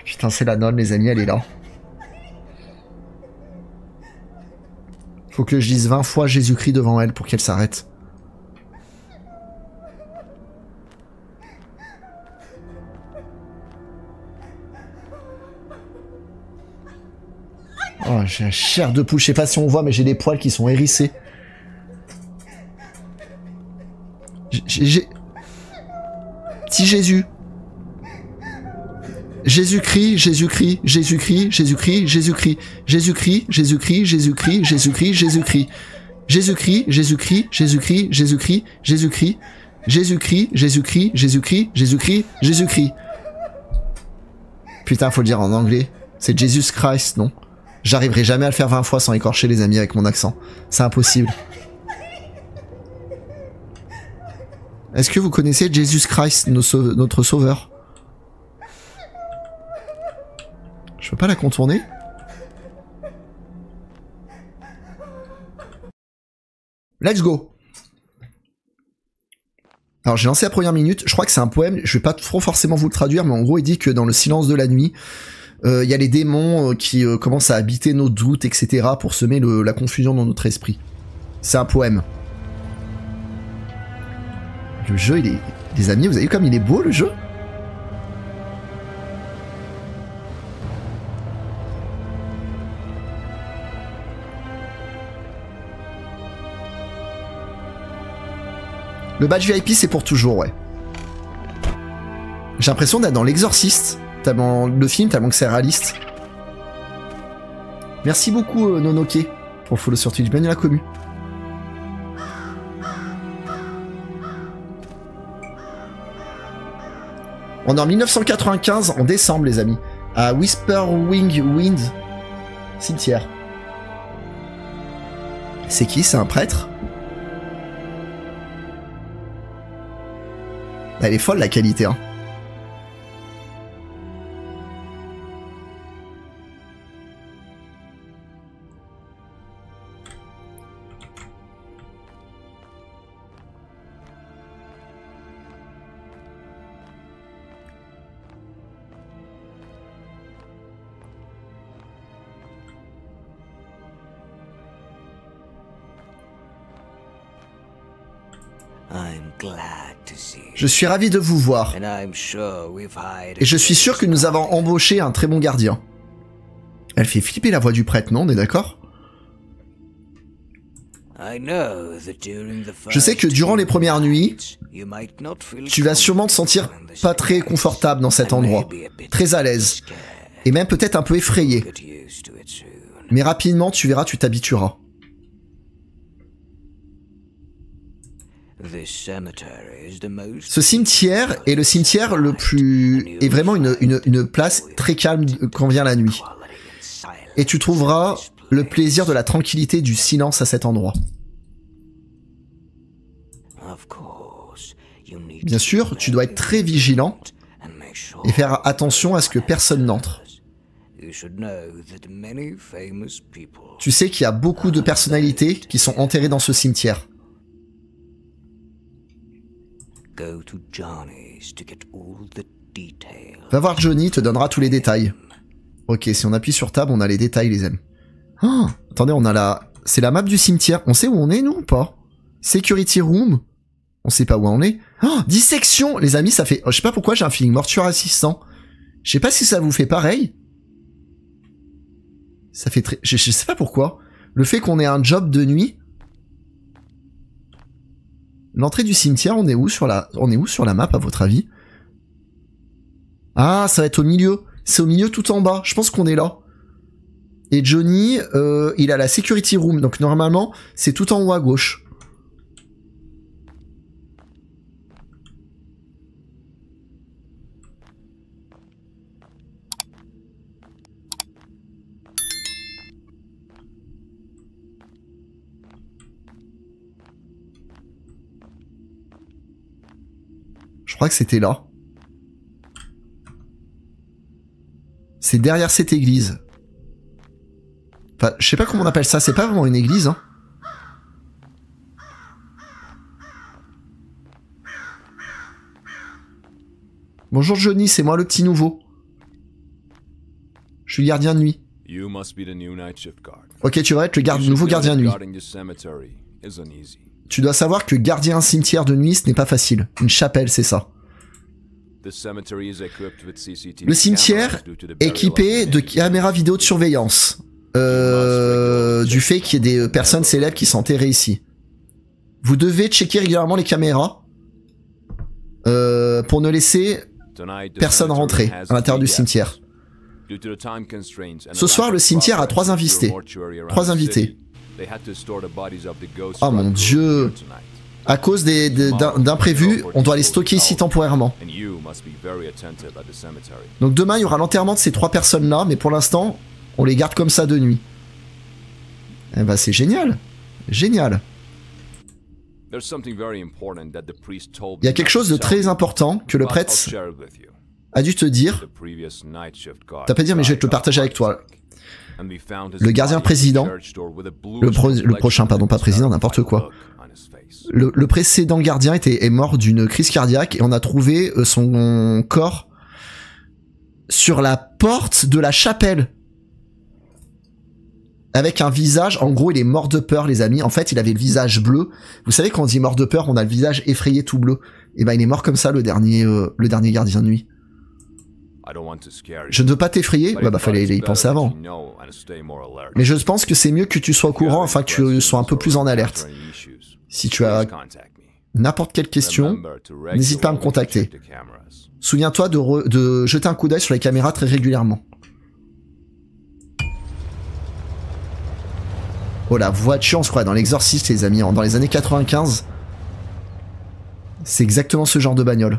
Putain, c'est la nonne, les amis, elle est là. Faut que je dise 20 fois Jésus-Christ devant elle pour qu'elle s'arrête. Oh, j'ai la chair de poule. Je sais pas si on voit, mais j'ai des poils qui sont hérissés. J'ai... Petit Jésus. Jésus-Christ, Jésus-Christ, Jésus-Christ, Jésus-Christ, Jésus-Christ, Jésus-Christ, Jésus-Christ, Jésus-Christ, Jésus-Christ, Jésus-Christ, Jésus-Christ, Jésus-Christ, Jésus-Christ, Jésus-Christ, Jésus-Christ, Jésus-Christ, Jésus-Christ, Jésus-Christ, Jésus-Christ, Jésus-Christ. Putain, faut le dire en anglais. C'est Jesus Christ, non? J'arriverai jamais à le faire 20 fois sans écorcher les amis avec mon accent. C'est impossible. Est-ce que vous connaissez Jesus Christ, notre sauveur? Je peux pas la contourner? Let's go. Alors j'ai lancé la première minute, je crois que c'est un poème, je vais pas trop forcément vous le traduire, mais en gros il dit que dans le silence de la nuit, il y a les démons qui commencent à habiter nos doutes, etc. pour semer la confusion dans notre esprit. C'est un poème. Le jeu, il est... Les amis, vous avez vu comme il est beau le jeu? Le badge VIP c'est pour toujours, ouais. J'ai l'impression d'être dans l'Exorciste, tellement le film, tellement que c'est réaliste. Merci beaucoup Nonoke pour le follow sur Twitch, bienvenue la commu. On est en 1995, en décembre les amis, à Whisperwing Wind, cimetière. C'est qui? C'est un prêtre? Elle est folle la qualité, hein. Je suis ravi de vous voir. Et je suis sûr que nous avons embauché un très bon gardien. Elle fait flipper la voix du prêtre, non? On est d'accord? Je sais que durant les premières nuits, tu vas sûrement te sentir pas très confortable dans cet endroit, très à l'aise, et même peut-être un peu effrayé. Mais rapidement, tu verras, tu t'habitueras. Ce cimetière est le cimetière le plus... est vraiment une place très calme quand vient la nuit. Et tu trouveras le plaisir de la tranquillité du silence à cet endroit. Bien sûr, tu dois être très vigilant et faire attention à ce que personne n'entre. Tu sais qu'il y a beaucoup de personnalités qui sont enterrées dans ce cimetière. Va voir Johnny, te donnera tous les détails. Ok, si on appuie sur Tab, on a les détails, les amis. Oh, attendez, on a la... C'est la map du cimetière. On sait où on est, nous, ou pas? Security Room. On sait pas où on est. Oh, dissection. Les amis, ça fait... Oh, je sais pas pourquoi j'ai un feeling mortuaire assistant. Je sais pas si ça vous fait pareil. Ça fait très... Je sais pas pourquoi. Le fait qu'on ait un job de nuit... L'entrée du cimetière, on est où sur la map à votre avis? Ah, ça va être au milieu. C'est au milieu tout en bas. Je pense qu'on est là. Et Johnny, il a la security room. Donc normalement, c'est tout en haut à gauche. Je crois que c'était là. C'est derrière cette église. Enfin, je sais pas comment on appelle ça, c'est pas vraiment une église, hein. Bonjour Johnny, c'est moi le petit nouveau. Je suis gardien de nuit. Ok, tu vas être le nouveau gardien de nuit. Tu dois savoir que garder un cimetière de nuit, ce n'est pas facile. Une chapelle, c'est ça. Le cimetière est équipé de caméras vidéo de surveillance. Du fait qu'il y ait des personnes célèbres qui sont enterrées ici. Vous devez checker régulièrement les caméras pour ne laisser personne rentrer à l'intérieur du cimetière. Ce soir, le cimetière a 3 invités. 3 invités. Oh mon dieu. À cause d'imprévus, on doit les stocker ici temporairement. Donc demain, il y aura l'enterrement de ces 3 personnes-là, mais pour l'instant, on les garde comme ça de nuit. Eh ben c'est génial. Génial. Il y a quelque chose de très important que le prêtre a dû te dire. T'as pas dit, mais je vais te le partager avec toi. Le gardien président, le prochain, pardon, pas président, n'importe quoi. Le précédent gardien est mort d'une crise cardiaque et on a trouvé son corps sur la porte de la chapelle. Avec un visage, en gros, il est mort de peur, les amis. En fait, il avait le visage bleu. Vous savez, quand on dit mort de peur, on a le visage effrayé tout bleu. Et ben, il est mort comme ça, le dernier gardien de nuit. Je ne veux pas t'effrayer, bah fallait y penser avant. Mais je pense que c'est mieux que tu sois au courant afin que tu sois un peu plus en alerte. Si tu as n'importe quelle question, n'hésite pas à me contacter. Souviens-toi de jeter un coup d'œil sur les caméras très régulièrement. Oh la voiture, on se croit dans l'Exorciste, les amis, dans les années 95. C'est exactement ce genre de bagnole.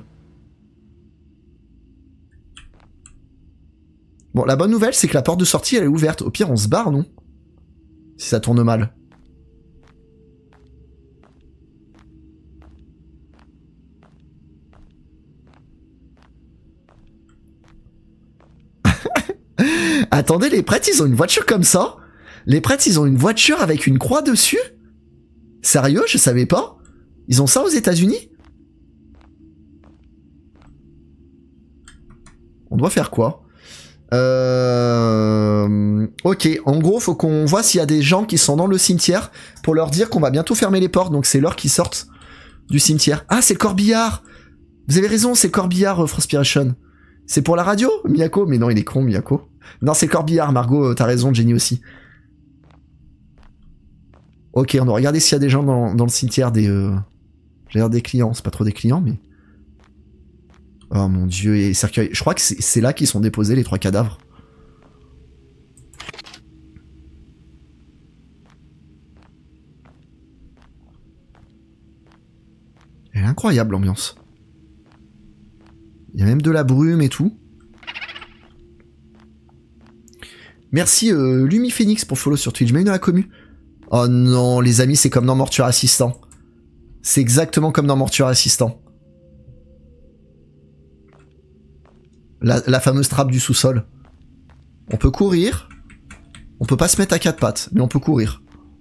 Bon, la bonne nouvelle, c'est que la porte de sortie, elle est ouverte. Au pire, on se barre, non? Si ça tourne mal. Attendez, les prêtres, ils ont une voiture comme ça? Les prêtres, ils ont une voiture avec une croix dessus? Sérieux? Je savais pas. Ils ont ça aux États-Unis? On doit faire quoi? Ok, en gros, faut qu'on voit s'il y a des gens qui sont dans le cimetière pour leur dire qu'on va bientôt fermer les portes, donc c'est l'heure qu'ils sortent du cimetière. Ah, c'est le corbillard! Vous avez raison, c'est le corbillard, Frostpiration. C'est pour la radio, Miyako? Mais non, il est con, Miyako. Non, c'est le corbillard, Margot, t'as raison, Jenny aussi. Ok, on doit regarder s'il y a des gens dans le cimetière, j'ai l'air des clients, c'est pas trop des clients, mais... Oh mon dieu, et cercueil. Je crois que c'est là qu'ils sont déposés, les 3 cadavres. Elle est incroyable, l'ambiance. Il y a même de la brume et tout. Merci Lumi Phoenix pour follow sur Twitch. Même dans la commu. Oh non, les amis, c'est comme dans Mortuaire Assistant. C'est exactement comme dans Mortuaire Assistant. La fameuse trappe du sous-sol. On peut courir. On peut pas se mettre à 4 pattes, mais on peut courir.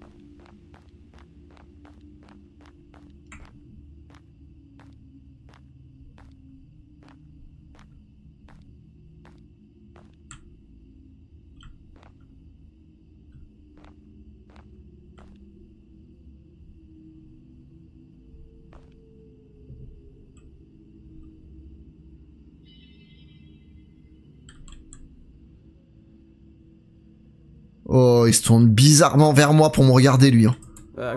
Oh, il se tourne bizarrement vers moi pour me regarder, lui. Hein.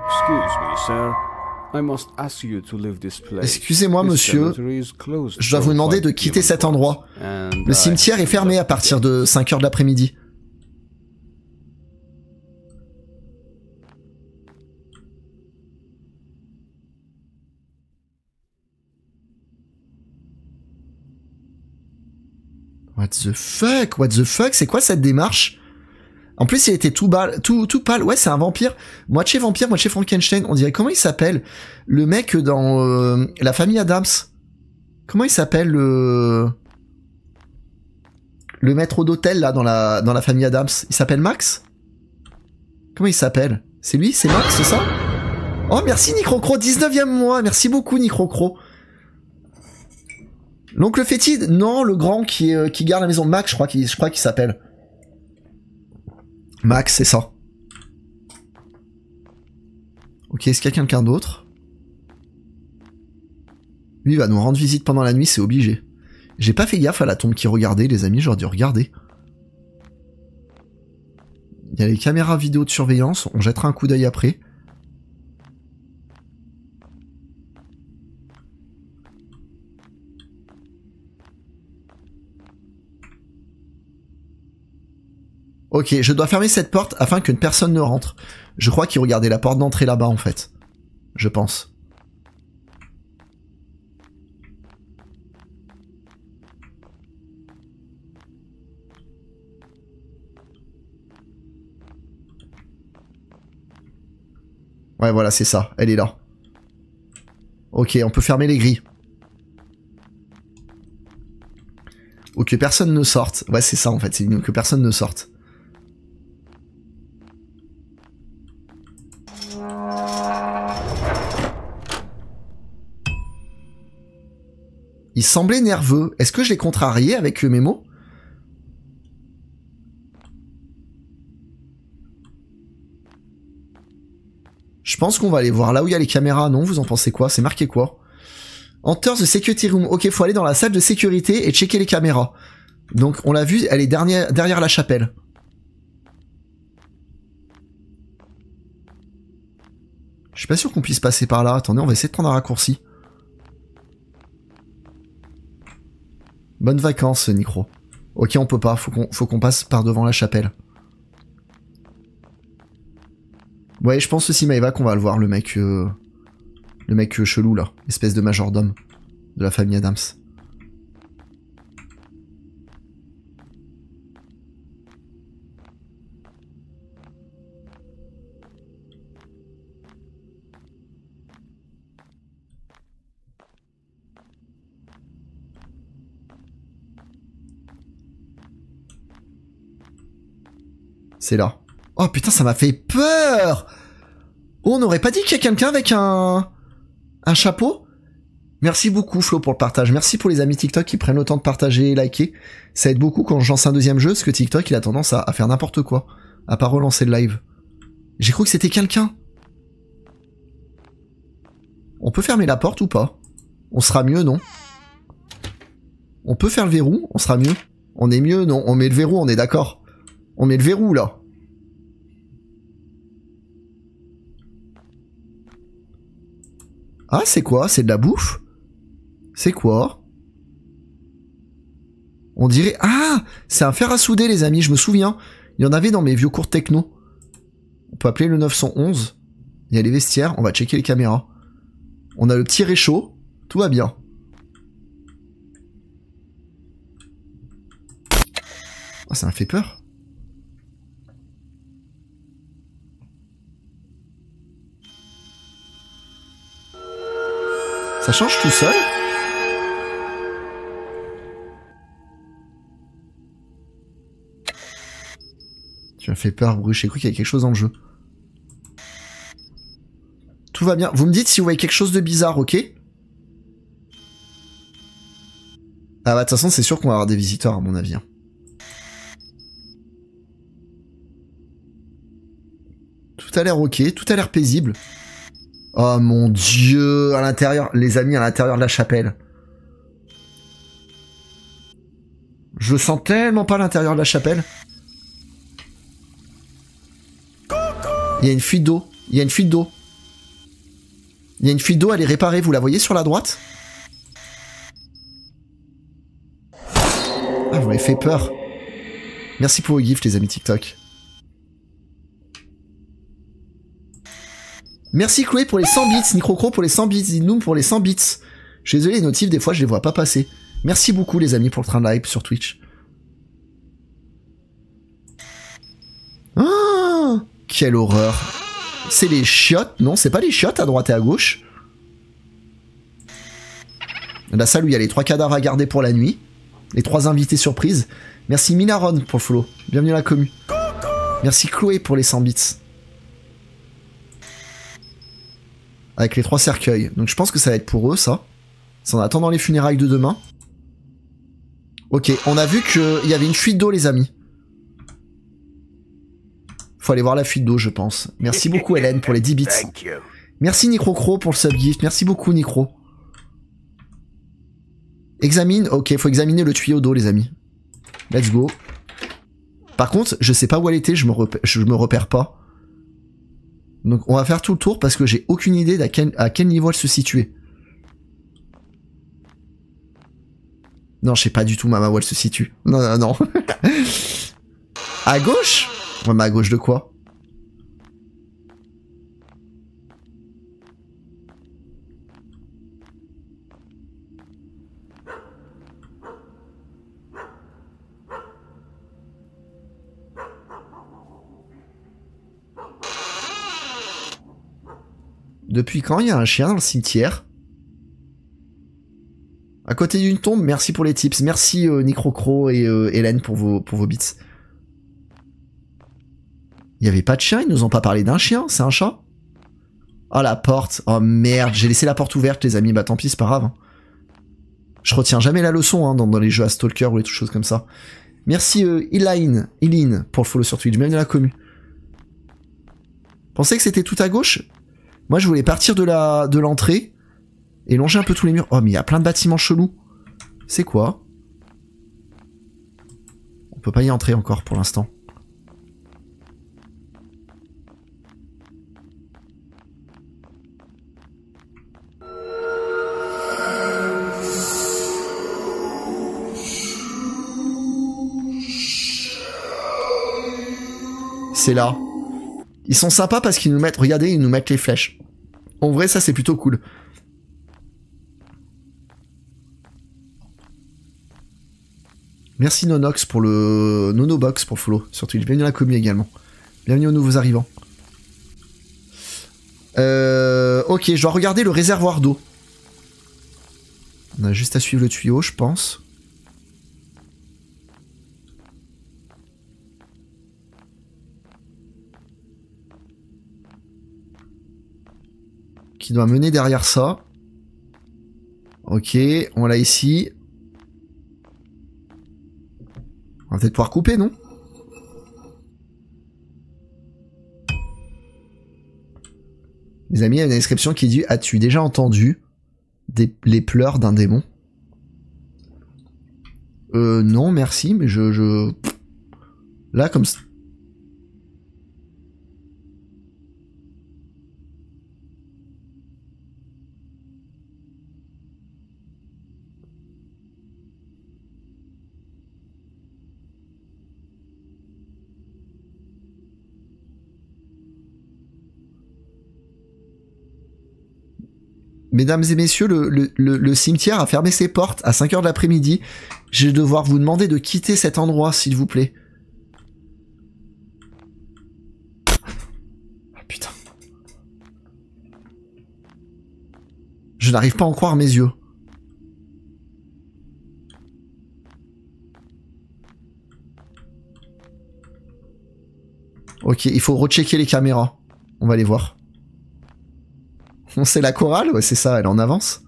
Excusez-moi, monsieur. Je dois vous demander de quitter cet endroit. Le cimetière est fermé à partir de 5 heures de l'après-midi. What the fuck? What the fuck? C'est quoi cette démarche? En plus, il était tout pâle. Ouais, c'est un vampire. Moitié vampire, moitié Frankenstein. On dirait, comment il s'appelle? Le mec dans la famille Adams. Comment il s'appelle le maître d'hôtel, là, dans la famille Adams? Il s'appelle Max? Comment il s'appelle? C'est lui? C'est Max, c'est ça? Oh, merci Nicrocro, 19e mois. Merci beaucoup, Nicrocro. L'oncle fétide? Non, le grand qui garde la maison. Max, je crois qu'il s'appelle. Max, c'est ça. Ok, est-ce qu'il y a quelqu'un d'autre? Lui il va nous rendre visite pendant la nuit, c'est obligé. J'ai pas fait gaffe à la tombe qui regardait, les amis, j'aurais dû regarder. Il y a les caméras vidéo de surveillance, on jettera un coup d'œil après. Ok, je dois fermer cette porte afin que personne ne rentre. Je crois qu'il regardait la porte d'entrée là-bas en fait. Je pense. Ouais, voilà, c'est ça. Elle est là. Ok, on peut fermer les grilles. Ou que personne ne sorte. Ouais, c'est ça en fait, c'est que personne ne sorte. Il semblait nerveux. Est-ce que je l'ai contrarié avec mes mots? Je pense qu'on va aller voir là où il y a les caméras. Non, vous en pensez quoi? C'est marqué quoi? Enter the security room. Ok, faut aller dans la salle de sécurité et checker les caméras. Donc on l'a vu, elle est derrière la chapelle. Je suis pas sûr qu'on puisse passer par là. Attendez, on va essayer de prendre un raccourci. Bonnes vacances, Nicro. Ok, on peut pas. Faut qu'on passe par devant la chapelle. Ouais, je pense aussi, Maëva, qu'on va le voir, le mec chelou, là. Espèce de majordome de la famille Adams. C'est là. Oh putain, ça m'a fait peur! Oh, on n'aurait pas dit qu'il y a quelqu'un avec un chapeau? Merci beaucoup Flo pour le partage. Merci pour les amis TikTok qui prennent le temps de partager et liker. Ça aide beaucoup quand je lance un deuxième jeu, parce que TikTok il a tendance à faire n'importe quoi. À pas relancer le live. J'ai cru que c'était quelqu'un. On peut fermer la porte ou pas? On sera mieux, non? On peut faire le verrou? On sera mieux? On est mieux, non? On met le verrou, on est d'accord. On met le verrou là. Ah, c'est quoi? C'est de la bouffe? C'est quoi? On dirait... Ah! C'est un fer à souder, les amis, je me souviens. Il y en avait dans mes vieux cours techno. On peut appeler le 911. Il y a les vestiaires, on va checker les caméras. On a le petit réchaud. Tout va bien. Ah, ça m'a fait peur. Ça change tout seul? Tu m'as fait peur, Bruce. J'ai cru qu'il y avait quelque chose dans le jeu. Tout va bien. Vous me dites si vous voyez quelque chose de bizarre, ok? Ah bah de toute façon, c'est sûr qu'on va avoir des visiteurs, à mon avis. Hein. Tout a l'air ok, tout a l'air paisible. Oh mon dieu, à l'intérieur, les amis, à l'intérieur de la chapelle. Je sens tellement pas l'intérieur de la chapelle. Il y a une fuite d'eau. Il y a une fuite d'eau. Il y a une fuite d'eau, elle est réparée. Vous la voyez sur la droite? Ah, vous m'avez fait peur. Merci pour vos gifs, les amis TikTok. Merci Chloé pour les 100 bits. Nicrocro pour les 100 bits. Zinoom pour les 100 bits. Je suis désolé, les notifs, des fois, je les vois pas passer. Merci beaucoup, les amis, pour le train de live sur Twitch. Ah, quelle horreur. C'est les chiottes? Non, c'est pas les chiottes à droite et à gauche. La salle où il y a les 3 cadavres à garder pour la nuit. Les 3 invités surprises. Merci Minaron pour le follow. Bienvenue à la commu. Merci Chloé pour les 100 bits. Avec les 3 cercueils. Donc je pense que ça va être pour eux, ça. C'est en attendant les funérailles de demain. Ok, on a vu qu'il y avait une fuite d'eau, les amis. Faut aller voir la fuite d'eau, je pense. Merci beaucoup, Hélène, pour les 10 bits. Merci, Nicrocro, pour le subgift. Merci beaucoup, Nicro. Examine. Ok, faut examiner le tuyau d'eau, les amis. Let's go. Par contre, je sais pas où elle était, je me repère pas. Donc, on va faire tout le tour parce que j'ai aucune idée à quel niveau elle se situait. Non, je sais pas du tout, maman, où elle se situe. Non, non, non. À gauche? Ouais, mais à gauche de quoi? Depuis quand il y a un chien dans le cimetière? À côté d'une tombe, merci pour les tips. Merci Nicrocro et Hélène pour vos bits. Il y avait pas de chien, ils nous ont pas parlé d'un chien, c'est un chat? Oh la porte, oh merde, j'ai laissé la porte ouverte les amis, bah tant pis c'est pas grave. Hein. Je retiens jamais la leçon hein, dans les jeux à Stalker ou les choses comme ça. Merci Eline pour le follow sur Twitch, bienvenue à la commu. Pensez que c'était tout à gauche? Moi je voulais partir de l'entrée et longer un peu tous les murs. Oh mais il y a plein de bâtiments chelous. C'est quoi? On peut pas y entrer encore pour l'instant. C'est là. Ils sont sympas parce qu'ils nous mettent... Regardez, ils nous mettent les flèches. En vrai, ça, c'est plutôt cool. Merci Nonox pour le... Nonobox pour le follow sur Twitch. Bienvenue à la commu également. Bienvenue aux nouveaux arrivants. Ok, je dois regarder le réservoir d'eau. On a juste à suivre le tuyau, je pense. Qui doit mener derrière ça. Ok, on l'a ici. On va peut-être pouvoir couper, non? Les amis, il y a une description qui dit: as-tu déjà entendu les pleurs d'un démon? Non, merci, mais Là, comme ça... Mesdames et messieurs, le cimetière a fermé ses portes à 5 h de l'après-midi. Je vais devoir vous demander de quitter cet endroit, s'il vous plaît. Ah, putain. Je n'arrive pas à en croire mes yeux. Ok, il faut rechecker les caméras. On va les voir. C'est la chorale? Ouais, c'est ça, elle est en avance.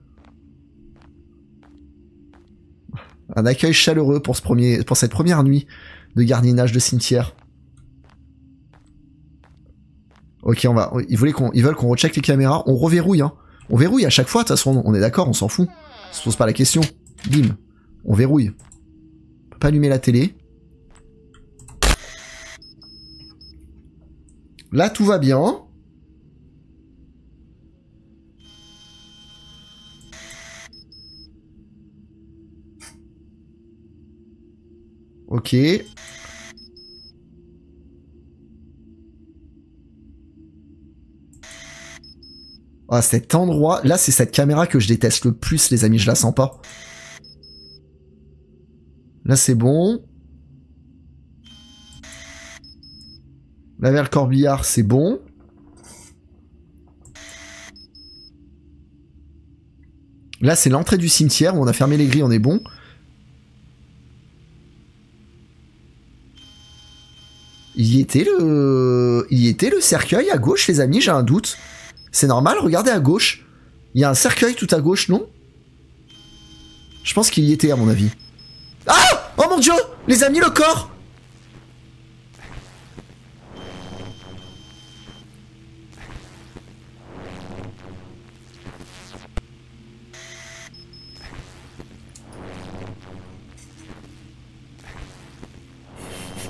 Un accueil chaleureux pour cette première nuit de gardiennage de cimetière. Ok, ils veulent qu'on recheck les caméras. On reverrouille, hein. On verrouille à chaque fois, de toute façon, on est d'accord, on s'en fout. On se pose pas la question. Bim. On verrouille. On peut pas allumer la télé. Là, tout va bien. Ok. Ah, cet endroit... Là, c'est cette caméra que je déteste le plus, les amis. Je la sens pas. Là, c'est bon. Là, vers le corbillard, c'est bon. Là, c'est l'entrée du cimetière où on a fermé les grilles, on est bon. Il y était le cercueil à gauche, les amis, j'ai un doute. C'est normal, regardez à gauche. Il y a un cercueil tout à gauche, non? Je pense qu'il y était, à mon avis. Ah! Oh mon dieu! Les amis, le corps!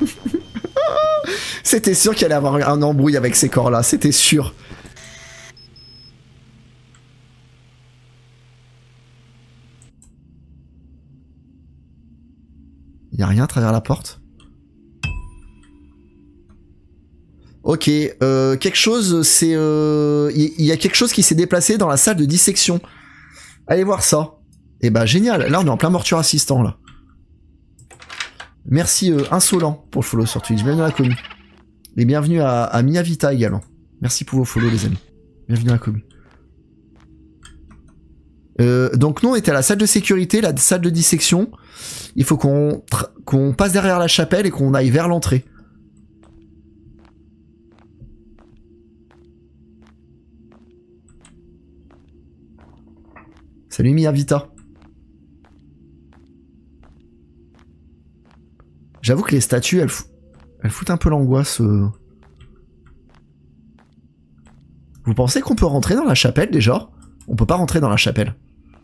C'était sûr qu'il allait avoir un embrouille avec ces corps-là, c'était sûr. Y a rien à travers la porte? Ok, quelque chose, c'est... y a quelque chose qui s'est déplacé dans la salle de dissection. Allez voir ça. Et bah génial, là on est en plein mortuaire assistant là. Merci Insolent pour le follow sur Twitch, bienvenue à la commu. Et bienvenue à Miavita également. Merci pour vos follow les amis. Bienvenue à la commu. Donc nous on était à la salle de sécurité, la salle de dissection. Il faut qu'on passe derrière la chapelle et qu'on aille vers l'entrée. Salut Miavita. J'avoue que les statues, elles foutent un peu l'angoisse. Vous pensez qu'on peut rentrer dans la chapelle déjà? On peut pas rentrer dans la chapelle.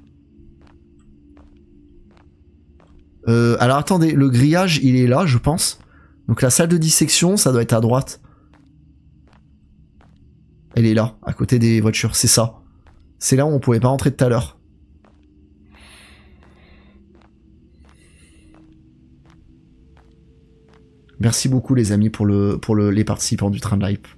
Alors attendez, le grillage il est là je pense. Donc la salle de dissection ça doit être à droite. Elle est là, à côté des voitures, c'est ça. C'est là où on pouvait pas rentrer tout à l'heure. Merci beaucoup les amis pour les participants du train de l'hype.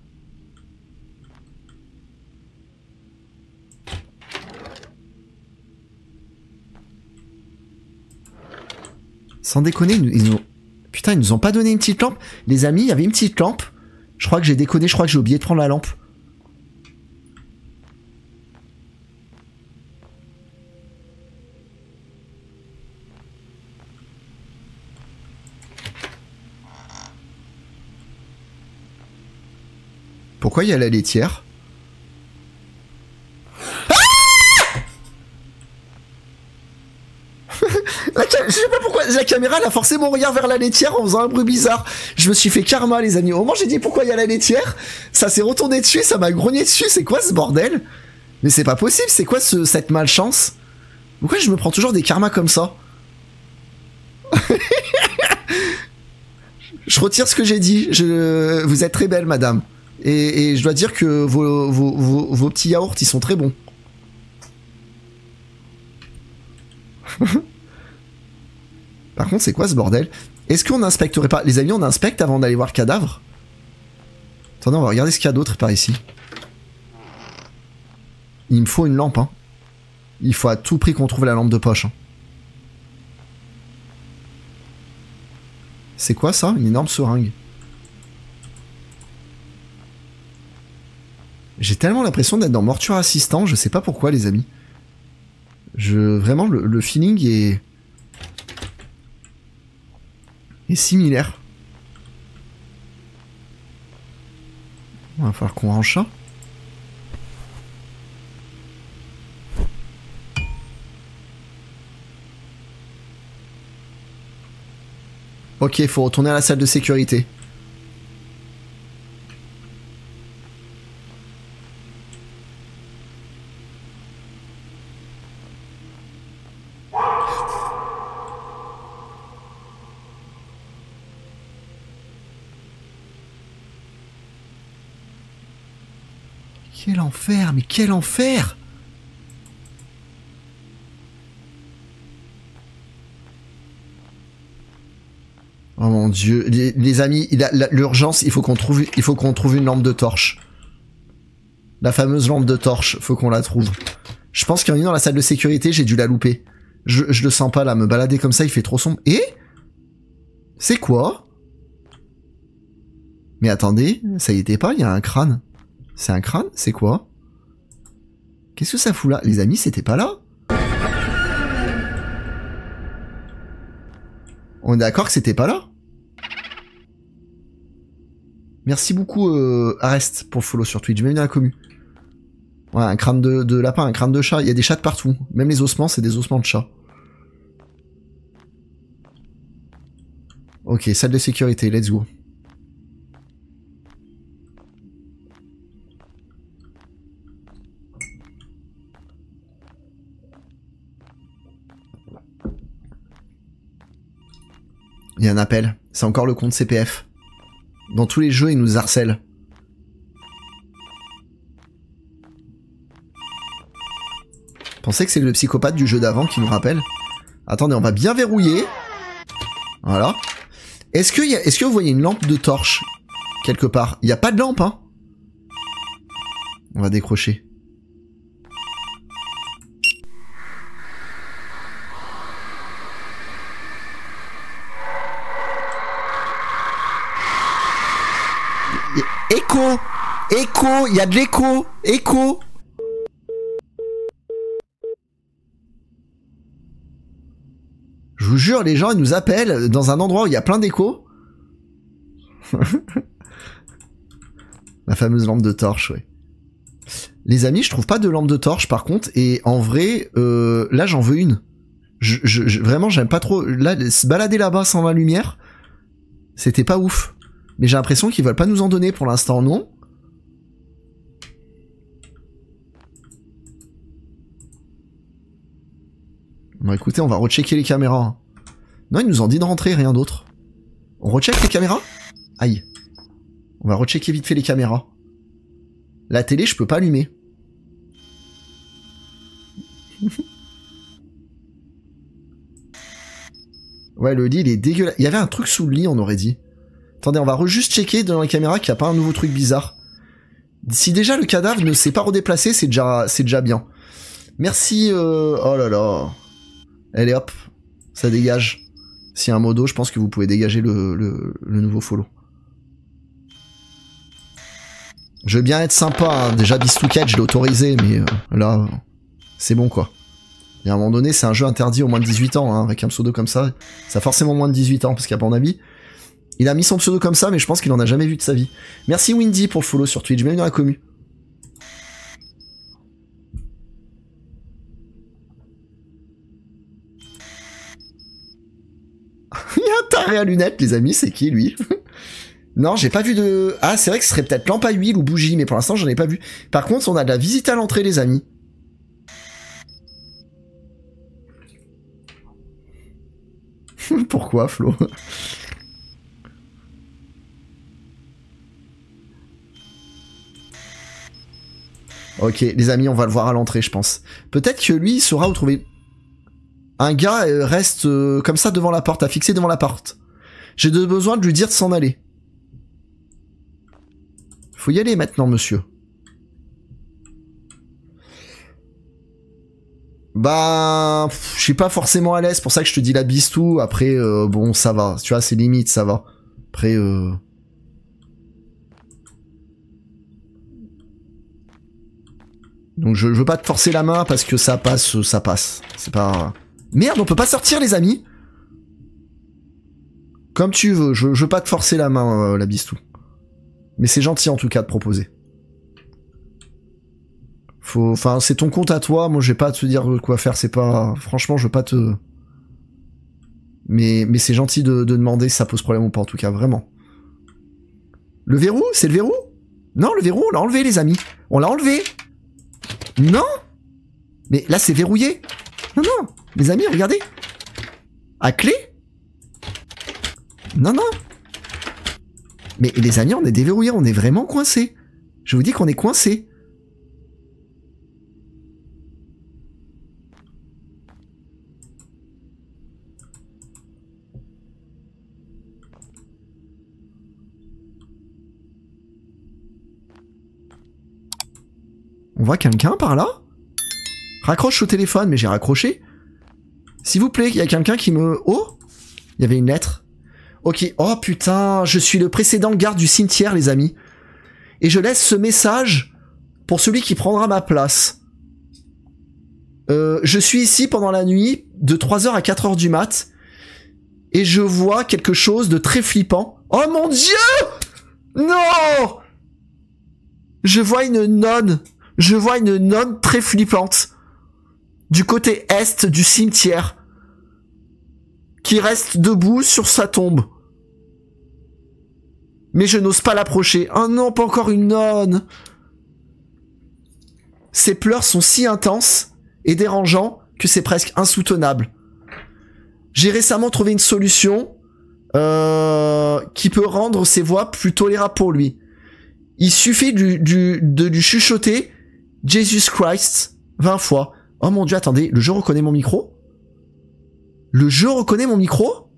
Sans déconner, putain, ils nous ont pas donné une petite lampe. Les amis, il y avait une petite lampe. Je crois que j'ai déconné, je crois que j'ai oublié de prendre la lampe. Pourquoi il y a la laitière? Je sais pas pourquoi la caméra elle a forcé mon regard vers la laitière en faisant un bruit bizarre. Je me suis fait karma les amis. Au moment où j'ai dit pourquoi il y a la laitière, ça s'est retourné dessus, ça m'a grogné dessus. C'est quoi ce bordel? Mais c'est pas possible, c'est quoi cette malchance? Pourquoi je me prends toujours des karmas comme ça? Je retire ce que j'ai dit. Vous êtes très belle madame. Et je dois dire que vos petits yaourts ils sont très bons. Par contre, c'est quoi ce bordel? Est-ce qu'on inspecterait pas... Les amis, on inspecte avant d'aller voir le cadavre? Attendez, on va regarder ce qu'il y a d'autre par ici. Il me faut une lampe, hein. Il faut à tout prix qu'on trouve la lampe de poche. Hein. C'est quoi ça? Une énorme seringue. J'ai tellement l'impression d'être dans Mortuaire Assistant, je sais pas pourquoi les amis. Vraiment, le feeling est similaire. Il va falloir qu'on range ça. Ok, faut retourner à la salle de sécurité. Quel enfer, mais quel enfer! Oh mon dieu, les amis, l'urgence, il faut qu'on trouve une lampe de torche. La fameuse lampe de torche, faut qu'on la trouve. Je pense qu'il y en a une dans la salle de sécurité, j'ai dû la louper. Je le sens pas là, me balader comme ça, il fait trop sombre. Et? C'est quoi? Mais attendez, ça y était pas, il y a un crâne. C'est un crâne? C'est quoi? Qu'est-ce que ça fout là? Les amis, c'était pas là? On est d'accord que c'était pas là? Merci beaucoup Arrest pour le follow sur Twitch, bienvenue dans la commu. Ouais, un crâne de lapin, un crâne de chat, il y a des chats de partout. Même les ossements, c'est des ossements de chat. Ok, salle de sécurité, let's go. Il y a un appel. C'est encore le compte CPF. Dans tous les jeux, il nous harcèle. Pensez que c'est le psychopathe du jeu d'avant qui nous rappelle. Attendez, on va bien verrouiller. Voilà. Est-ce que vous voyez une lampe de torche quelque part? Il n'y a pas de lampe, hein. On va décrocher. Écho! Écho! Il y a de l'écho! Écho! Je vous jure, les gens, ils nous appellent dans un endroit où il y a plein d'échos. La fameuse lampe de torche, ouais. Les amis, je trouve pas de lampe de torche, par contre, et en vrai, là, j'en veux une. Vraiment, j'aime pas trop... Là, se balader là-bas sans la lumière, c'était pas ouf. Mais j'ai l'impression qu'ils veulent pas nous en donner pour l'instant, non? Bon, écoutez, on va rechecker les caméras. Non, ils nous ont dit de rentrer, rien d'autre. On recheck les caméras? Aïe. On va rechecker vite fait les caméras. La télé, je peux pas allumer. Ouais, le lit, il est dégueulasse. Il y avait un truc sous le lit, on aurait dit. Attendez, on va juste checker dans les caméras qu'il n'y a pas un nouveau truc bizarre. Si déjà le cadavre ne s'est pas redéplacé, c'est déjà bien. Merci, oh là là. Allez hop, ça dégage. S'il y a un modo, je pense que vous pouvez dégager le nouveau follow. Je veux bien être sympa, hein. Déjà Bistouquette, je l'ai autorisé, mais là, c'est bon quoi. Et à un moment donné, c'est un jeu interdit aux moins de 18 ans, hein, avec un pseudo comme ça. Ça a forcément moins de 18 ans, parce qu'à mon avis, il a mis son pseudo comme ça, mais je pense qu'il en a jamais vu de sa vie. Merci Windy pour le follow sur Twitch, bienvenue dans la commu. Il y a un taré à lunettes, les amis, c'est qui lui? Non, j'ai pas vu de... Ah, c'est vrai que ce serait peut-être lampe à huile ou bougie, mais pour l'instant, j'en ai pas vu. Par contre, on a de la visite à l'entrée, les amis. Pourquoi, Flo? Ok, les amis, on va le voir à l'entrée, je pense. Peut-être que lui, il saura où trouver... Un gars reste comme ça devant la porte, à fixer devant la porte. J'ai besoin de lui dire de s'en aller. Faut y aller maintenant, monsieur. Bah, je suis pas forcément à l'aise, pour ça que je te dis la bistou. Après, bon, ça va. Tu vois, c'est limite, ça va. Après, donc je veux pas te forcer la main parce que ça passe, ça passe. C'est pas... Merde, on peut pas sortir, les amis. Comme tu veux, je veux pas te forcer la main, la bistou. Mais c'est gentil en tout cas de proposer. Enfin, c'est ton compte à toi, moi je vais pas te dire quoi faire, c'est pas... Franchement, je veux pas te... Mais c'est gentil de demander si ça pose problème ou pas, en tout cas, vraiment. Le verrou? C'est le verrou? Non, le verrou, on l'a enlevé, les amis. On l'a enlevé. Non? Mais là, c'est verrouillé. Non, non. Les amis, regardez. À clé? Non, non. Mais les amis, on est déverrouillés, on est vraiment coincés. Je vous dis qu'on est coincés. On voit quelqu'un par là? Raccroche au téléphone, mais j'ai raccroché. S'il vous plaît, il y a quelqu'un qui me... Oh! Il y avait une lettre. Ok. Oh putain, je suis le précédent garde du cimetière, les amis. Et je laisse ce message pour celui qui prendra ma place. Je suis ici pendant la nuit, de 3h à 4h du mat. Et je vois quelque chose de très flippant. Oh mon Dieu! Non! Je vois une nonne. Je vois une nonne très flippante. Du côté est du cimetière. Qui reste debout sur sa tombe. Mais je n'ose pas l'approcher. Oh non, pas encore une nonne. Ses pleurs sont si intenses et dérangeants que c'est presque insoutenable. J'ai récemment trouvé une solution. qui peut rendre ses voix plus tolérables pour lui. Il suffit de lui chuchoter Jesus Christ 20 fois. Oh mon dieu, attendez, le jeu reconnaît mon micro? Le jeu reconnaît mon micro?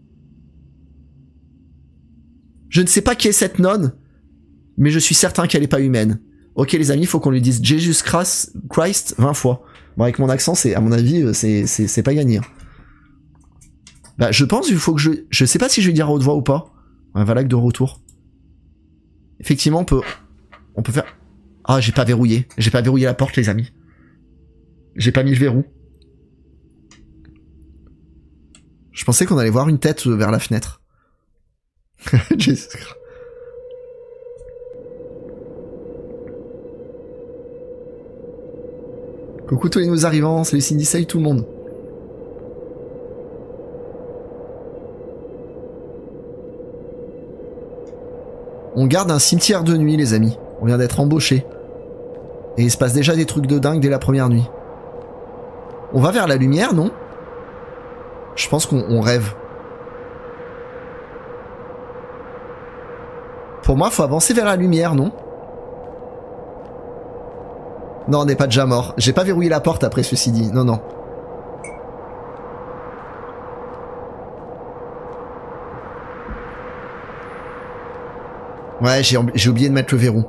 Je ne sais pas qui est cette nonne, mais je suis certain qu'elle est pas humaine. Ok les amis, il faut qu'on lui dise Jesus Christ 20 fois. Bon, avec mon accent, c'est, à mon avis, c'est pas gagné. Bah, je pense qu'il faut que je sais pas si je vais dire à haute voix ou pas. Un Valak de retour. Effectivement, on peut faire... Ah, j'ai pas verrouillé. J'ai pas verrouillé la porte, les amis. J'ai pas mis le verrou. Je pensais qu'on allait voir une tête vers la fenêtre. Jesus Christ. Coucou tous les nouveaux arrivants, salut Cindy, salut tout le monde. On garde un cimetière de nuit, les amis. On vient d'être embauchés. Et il se passe déjà des trucs de dingue dès la première nuit. On va vers la lumière, non? Je pense qu'on rêve. Pour moi, faut avancer vers la lumière, non? Non, on n'est pas déjà mort. J'ai pas verrouillé la porte après, ceci dit. Non, non. Ouais, j'ai oublié de mettre le verrou.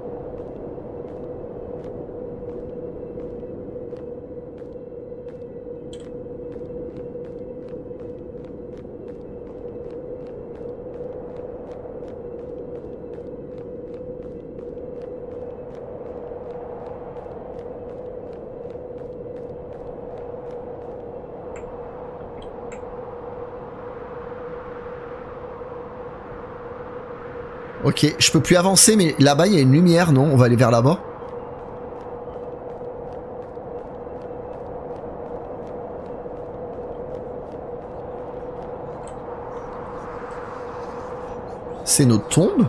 Ok, je peux plus avancer, mais là-bas, il y a une lumière, non? On va aller vers là-bas. C'est notre tombe?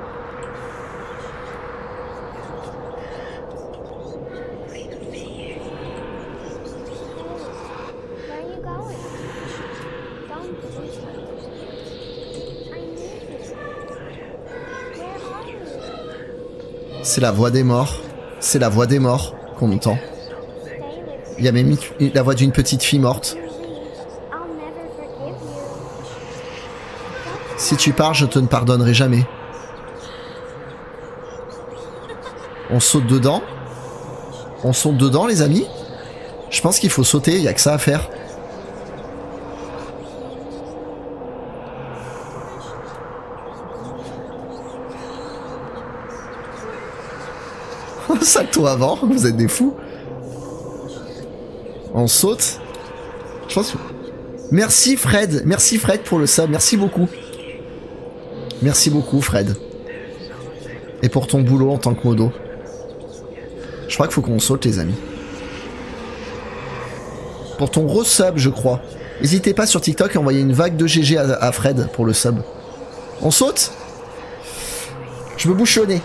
C'est la voix des morts. C'est la voix des morts qu'on entend. Il y a même la voix d'une petite fille morte. Si tu pars, je te ne pardonnerai jamais. On saute dedans? On saute dedans, les amis? Je pense qu'il faut sauter, il n'y a que ça à faire. Salto avant, vous êtes des fous. On saute. Je pense que... Merci Fred pour le sub, merci beaucoup. Merci beaucoup Fred. Et pour ton boulot en tant que modo. Je crois qu'il faut qu'on saute les amis. Pour ton gros sub je crois. N'hésitez pas sur TikTok à envoyer une vague de GG à Fred pour le sub. On saute? Je me bouche le nez.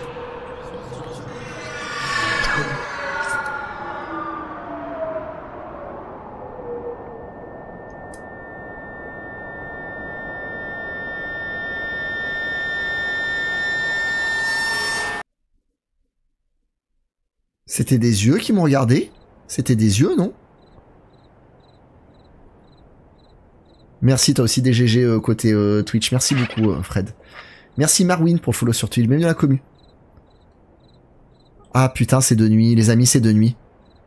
C'était des yeux qui m'ont regardé? C'était des yeux, non? Merci, t'as aussi des GG côté Twitch. Merci beaucoup, Fred. Merci Marwin pour le follow sur Twitch. Bienvenue à la commu. Ah putain, c'est de nuit. Les amis, c'est de nuit.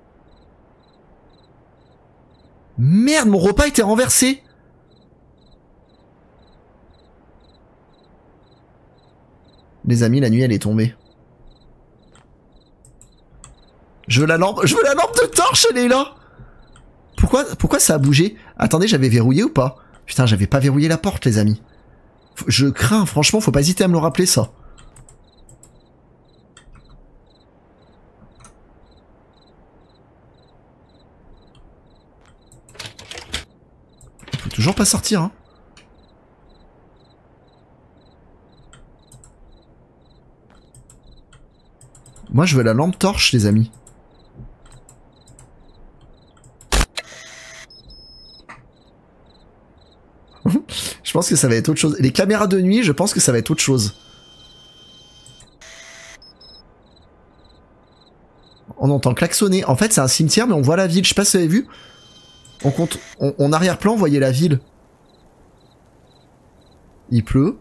Merde, mon repas était renversé. Les amis, la nuit, elle est tombée. Je veux la lampe de torche, elle est là. Pourquoi ça a bougé? Attendez, j'avais verrouillé ou pas? Putain, j'avais pas verrouillé la porte, les amis. Je crains, franchement, faut pas hésiter à me le rappeler, ça. On peut toujours pas sortir, hein. Moi, je veux la lampe torche, les amis. Je pense que ça va être autre chose. Les caméras de nuit, je pense que ça va être autre chose. On entend klaxonner. En fait, c'est un cimetière, mais on voit la ville. Je sais pas si vous avez vu. On arrière-plan, vous voyez la ville. Il pleut.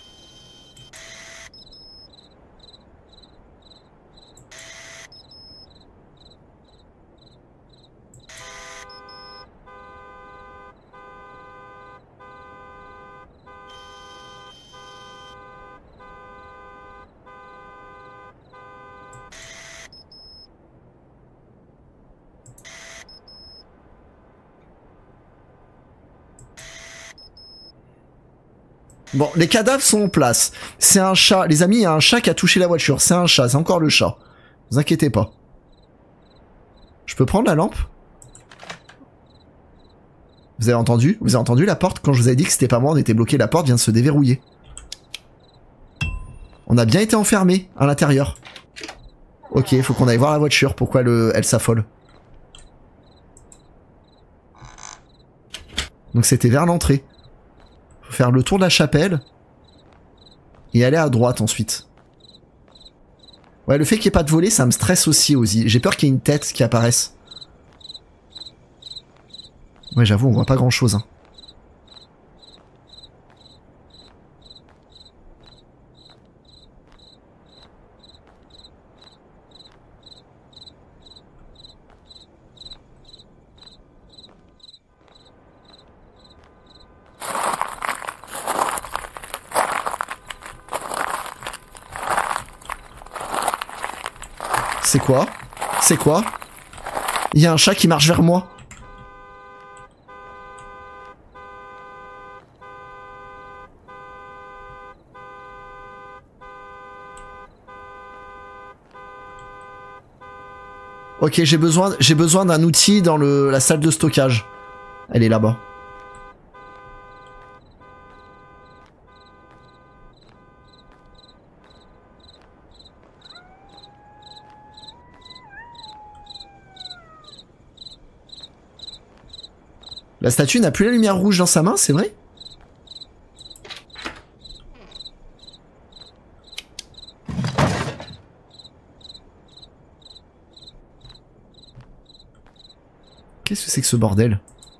Bon, les cadavres sont en place. C'est un chat. Les amis, il y a un chat qui a touché la voiture. C'est un chat, c'est encore le chat. Ne vous inquiétez pas. Je peux prendre la lampe? Vous avez entendu? Vous avez entendu la porte? Quand je vous avais dit que c'était pas moi, on était bloqué. La porte vient de se déverrouiller. On a bien été enfermés à l'intérieur. Ok, faut qu'on aille voir la voiture. Pourquoi elle s'affole? Donc c'était vers l'entrée. Faut faire le tour de la chapelle. Et aller à droite ensuite. Ouais, le fait qu'il n'y ait pas de volet, ça me stresse aussi, Ozzy. J'ai peur qu'il y ait une tête qui apparaisse. Ouais, j'avoue, on voit pas grand chose. Hein. C'est quoi? C'est quoi? Il y a un chat qui marche vers moi. Ok, j'ai besoin d'un outil dans la salle de stockage. Elle est là-bas. La statue n'a plus la lumière rouge dans sa main, c'est vrai? Qu'est-ce que c'est que ce bordel?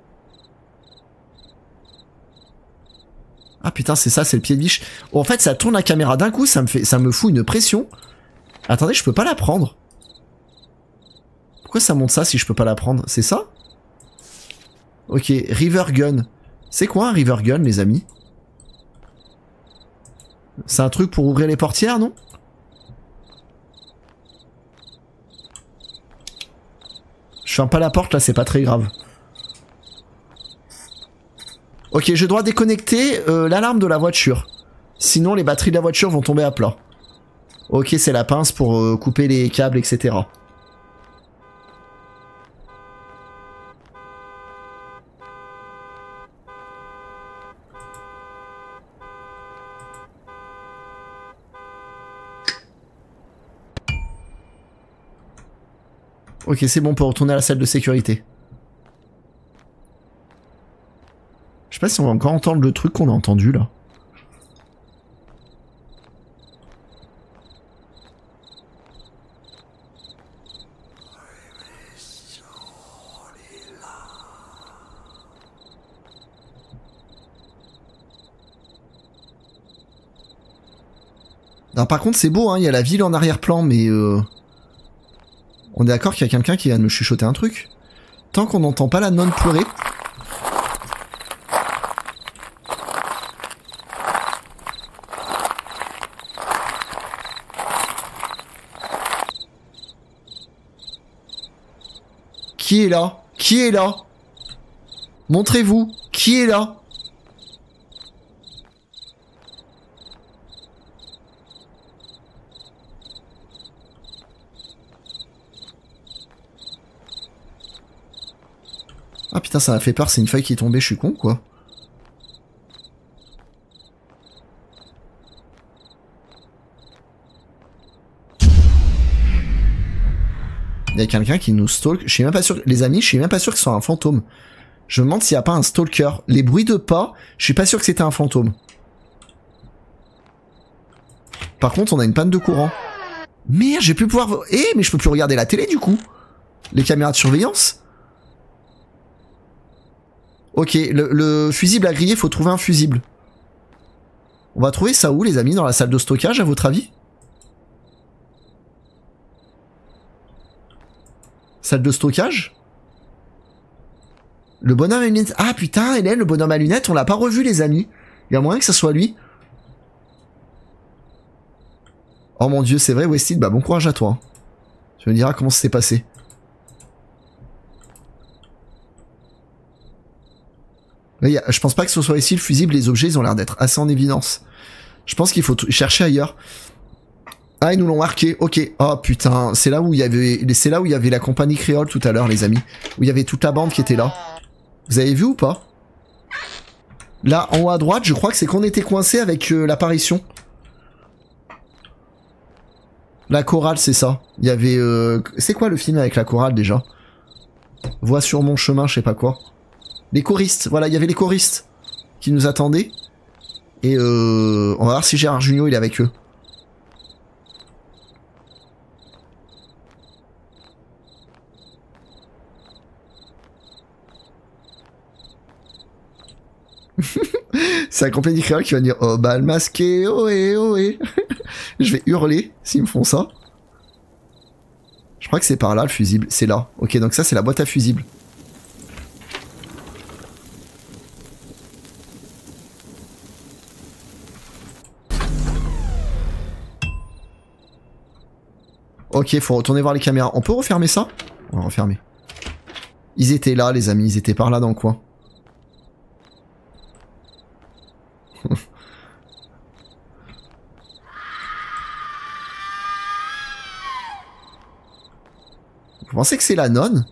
Ah putain, c'est ça, c'est le pied de biche. Oh, en fait, ça tourne la caméra d'un coup, ça me fout une pression. Attendez, je peux pas la prendre. Pourquoi ça monte ça si je peux pas la prendre? C'est ça? Ok, River Gun. C'est quoi un River Gun, les amis? C'est un truc pour ouvrir les portières, non? Je ferme pas la porte, là, c'est pas très grave. Ok, je dois déconnecter l'alarme de la voiture. Sinon, les batteries de la voiture vont tomber à plat. Ok, c'est la pince pour couper les câbles, etc. Ok, c'est bon, on peut retourner à la salle de sécurité. Je sais pas si on va encore entendre le truc qu'on a entendu là. Alors, par contre, c'est beau, hein, il y a la ville en arrière-plan, mais on est d'accord qu'il y a quelqu'un qui vient de me chuchoter un truc. Tant qu'on n'entend pas la nonne pleurer. Qui est là? Qui est là? Montrez-vous. Qui est là? Ah putain, ça m'a fait peur, c'est une feuille qui est tombée, je suis con quoi. Il y a quelqu'un qui nous stalk. Je suis même pas sûr, les amis, je suis même pas sûr que ce soit un fantôme. Je me demande s'il n'y a pas un stalker. Les bruits de pas, je suis pas sûr que c'était un fantôme. Par contre, on a une panne de courant. Merde, j'ai plus pouvoir... Eh, mais je peux plus regarder la télé, du coup. Les caméras de surveillance. Ok, le fusible à griller, faut trouver un fusible. On va trouver ça où, les amis? Dans la salle de stockage, à votre avis? Salle de stockage? Le bonhomme à lunettes. Ah putain, Hélène, le bonhomme à lunettes, on l'a pas revu, les amis. Il y a moyen que ça soit lui. Oh mon dieu, c'est vrai, Wested, bah bon courage à toi. Tu me diras comment ça s'est passé. Là, je pense pas que ce soit ici le fusible, les objets, ils ont l'air d'être assez en évidence. Je pense qu'il faut chercher ailleurs. Ah, ils nous l'ont marqué, ok. Oh putain, c'est là où il y avait la compagnie créole tout à l'heure, les amis. Où il y avait toute la bande qui était là. Vous avez vu ou pas? Là, en haut à droite, je crois que c'est qu'on était coincé avec l'apparition. La chorale, c'est ça. Il y avait... C'est quoi le film avec la chorale, déjà? Voix sur mon chemin, je sais pas quoi. Les choristes, voilà, il y avait les choristes qui nous attendaient. Et on va voir si Gérard Jugnot, il est avec eux. C'est la compagnie créole qui va dire oh bal masqué, ohé ohé. Je vais hurler s'ils me font ça. Je crois que c'est par là le fusible, c'est là. Ok, donc ça c'est la boîte à fusibles. Ok, faut retourner voir les caméras. On peut refermer ça? On va refermer. Ils étaient là, les amis, ils étaient par là dans le coin. Vous pensez que c'est la nonne?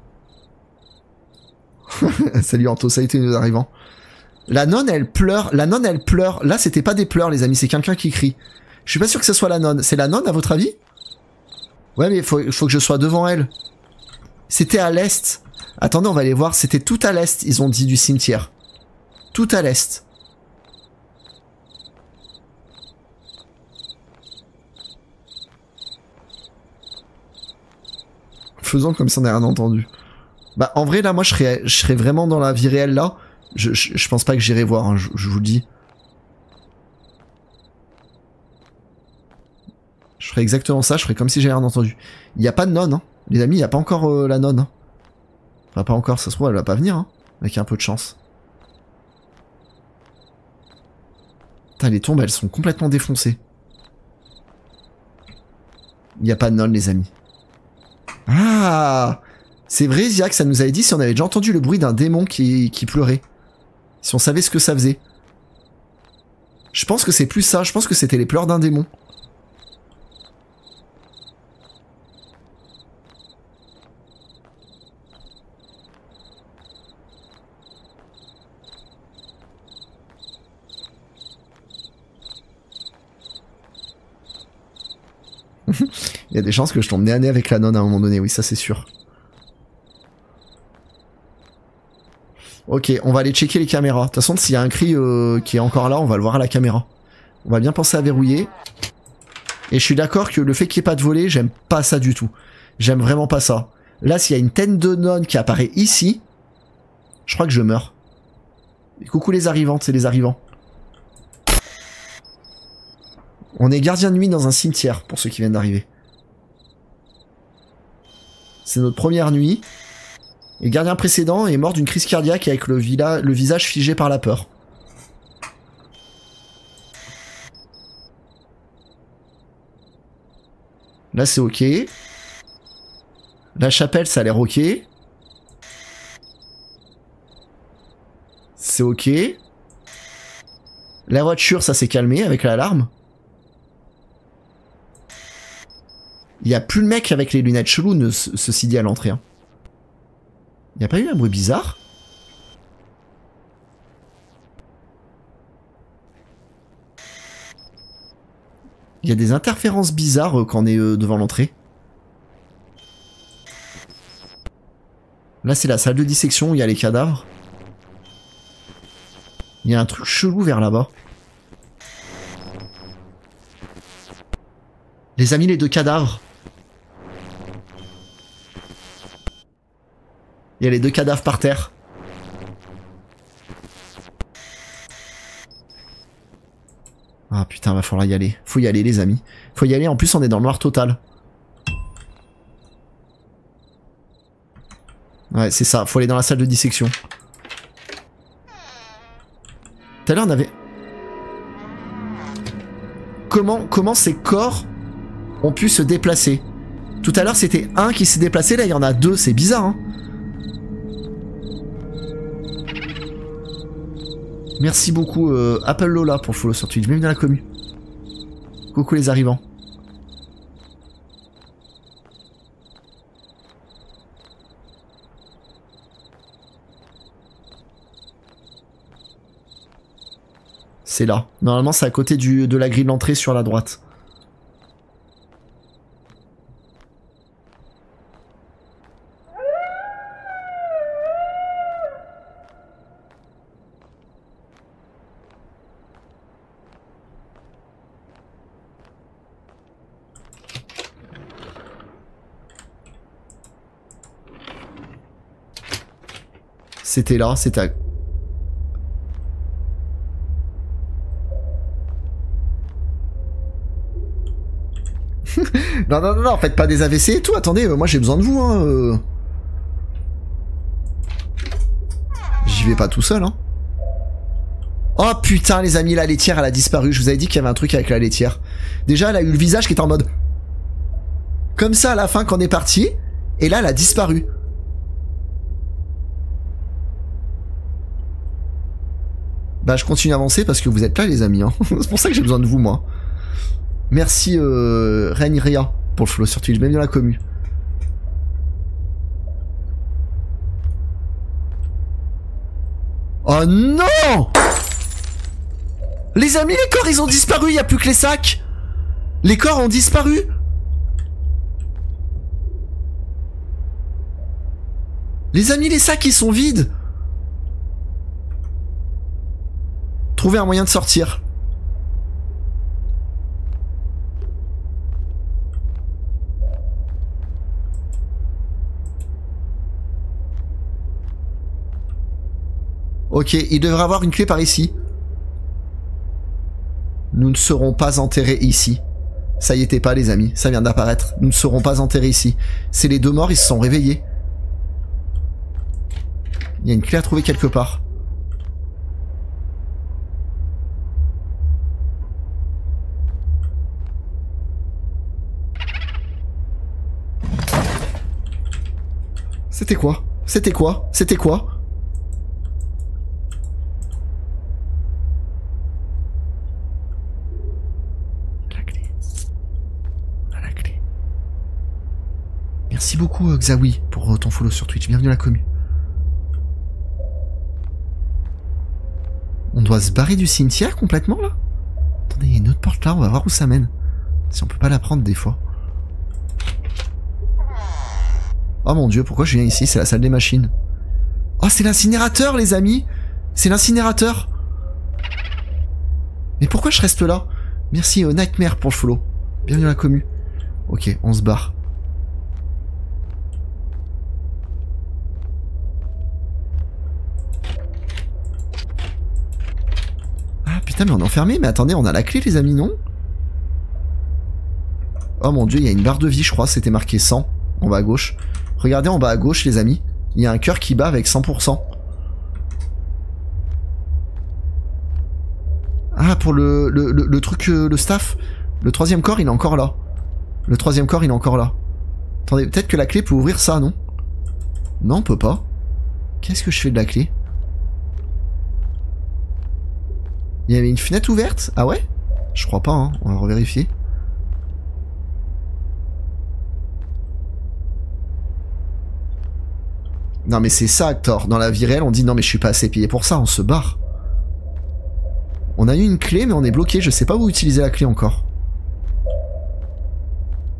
Salut Anto, ça a été nous arrivant. La nonne, elle pleure. La nonne, elle pleure. Là, c'était pas des pleurs, les amis, c'est quelqu'un qui crie. Je suis pas sûr que ce soit la nonne. C'est la nonne, à votre avis? Ouais, mais faut que je sois devant elle. C'était à l'est. Attendez, on va aller voir. C'était tout à l'est, ils ont dit, du cimetière. Tout à l'est. Faisons comme si on n'a rien entendu. Bah, en vrai, là, moi, je serais vraiment dans la vie réelle, là. Je pense pas que j'irai voir, hein, je vous le dis. Je ferais exactement ça, je ferais comme si j'avais rien entendu. Il n'y a pas de nonne, hein. Les amis, il n'y a pas encore la nonne. Hein. Enfin, pas encore, ça se trouve, elle va pas venir, hein. Avec un peu de chance. Putain, les tombes, elles sont complètement défoncées. Il n'y a pas de nonne, les amis. Ah! C'est vrai, Ziak, ça nous avait dit si on avait déjà entendu le bruit d'un démon qui pleurait. Si on savait ce que ça faisait. Je pense que c'est plus ça, je pense que c'était les pleurs d'un démon. Il y a des chances que je tombe nez à nez avec la nonne à un moment donné, oui, ça c'est sûr. Ok, on va aller checker les caméras. De toute façon, s'il y a un cri qui est encore là, on va le voir à la caméra. On va bien penser à verrouiller. Et je suis d'accord que le fait qu'il n'y ait pas de volet, j'aime pas ça du tout. J'aime vraiment pas ça. Là, s'il y a une tête de nonne qui apparaît ici, je crois que je meurs. Et coucou les arrivantes, c'est les arrivants. On est gardien de nuit dans un cimetière, pour ceux qui viennent d'arriver. C'est notre première nuit. Et le gardien précédent est mort d'une crise cardiaque avec le visage figé par la peur. Là c'est ok. La chapelle ça a l'air ok. C'est ok. La voiture ça s'est calmé avec l'alarme. Il n'y a plus le mec avec les lunettes cheloues, ceci dit à l'entrée. Hein. Il n'y a pas eu un bruit bizarre? Il y a des interférences bizarres quand on est devant l'entrée. Là c'est la salle de dissection où il y a les cadavres. Il y a un truc chelou vers là-bas. Les amis, les 2 cadavres. Il y a les 2 cadavres par terre. Ah putain, va falloir y aller. Faut y aller les amis. Faut y aller, en plus on est dans le noir total. Ouais, c'est ça, faut aller dans la salle de dissection. Tout à l'heure on avait... Comment ces corps ont pu se déplacer? Tout à l'heure c'était un qui s'est déplacé, là il y en a 2, c'est bizarre hein. Merci beaucoup Apple Lola pour le follow sur Twitch, bienvenue dans la commu. Coucou les arrivants. C'est là. Normalement c'est à côté de la grille d'entrée sur la droite. C'était là, c'était à... non, faites pas des AVC et tout, attendez, moi j'ai besoin de vous, hein. J'y vais pas tout seul, hein. Oh putain, les amis, la laitière, elle a disparu. Je vous avais dit qu'il y avait un truc avec la laitière. Déjà, elle a eu le visage qui était en mode... comme ça à la fin quand on est parti, et là, elle a disparu. Bah je continue à avancer parce que vous êtes là les amis hein. C'est pour ça que j'ai besoin de vous moi. Merci Renria pour le follow sur Twitch, bienvenue dans la commu. Oh non! Les amis, les corps ils ont disparu, il n'y a plus que les sacs. Les corps ont disparu. Les amis, les sacs ils sont vides. Trouver un moyen de sortir. Ok, il devrait avoir une clé par ici. Nous ne serons pas enterrés ici. Ça y était pas les amis, ça vient d'apparaître. Nous ne serons pas enterrés ici. C'est les 2 morts, ils se sont réveillés. Il y a une clé à trouver quelque part. C'était quoi? C'était quoi? C'était quoi? La clé. On a la clé. Merci beaucoup Xawi pour ton follow sur Twitch. Bienvenue à la commu. On doit se barrer du cimetière complètement là? Attendez, il y a une autre porte là, on va voir où ça mène. Si on peut pas la prendre des fois. Oh mon dieu, pourquoi je viens ici? C'est la salle des machines. Oh, c'est l'incinérateur, les amis! C'est l'incinérateur! Mais pourquoi je reste là? Merci Nightmare pour le follow. Bienvenue à la commu. Ok, on se barre. Ah putain, mais on est enfermé. Mais attendez, on a la clé, les amis, non? Oh mon dieu, il y a une barre de vie, je crois. C'était marqué 100 en bas à gauche. Regardez en bas à gauche, les amis. Il y a un cœur qui bat avec 100%. Ah, pour le truc, le staff. Le 3e corps, il est encore là. Le 3e corps, il est encore là. Attendez, peut-être que la clé peut ouvrir ça, non? Non, on peut pas. Qu'est-ce que je fais de la clé? Il y avait une fenêtre ouverte? Ah ouais? Je crois pas, hein. On va revérifier. Non mais c'est ça, Thor. Dans la vie réelle, on dit non mais je suis pas assez payé pour ça, on se barre. On a eu une clé mais on est bloqué, je sais pas où utiliser la clé encore.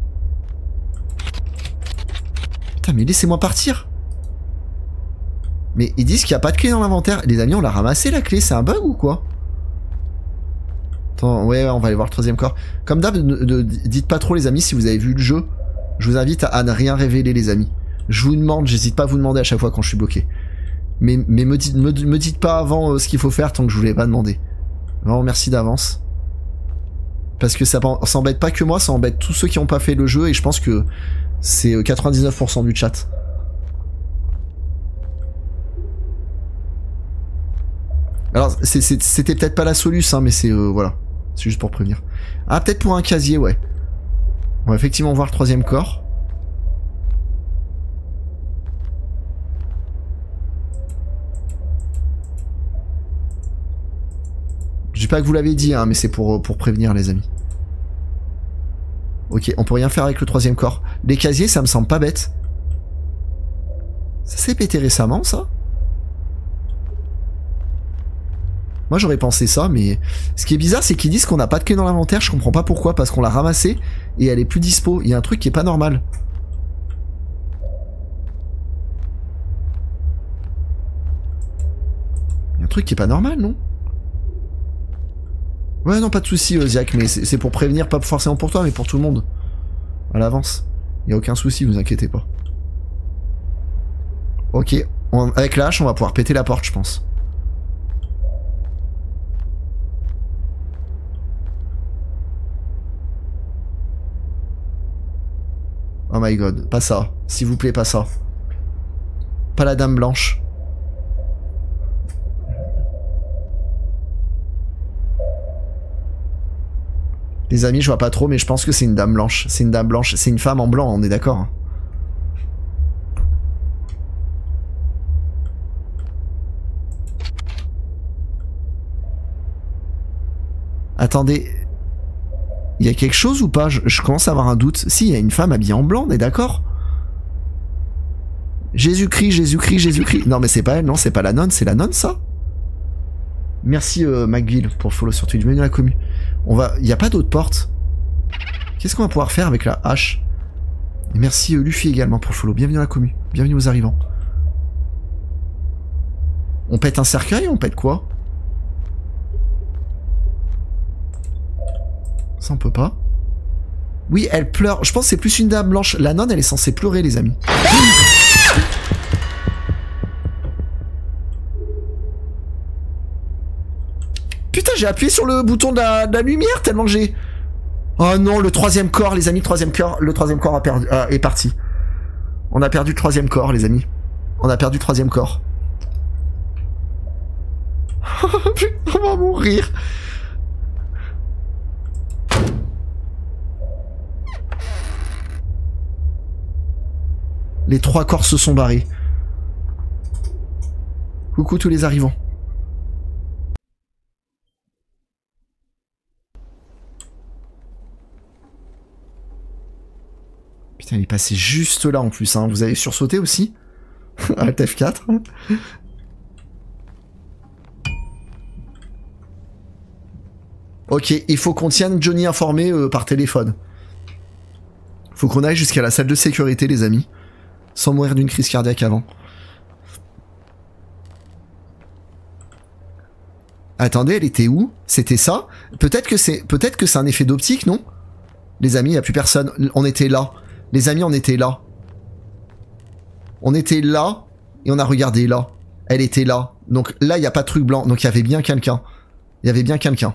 Putain mais laissez-moi partir. Mais ils disent qu'il n'y a pas de clé dans l'inventaire. Les amis, on l'a ramassé la clé, c'est un bug ou quoi? Attends, ouais, on va aller voir le troisième corps. Comme d'hab, dites pas trop les amis si vous avez vu le jeu. Je vous invite à ne rien révéler les amis. Je vous demande, j'hésite pas à vous demander à chaque fois quand je suis bloqué. Mais me dites pas avant ce qu'il faut faire tant que je vous l'ai pas demandé. Vraiment merci d'avance. Parce que ça embête pas que moi, ça embête tous ceux qui ont pas fait le jeu et je pense que c'est 99% du chat. Alors c'était peut-être pas la solution, hein, mais c'est voilà. C'est juste pour prévenir. Ah, peut-être pour un casier, ouais. On va effectivement voir le troisième corps. Je dis pas que vous l'avez dit, hein, mais c'est pour prévenir les amis. Ok, on peut rien faire avec le troisième corps. Les casiers, ça me semble pas bête. Ça s'est pété récemment, ça? Moi j'aurais pensé ça, mais ce qui est bizarre, c'est qu'ils disent qu'on n'a pas de clé dans l'inventaire. Je comprends pas pourquoi, parce qu'on l'a ramassée et elle est plus dispo. Il y a un truc qui est pas normal. Il y a un truc qui est pas normal, non? Ouais, non, pas de soucis, Ziak, mais c'est pour prévenir, pas forcément pour toi, mais pour tout le monde. À l'avance. Il y a aucun souci, vous inquiétez pas. Ok, avec la hache, on va pouvoir péter la porte, je pense. Oh my god, pas ça. S'il vous plaît, pas ça. Pas la dame blanche. Les amis, je vois pas trop, mais je pense que c'est une dame blanche. C'est une dame blanche. C'est une femme en blanc, on est d'accord. Attendez. Il y a quelque chose ou pas? Je commence à avoir un doute. Si, il y a une femme habillée en blanc, on est d'accord? Jésus-Christ, Jésus-Christ, Jésus-Christ. Non, mais c'est pas elle, non, c'est pas la nonne, c'est la nonne, ça? Merci, McGill, pour le follow sur Twitch. Bienvenue dans la commu. Il y a pas d'autre porte. Qu'est-ce qu'on va pouvoir faire avec la hache? Et merci, Luffy également, pour le follow. Bienvenue dans la commu. Bienvenue aux arrivants. On pète un cercueil ou on pète quoi? Ça on peut pas. Oui, elle pleure. Je pense que c'est plus une dame blanche. La nonne, elle est censée pleurer, les amis. Putain, j'ai appuyé sur le bouton de la lumière tellement que j'ai... Oh non, le troisième corps, les amis, le troisième corps a perdu, est parti. On a perdu le troisième corps, les amis. On a perdu le troisième corps. Putain, on va mourir. Les trois corps se sont barrés. Coucou tous les arrivants. Putain, il est passé juste là en plus, hein. Vous avez sursauté aussi? Alt F4. Ok, il faut qu'on tienne Johnny informé par téléphone. Faut qu'on aille jusqu'à la salle de sécurité, les amis. Sans mourir d'une crise cardiaque avant. Attendez, elle était où? C'était ça? Peut-être que c'est un effet d'optique, non? Les amis, il n'y a plus personne. On était là. Les amis, on était là. On était là et on a regardé là. Elle était là. Donc là, il n'y a pas de truc blanc. Donc il y avait bien quelqu'un. Il y avait bien quelqu'un.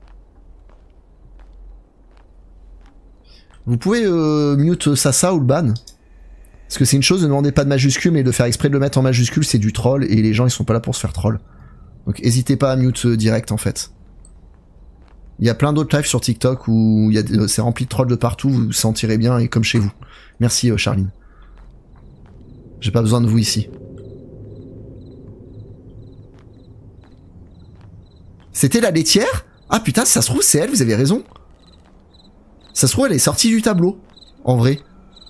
Vous pouvez mute Sasa ou le ban? Parce que c'est une chose de demander pas de majuscule, mais de faire exprès de le mettre en majuscule, c'est du troll, et les gens ils sont pas là pour se faire troll. Donc n'hésitez pas à mute direct en fait. Il y a plein d'autres lives sur TikTok où c'est rempli de trolls de partout, vous vous sentirez bien et comme chez vous. Merci Charline. J'ai pas besoin de vous ici. C'était la laitière? Ah putain, ça se trouve c'est elle, vous avez raison. Ça se trouve elle est sortie du tableau, en vrai.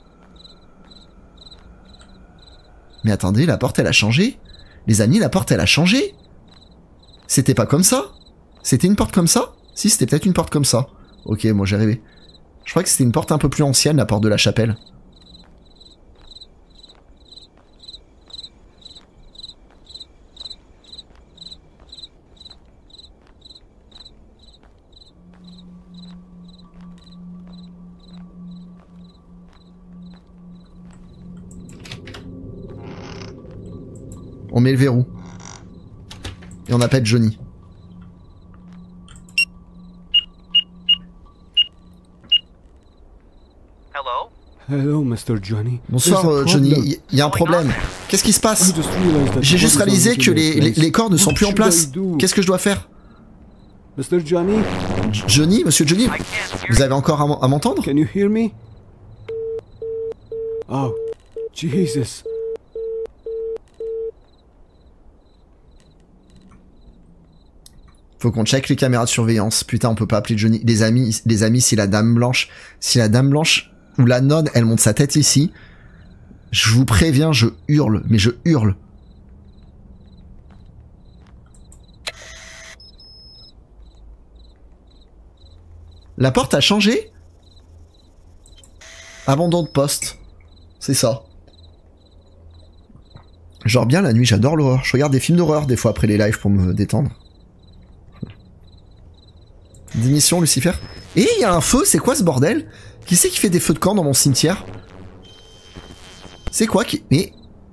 Mais attendez, la porte elle a changé. Les amis, la porte elle a changé. C'était pas comme ça. C'était une porte comme ça? Si, c'était peut-être une porte comme ça. Ok, moi j'ai rêvé. Je crois que c'était une porte un peu plus ancienne, la porte de la chapelle. On met le verrou. Et on appelle Johnny. Hello, Mr. Johnny. Bonsoir Johnny, il y a un problème. Qu'est-ce qui se passe? J'ai juste réalisé que les corps ne sont plus en place. Qu'est-ce que je dois faire? Mr. Johnny? Johnny, monsieur Johnny? Vous avez encore à m'entendre? Can you hear me? Oh, Jesus. Faut qu'on check les caméras de surveillance. Putain, on peut pas appeler Johnny. Les amis, si la dame blanche ou la nonne, elle monte sa tête ici, je vous préviens, je hurle, mais je hurle. La porte a changé? Abandon de poste. C'est ça. Genre bien la nuit, j'adore l'horreur. Je regarde des films d'horreur des fois après les lives pour me détendre. Démission, Lucifer. Et il y a un feu, c'est quoi ce bordel? Qui c'est qui fait des feux de camp dans mon cimetière? C'est quoi qui... Mais...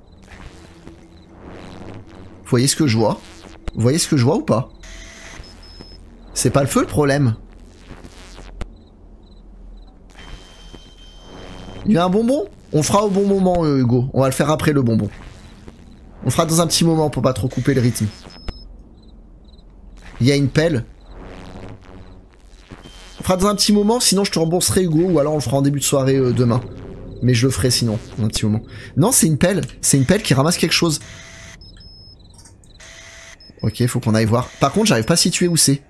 Vous voyez ce que je vois? Vous voyez ce que je vois ou pas? C'est pas le feu le problème. Il y a un bonbon? On le fera au bon moment, Hugo. On va le faire après le bonbon. On le fera dans un petit moment pour pas trop couper le rythme. Il y a une pelle. On fera dans un petit moment, sinon je te rembourserai Hugo, ou alors on le fera en début de soirée demain. Mais je le ferai sinon, dans un petit moment. Non, c'est une pelle. C'est une pelle qui ramasse quelque chose. Ok, faut qu'on aille voir. Par contre, j'arrive pas à situer où c'est.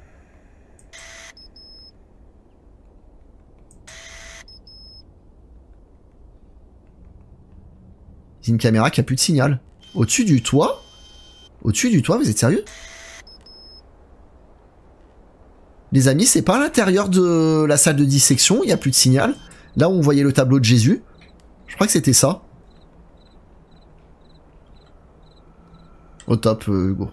C'est une caméra qui a plus de signal. Au-dessus du toit? Au-dessus du toit, vous êtes sérieux? Les amis, c'est pas à l'intérieur de la salle de dissection, il n'y a plus de signal. Là où on voyait le tableau de Jésus. Je crois que c'était ça. Au top, Hugo.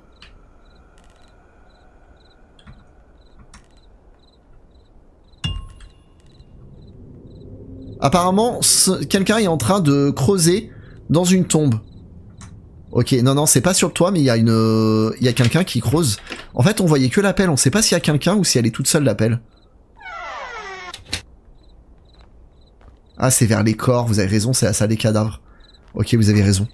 Apparemment, quelqu'un est en train de creuser dans une tombe. Ok, non, c'est pas sur le toit, mais il y a quelqu'un qui creuse. En fait, on voyait que la pelle, on sait pas s'il y a quelqu'un ou si elle est toute seule, la pelle. Ah, c'est vers les corps, vous avez raison, c'est la salle des cadavres. Ok, vous avez raison.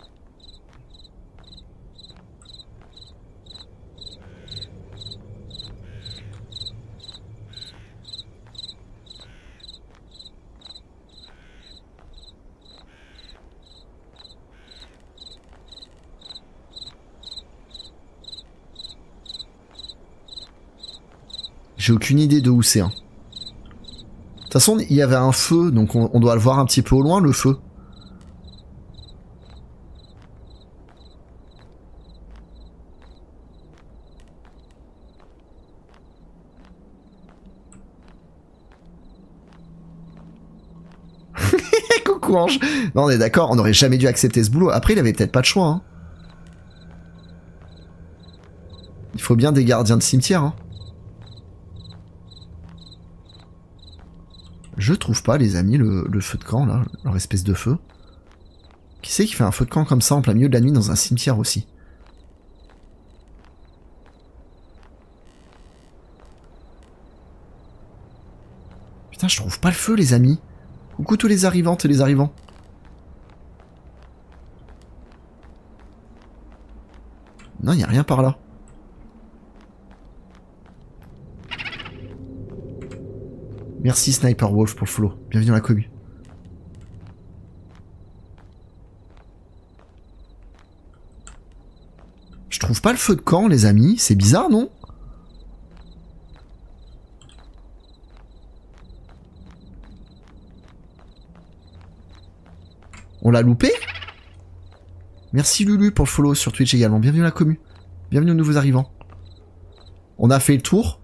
J'ai aucune idée de où c'est. Hein. De toute façon, il y avait un feu, donc on doit le voir un petit peu au loin, le feu. Coucou Ange. Non, on est d'accord, on n'aurait jamais dû accepter ce boulot. Après, il avait peut-être pas de choix. Hein. Il faut bien des gardiens de cimetière. Hein. Je trouve pas, les amis, le feu de camp, là, leur espèce de feu. Qui c'est qui fait un feu de camp comme ça en plein milieu de la nuit dans un cimetière aussi? Putain, je trouve pas le feu, les amis. Coucou tous les arrivantes et les arrivants. Non, y a rien par là. Merci Sniper Wolf pour le follow. Bienvenue dans la commu. Je trouve pas le feu de camp, les amis. C'est bizarre, non? On l'a loupé? Merci Lulu pour le follow sur Twitch également. Bienvenue dans la commu. Bienvenue aux nouveaux arrivants. On a fait le tour.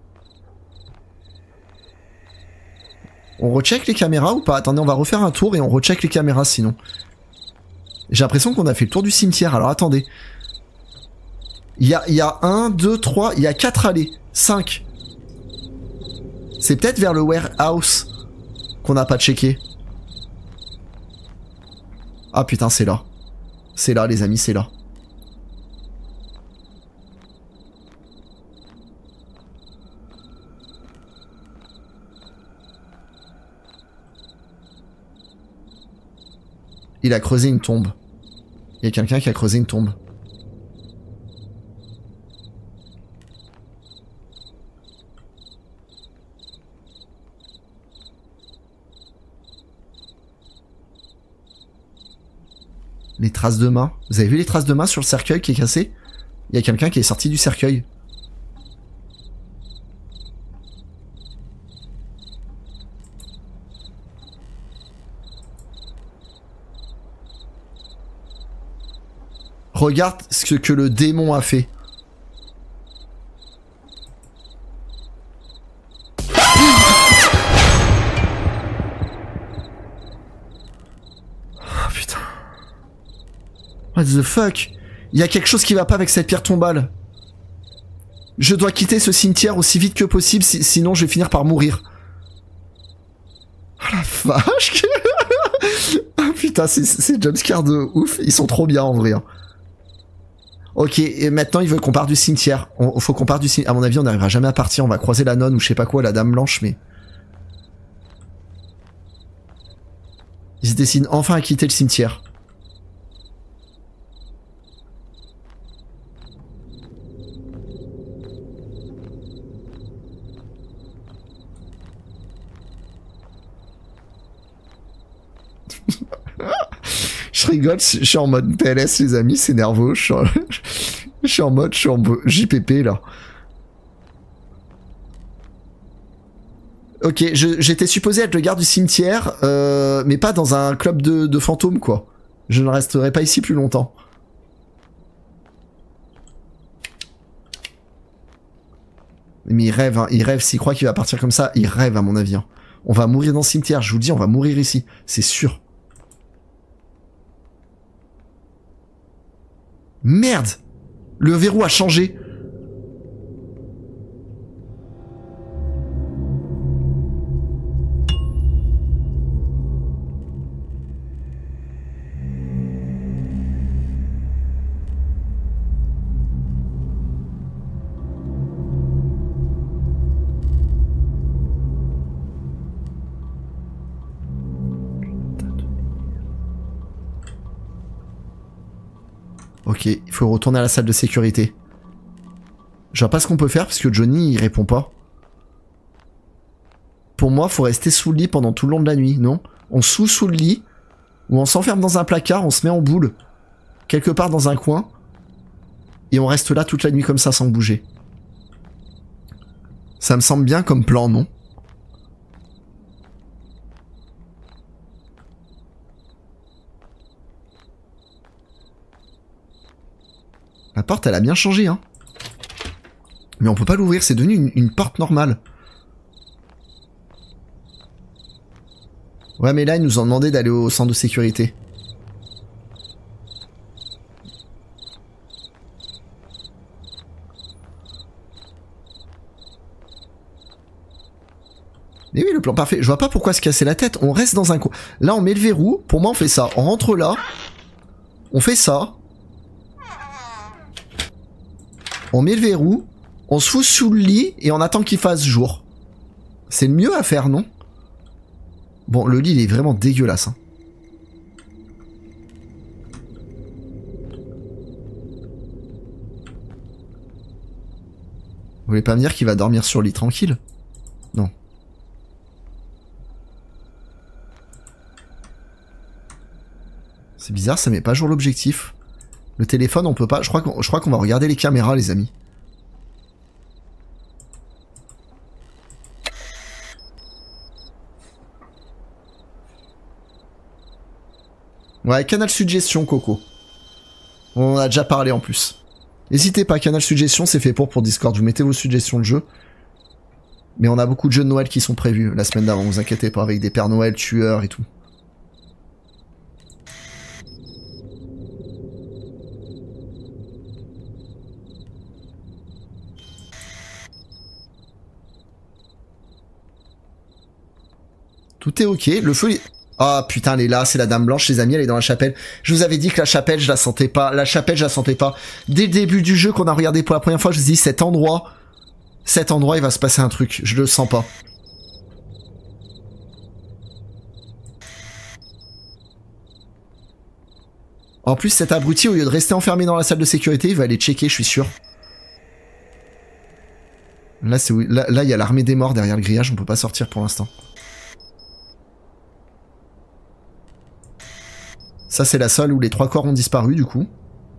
On recheck les caméras ou pas? Attendez, on va refaire un tour et on recheck les caméras sinon. J'ai l'impression qu'on a fait le tour du cimetière. Alors attendez. Il y a 1, 2, 3, il y a 4 allées. 5. C'est peut-être vers le warehouse qu'on n'a pas checké. Ah putain, c'est là. C'est là les amis, c'est là. Il a creusé une tombe. Il y a quelqu'un qui a creusé une tombe. Les traces de main. Vous avez vu les traces de main sur le cercueil qui est cassé? Il y a quelqu'un qui est sorti du cercueil. Regarde ce que le démon a fait. Oh putain. What the fuck? Il y a quelque chose qui va pas avec cette pierre tombale. Je dois quitter ce cimetière aussi vite que possible, sinon je vais finir par mourir. Oh la vache. Ah putain, c'est jumpscare de ouf. Ils sont trop bien en vrai. Hein. Ok, et maintenant il veut qu'on parte du cimetière. Faut qu'on parte du cimetière. À mon avis, on n'arrivera jamais à partir. On va croiser la nonne ou je sais pas quoi, la dame blanche, mais... Ils se décident enfin à quitter le cimetière. Je rigole, je suis en mode PLS les amis, c'est nerveux, je suis en mode JPP là. Ok, j'étais supposé être le garde du cimetière, mais pas dans un club de fantômes quoi. Je ne resterai pas ici plus longtemps. Mais il rêve, s'il croit qu'il va partir comme ça, il rêve à mon avis. Hein. On va mourir dans le cimetière, je vous le dis, on va mourir ici, c'est sûr. Merde! Le verrou a changé. Ok, il faut retourner à la salle de sécurité. Je vois pas ce qu'on peut faire parce que Johnny il répond pas. Pour moi, faut rester sous le lit pendant tout le long de la nuit, non? On sous le lit, ou on s'enferme dans un placard, on se met en boule, quelque part dans un coin, et on reste là toute la nuit comme ça sans bouger. Ça me semble bien comme plan, non? La porte, elle a bien changé, hein. Mais on peut pas l'ouvrir, c'est devenu une porte normale. Ouais, mais là, ils nous ont demandé d'aller au centre de sécurité. Mais oui, le plan parfait. Je vois pas pourquoi se casser la tête. On reste dans un coin. Là, on met le verrou. Pour moi, on fait ça. On rentre là. On fait ça. On met le verrou, on se fout sous le lit et on attend qu'il fasse jour. C'est le mieux à faire, non? Bon, le lit, il est vraiment dégueulasse. Hein. Vous voulez pas me dire qu'il va dormir sur le lit tranquille? Non. C'est bizarre, ça met pas à jour l'objectif. Le téléphone, on peut pas... Je crois qu'on va regarder les caméras, les amis. Ouais, Canal Suggestion, Coco. On en a déjà parlé en plus. N'hésitez pas, Canal Suggestion, c'est fait pour Discord. Vous mettez vos suggestions de jeux. Mais on a beaucoup de jeux de Noël qui sont prévus la semaine d'avant, vous inquiétez pas, avec des Pères Noël, tueurs et tout. Tout est ok, le feu... Ah putain, elle est là, c'est la Dame Blanche, les amis, elle est dans la chapelle. Je vous avais dit que la chapelle, je la sentais pas. La chapelle, je la sentais pas. Dès le début du jeu, qu'on a regardé pour la première fois, je me suis dit, cet endroit, il va se passer un truc. Je le sens pas. En plus, cet abruti, au lieu de rester enfermé dans la salle de sécurité, il va aller checker, je suis sûr. Là, c'est où... Là, il y a l'armée des morts derrière le grillage, on peut pas sortir pour l'instant. Ça, c'est la salle où les 3 corps ont disparu, du coup.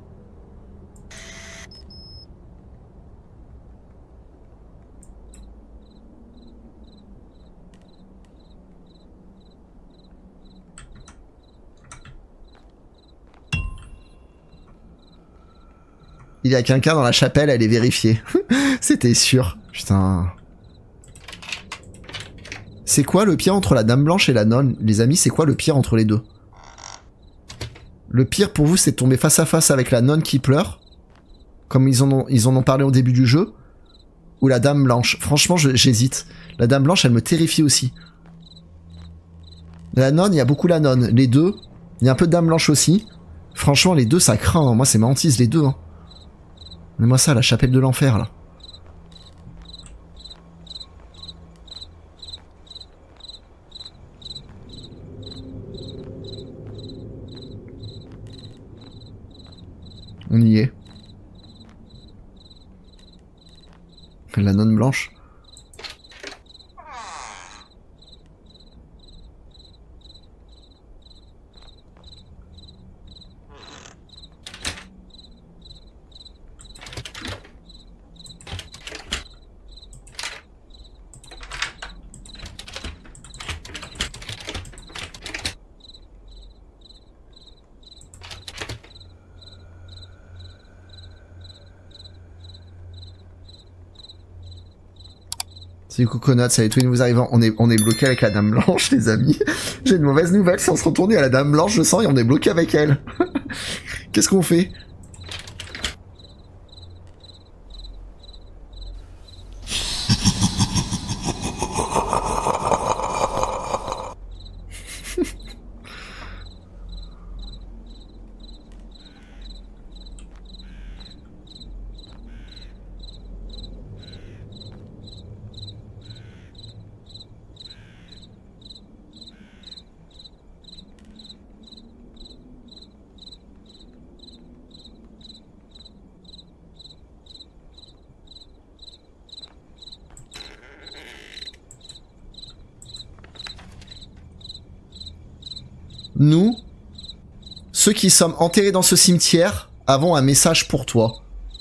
Il y a quelqu'un dans la chapelle, elle est vérifiée. C'était sûr. Putain. C'est quoi le pire entre la Dame Blanche et la nonne? Les amis, c'est quoi le pire entre les deux? Le pire pour vous, c'est de tomber face à face avec la nonne qui pleure, comme ils en ont parlé au début du jeu, ou la Dame Blanche. Franchement, j'hésite. La Dame Blanche, elle me terrifie aussi. La nonne, il y a beaucoup la nonne. Les deux, il y a un peu de Dame Blanche aussi. Franchement, les deux, ça craint. Moi, c'est ma hantise, les deux. Hein. Mais-moi ça, la chapelle de l'enfer, là. On y est. La nonne blanche. Salut Coconut, salut tous les nouveaux arrivants. On est bloqué avec la Dame Blanche, les amis. J'ai une mauvaise nouvelle, si on se retourne à la Dame Blanche, je sens, et on est bloqué avec elle. Qu'est-ce qu'on fait? Nous, ceux qui sommes enterrés dans ce cimetière, avons un message pour toi.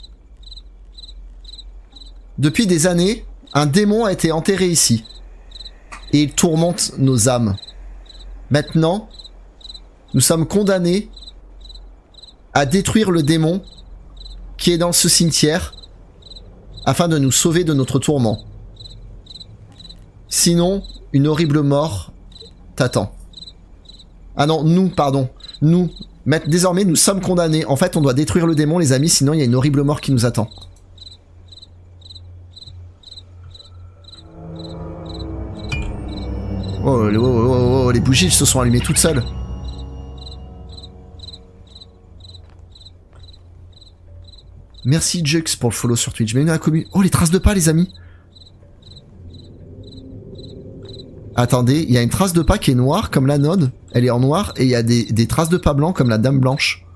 Depuis des années, un démon a été enterré ici. Et il tourmente nos âmes. Maintenant, nous sommes condamnés à détruire le démon qui est dans ce cimetière afin de nous sauver de notre tourment. Sinon, une horrible mort t'attend. Ah non, nous, pardon. Nous. Désormais, nous sommes condamnés. En fait, on doit détruire le démon, les amis, sinon il y a une horrible mort qui nous attend. Oh, les bougies se sont allumées toutes seules. Merci Jux pour le follow sur Twitch. Bienvenue à la commune. Oh, les traces de pas, les amis. Attendez, il y a une trace de pas qui est noire comme la nonne. Elle est en noir et il y a des traces de pas blanc comme la Dame Blanche.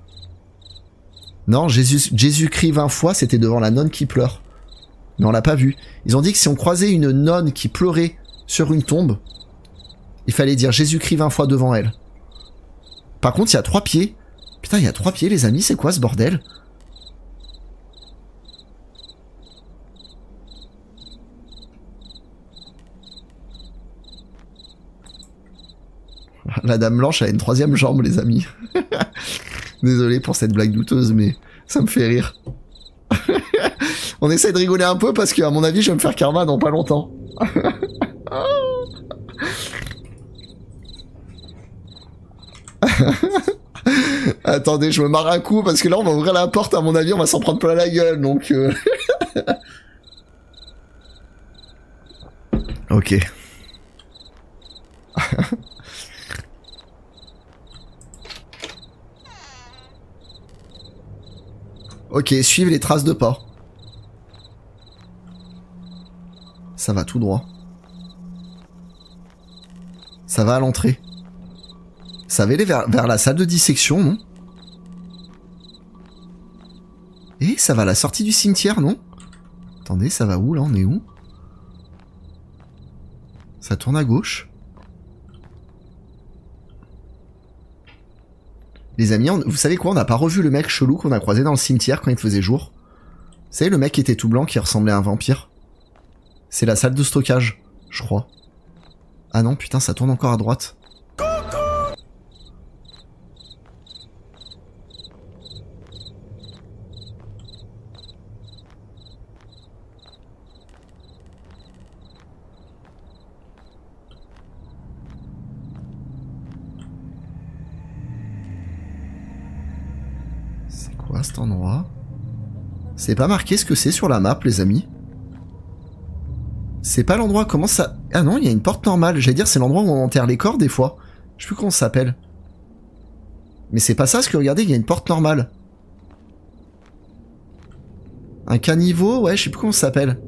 Non, Jésus-Christ 20 fois, c'était devant la nonne qui pleure. Mais on l'a pas vu. Ils ont dit que si on croisait une nonne qui pleurait sur une tombe, il fallait dire Jésus-Christ 20 fois devant elle. Par contre, il y a 3 pieds. Putain, il y a 3 pieds, les amis, c'est quoi ce bordel? La Dame Blanche a une 3e jambe, les amis. Désolé pour cette blague douteuse, mais ça me fait rire. On essaie de rigoler un peu parce qu'à mon avis, je vais me faire karma dans pas longtemps. Attendez, je me marre un coup parce que là, on va ouvrir la porte, à mon avis, on va s'en prendre plein la gueule, donc... Ok. Ok, suivez les traces de pas. Ça va tout droit. Ça va à l'entrée. Ça va aller vers la salle de dissection, non? ça va à la sortie du cimetière, non? Attendez, ça va où là? On est où? Ça tourne à gauche. Les amis, vous savez quoi? On n'a pas revu le mec chelou qu'on a croisé dans le cimetière quand il faisait jour. Vous savez, le mec qui était tout blanc, qui ressemblait à un vampire. C'est la salle de stockage, je crois. Ah non, putain, ça tourne encore à droite. C'est quoi cet endroit? C'est pas marqué ce que c'est sur la map, les amis. C'est pas l'endroit, comment ça... Ah non, il y a une porte normale. J'allais dire, c'est l'endroit où on enterre les corps, des fois. Je sais plus comment ça s'appelle. Mais c'est pas ça, parce que regardez, il y a une porte normale. Un caniveau, ouais, je sais plus comment ça s'appelle.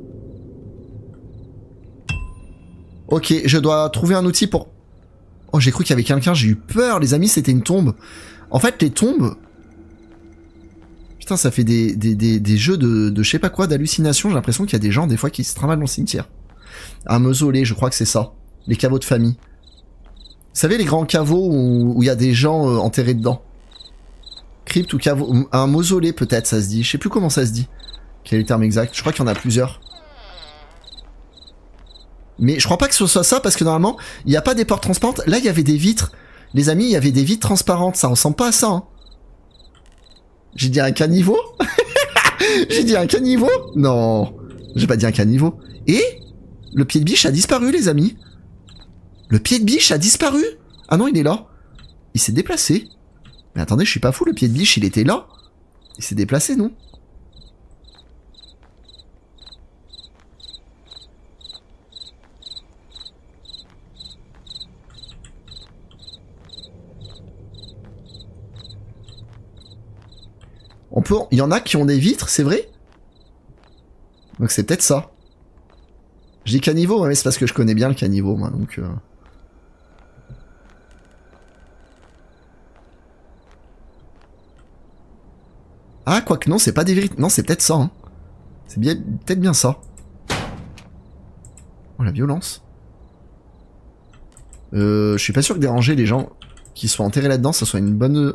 Ok, je dois trouver un outil pour... Oh, j'ai cru qu'il y avait quelqu'un, j'ai eu peur, les amis, c'était une tombe. En fait, les tombes... Putain, ça fait des jeux de je sais pas quoi, d'hallucination. J'ai l'impression qu'il y a des gens, des fois, qui se travaillent dans le cimetière. Un mausolée, je crois que c'est ça. Les caveaux de famille. Vous savez, les grands caveaux où il y a des gens enterrés dedans. Crypte ou caveau... Un mausolée, peut-être, ça se dit. Je sais plus comment ça se dit. Quel est le terme exact? Je crois qu'il y en a plusieurs. Mais je crois pas que ce soit ça, parce que normalement, il n'y a pas des portes transparentes. Là, il y avait des vitres. Les amis, il y avait des vitres transparentes. Ça ressemble pas à ça, hein. J'ai dit un caniveau? J'ai dit un caniveau? Non, j'ai pas dit un caniveau. Et le pied de biche a disparu, les amis. Le pied de biche a disparu. Ah non, il est là. Il s'est déplacé. Mais attendez, je suis pas fou, le pied de biche, il était là. Il s'est déplacé, non? On peut... Il y en a qui ont des vitres, c'est vrai? Donc c'est peut-être ça. Je dis caniveau, mais c'est parce que je connais bien le caniveau, moi, donc... Ah, quoique non, c'est pas des vitres... Non, c'est peut-être ça, hein. C'est bien... peut-être bien ça. Oh, la violence. Je suis pas sûr que déranger les gens qui soient enterrés là-dedans, ça soit une bonne...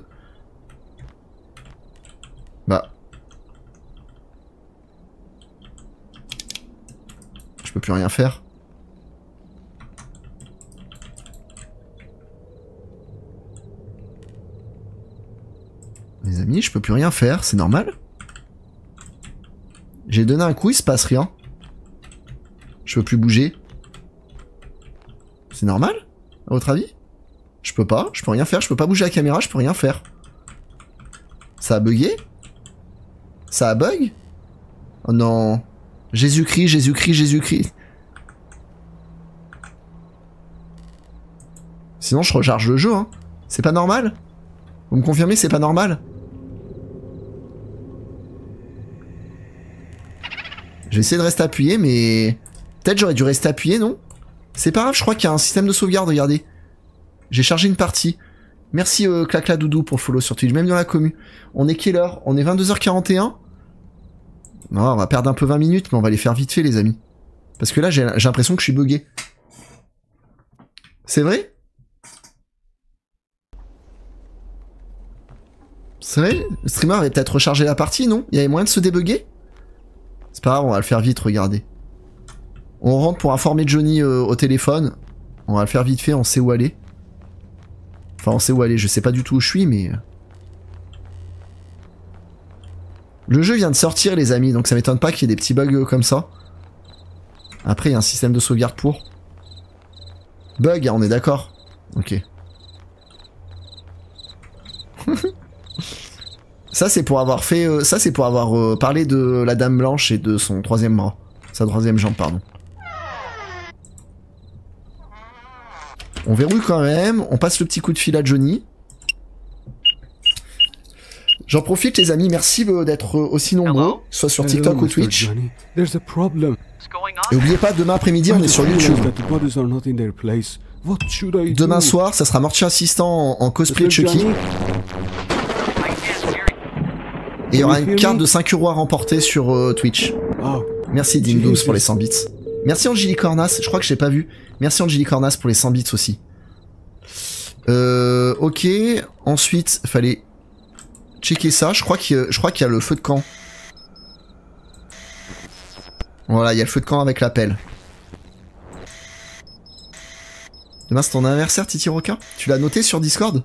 Bah... Je peux plus rien faire. Les amis, je peux plus rien faire, c'est normal? J'ai donné un coup, il se passe rien. Je peux plus bouger. C'est normal? À votre avis? Je peux pas, je peux rien faire, je peux pas bouger la caméra, je peux rien faire. Ça a bugué? Ça a bug? Oh non. Jésus-Christ, Jésus-Christ, Jésus-Christ. Sinon je recharge le jeu, hein. C'est pas normal? Vous me confirmez, c'est pas normal? Je vais essayer de rester appuyé, mais... Peut-être j'aurais dû rester appuyé, non? C'est pas grave, je crois qu'il y a un système de sauvegarde, regardez. J'ai chargé une partie. Merci Clacla Doudou pour le follow sur Twitch, même dans la commu. On est quelle heure? On est 22h41? Non, on va perdre un peu 20 minutes, mais on va les faire vite fait, les amis. Parce que là, j'ai l'impression que je suis bugué. C'est vrai? C'est vrai? Le streamer avait peut-être rechargé la partie, non? Il y avait moyen de se débugger? C'est pas grave, on va le faire vite, regardez. On rentre pour informer Johnny au téléphone. On va le faire vite fait, on sait où aller. Enfin, on sait où aller, je sais pas du tout où je suis, mais... Le jeu vient de sortir, les amis, donc ça m'étonne pas qu'il y ait des petits bugs comme ça. Après, il y a un système de sauvegarde pour. Bug, on est d'accord. Ok. Ça, c'est pour avoir fait... ça, c'est pour avoir parlé de la Dame Blanche et de son troisième bras. Sa troisième jambe, pardon. On verrouille quand même. On passe le petit coup de fil à Johnny. J'en profite, les amis. Merci d'être aussi nombreux, soit sur TikTok ou Twitch. Et n'oubliez pas, demain après-midi, on est sur YouTube. Demain soir, ça sera Mortier Assistant en cosplay de Chucky. Et il y aura une carte de 5 € à remporter sur Twitch. Oh, Merci Dim12 pour les 100 bits. Merci Angélique Cornas, je crois que je l'ai pas vu. Merci Angélique Cornas pour les 100 bits aussi. Ok, ensuite, fallait checker ça. Je crois qu'il y a le feu de camp. Voilà, il y a le feu de camp avec l'appel. Demain c'est ton anniversaire, Titi Roca? Tu l'as noté sur Discord?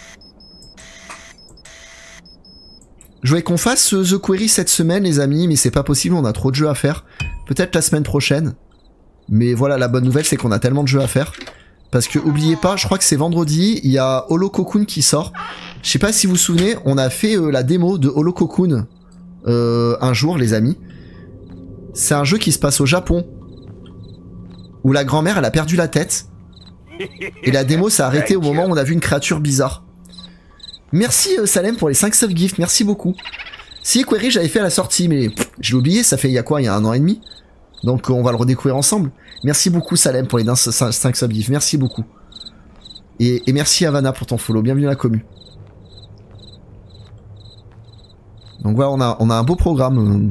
Je voulais qu'on fasse The Query cette semaine, les amis, mais c'est pas possible, on a trop de jeux à faire. Peut-être la semaine prochaine. Mais voilà, la bonne nouvelle, c'est qu'on a tellement de jeux à faire. Parce que, oubliez pas, je crois que c'est vendredi, il y a Holo Cocoon qui sort. Je sais pas si vous vous souvenez, on a fait la démo de Holo Cocoon un jour, les amis. C'est un jeu qui se passe au Japon. Où la grand-mère, elle a perdu la tête. Et la démo s'est arrêtée au moment où on a vu une créature bizarre. Merci Salem pour les 5 subgifts, merci beaucoup. Si Query j'avais fait à la sortie, mais je l'ai oublié, ça fait il y a quoi, il y a 1 an et demi. Donc on va le redécouvrir ensemble. Merci beaucoup Salem pour les 5 subgifts, merci beaucoup. Et merci Havana pour ton follow, bienvenue à la commu. Donc voilà, on a un beau programme.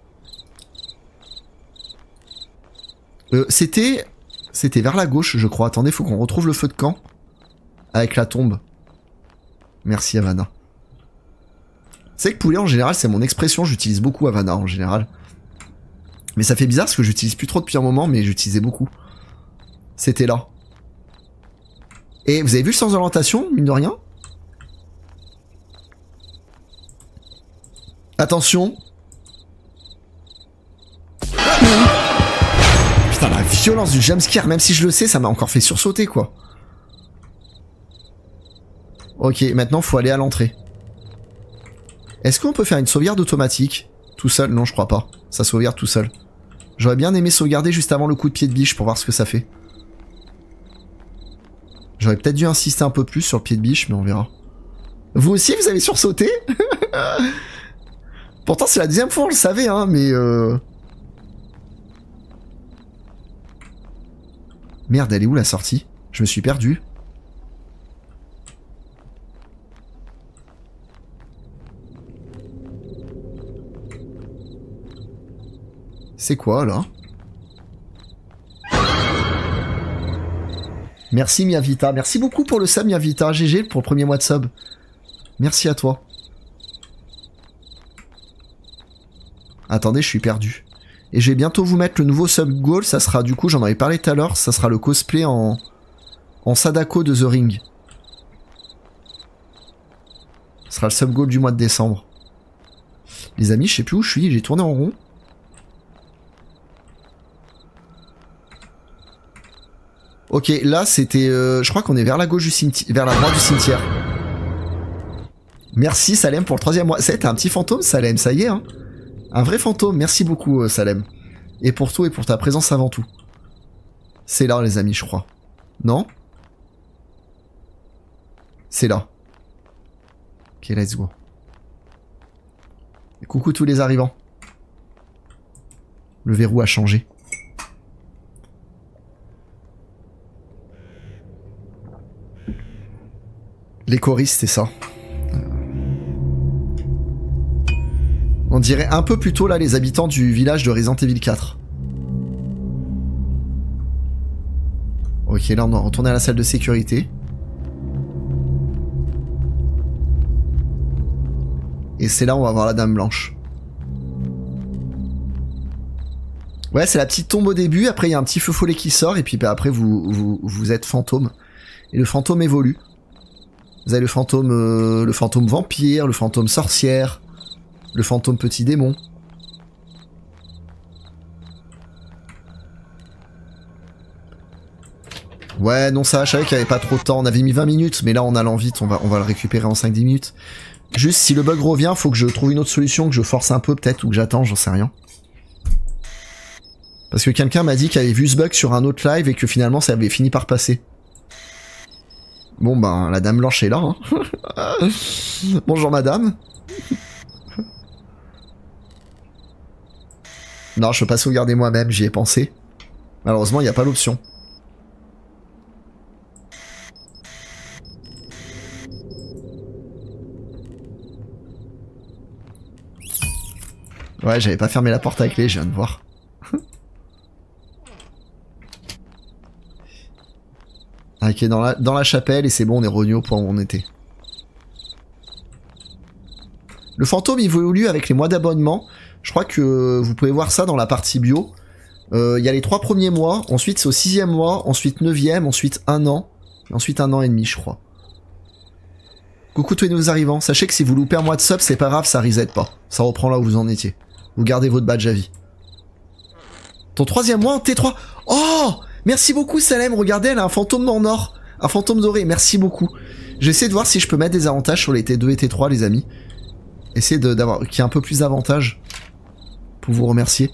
C'était vers la gauche, je crois. Attendez, faut qu'on retrouve le feu de camp. Avec la tombe. Merci Havana. C'est que poulet en général, c'est mon expression, j'utilise beaucoup Havana en général. Mais ça fait bizarre parce que j'utilise plus trop depuis un moment, mais j'utilisais beaucoup. C'était là. Et vous avez vu le sens d'orientation, mine de rien? Attention. Putain, la violence du jumpscare, même si je le sais, ça m'a encore fait sursauter, quoi. Ok, maintenant, faut aller à l'entrée. Est-ce qu'on peut faire une sauvegarde automatique? Tout seul? Non, je crois pas. Ça sauvegarde tout seul. J'aurais bien aimé sauvegarder juste avant le coup de pied de biche pour voir ce que ça fait. J'aurais peut-être dû insister un peu plus sur le pied de biche, mais on verra. Vous aussi, vous avez sursauté? Pourtant, c'est la deuxième fois, on le savait, hein, mais... Merde, elle est où la sortie? Je me suis perdu. C'est quoi, là? Merci Miavita. Merci beaucoup pour le sub Miavita. GG pour le premier mois de sub. Merci à toi. Attendez, je suis perdu. Et je vais bientôt vous mettre le nouveau sub goal. Ça sera, du coup, j'en avais parlé tout à l'heure. Ça sera le cosplay en Sadako de The Ring. Ce sera le sub goal du mois de décembre. Les amis, je sais plus où je suis. J'ai tourné en rond. Ok, là c'était... je crois qu'on est vers la gauche du cimetière, vers la droite du cimetière. Merci Salem pour le 3e mois. T'as un petit fantôme Salem, ça y est hein. Un vrai fantôme, merci beaucoup Salem. Et pour tout et pour ta présence avant tout. C'est là les amis je crois. Non? C'est là. Ok, let's go. Et coucou tous les arrivants. Le verrou a changé. Les choristes, c'est ça. On dirait un peu plus tôt là les habitants du village de Resident Evil 4. Ok, là on doit retourner à la salle de sécurité. Et c'est là où on va voir la dame blanche. Ouais, c'est la petite tombe au début, après il y a un petit feu follet qui sort, et puis bah, après vous êtes fantôme. Et le fantôme évolue. Vous avez le fantôme vampire, le fantôme sorcière, le fantôme petit démon. Ouais, non, ça, je savais qu'il n'y avait pas trop de temps. On avait mis 20 minutes, mais là, en allant vite, on va le récupérer en 5-10 minutes. Juste, si le bug revient, faut que je trouve une autre solution, que je force un peu, peut-être, ou que j'attends, j'en sais rien. Parce que quelqu'un m'a dit qu'il avait vu ce bug sur un autre live et que finalement, ça avait fini par passer. Bon ben, la dame blanche est là. Hein. Bonjour madame. Non, je peux pas sauvegarder moi-même, j'y ai pensé. Malheureusement, il n'y a pas l'option. Ouais, j'avais pas fermé la porte avec les, je viens de voir. Ok, dans la chapelle, et c'est bon, on est revenu au point où on était. Le fantôme évolue avec les mois d'abonnement. Je crois que vous pouvez voir ça dans la partie bio. Il y a les 3 premiers mois, ensuite c'est au 6e mois, ensuite 9e, ensuite 1 an, et ensuite 1 an et demi, je crois. Coucou tous les nouveaux arrivants, sachez que si vous loupez un mois de sub, c'est pas grave, ça reset pas. Ça reprend là où vous en étiez. Vous gardez votre badge à vie. Ton 3e mois en T3. Oh, merci beaucoup Salem, regardez, elle a un fantôme en or. Un fantôme doré, merci beaucoup. J'essaie de voir si je peux mettre des avantages sur les T2 et T3, les amis. Essayer d'avoir qu'il y ait un peu plus d'avantages. Pour vous remercier.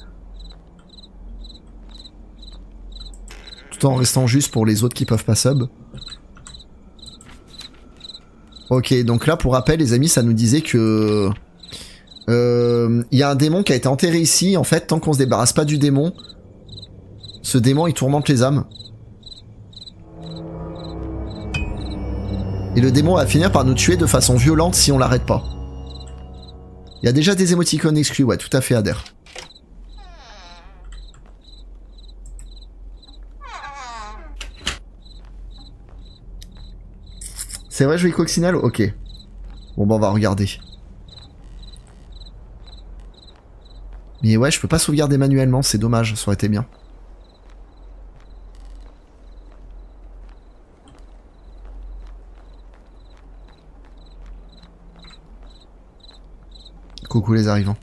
Tout en restant juste pour les autres qui peuvent pas sub. Ok, donc là, pour rappel, les amis, ça nous disait que... il y a un démon qui a été enterré ici. En fait, tant qu'on se débarrasse pas du démon, ce démon, il tourmente les âmes. Et le démon va finir par nous tuer de façon violente si on l'arrête pas. Il y a déjà des émoticônes exclus, ouais, tout à fait, Adair. C'est vrai, jouer coccinelle? Ok. Bon, bah, on va regarder. Mais ouais, je peux pas sauvegarder manuellement, c'est dommage, ça aurait été bien. Coucou les arrivants.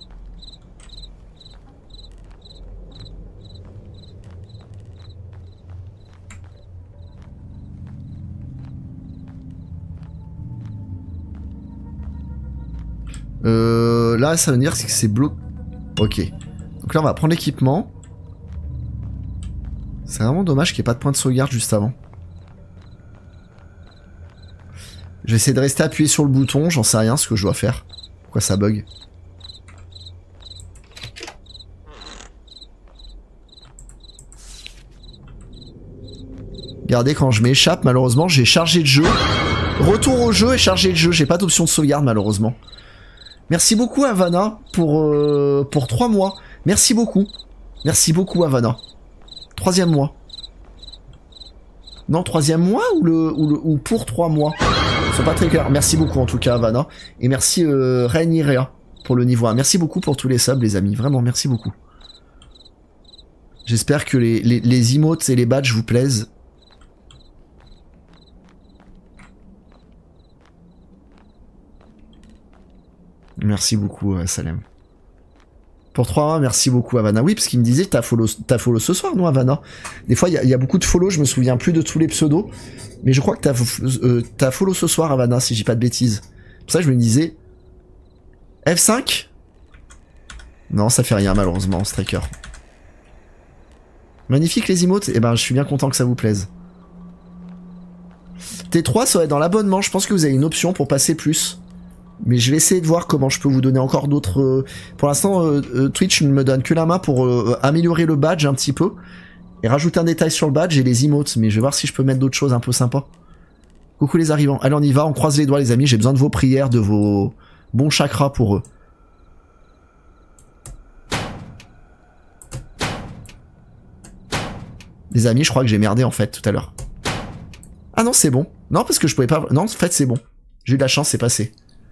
Là, ça veut dire que c'est bloqué. Ok. Donc là, on va prendre l'équipement. C'est vraiment dommage qu'il n'y ait pas de point de sauvegarde juste avant. Je vais essayer de rester appuyé sur le bouton, j'en sais rien ce que je dois faire. Pourquoi ça bug? Regardez, quand je m'échappe, malheureusement, j'ai chargé le jeu. Retour au jeu et chargé le jeu. J'ai pas d'option de sauvegarde, malheureusement. Merci beaucoup, Havana, pour 3 mois. Merci beaucoup. Merci beaucoup, Havana. 3e mois. Non, 3e mois ou pour 3 mois? Ils sont pas très clairs. Merci beaucoup, en tout cas, Havana. Et merci, Rhaenyra, pour le niveau 1. Merci beaucoup pour tous les subs, les amis. Vraiment, merci beaucoup. J'espère que les emotes et les badges vous plaisent. Merci beaucoup, Salem. Pour 3 mois, merci beaucoup, Havana. Oui, parce qu'il me disait, t'as follow ce soir, non, Havana? Des fois, il y a beaucoup de follow, je me souviens plus de tous les pseudos. Mais je crois que t'as follow ce soir, Havana, si j'ai pas de bêtises. Pour ça, je me disais... F5? Non, ça fait rien, malheureusement, Striker. Magnifique, les emotes. Eh ben, je suis bien content que ça vous plaise. T3, ça va être dans l'abonnement. Je pense que vous avez une option pour passer plus. Mais je vais essayer de voir comment je peux vous donner encore d'autres... Pour l'instant, Twitch ne me donne que la main pour améliorer le badge un petit peu. Et rajouter un détail sur le badge et les emotes. Mais je vais voir si je peux mettre d'autres choses un peu sympas. Coucou les arrivants. Allez, on y va. On croise les doigts, les amis. J'ai besoin de vos prières, de vos bons chakras pour eux. Les amis, je crois que j'ai merdé en fait tout à l'heure. Ah non, c'est bon. Non, parce que je pouvais pas... Non, en fait, c'est bon. J'ai eu de la chance, c'est passé.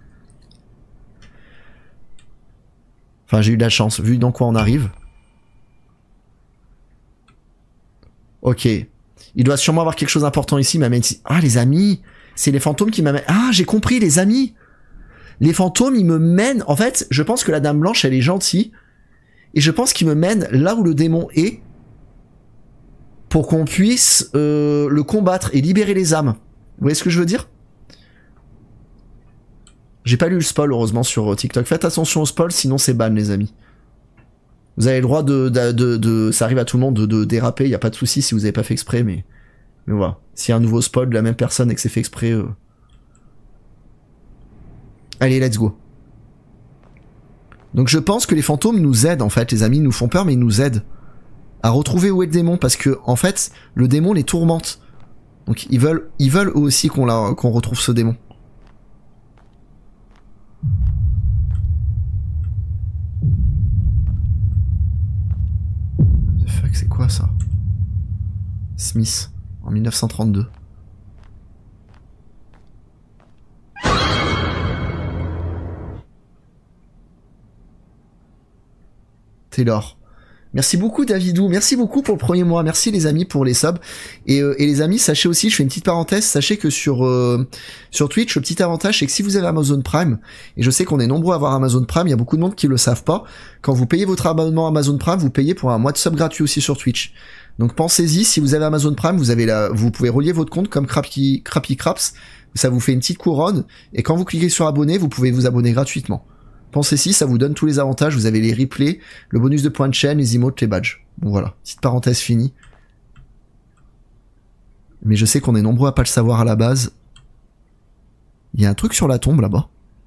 Enfin, j'ai eu de la chance, vu dans quoi on arrive. Ok. Il doit sûrement avoir quelque chose d'important ici, il m'amène ici. Ah, les amis! C'est les fantômes qui m'amènent... Ah, j'ai compris, les amis! Les fantômes, ils me mènent... En fait, je pense que la Dame Blanche, elle est gentille. Et je pense qu'ils me mènent là où le démon est. Pour qu'on puisse le combattre et libérer les âmes. Vous voyez ce que je veux dire? J'ai pas lu le spoil, heureusement, sur TikTok. Faites attention au spoil, sinon c'est ban, les amis. Vous avez le droit ça arrive à tout le monde de déraper, y a pas de souci si vous avez pas fait exprès, mais voilà. S'il y a un nouveau spoil de la même personne et que c'est fait exprès... Allez, let's go. Donc je pense que les fantômes nous aident, en fait. Les amis nous font peur, mais ils nous aident à retrouver où est le démon, parce que, en fait, le démon les tourmente. Donc ils veulent eux aussi qu'on retrouve ce démon. c'est quoi ça? Smith, en 1932. Taylor. Merci beaucoup Davidou, merci beaucoup pour le premier mois, merci les amis pour les subs. Et les amis, sachez aussi, je fais une petite parenthèse, sachez que sur Twitch, le petit avantage c'est que si vous avez Amazon Prime, et je sais qu'on est nombreux à avoir Amazon Prime, il y a beaucoup de monde qui le savent pas, quand vous payez votre abonnement Amazon Prime, vous payez pour un mois de sub gratuit aussi sur Twitch. Donc pensez-y, si vous avez Amazon Prime, vous pouvez relier votre compte comme Crappy Craps, ça vous fait une petite couronne, et quand vous cliquez sur abonner, vous pouvez vous abonner gratuitement. Pensez-y, ça vous donne tous les avantages, vous avez les replays, le bonus de points de chaîne, les emotes, les badges. Bon voilà, petite parenthèse finie. Mais je sais qu'on est nombreux à pas le savoir à la base. Il y a un truc sur la tombe là-bas.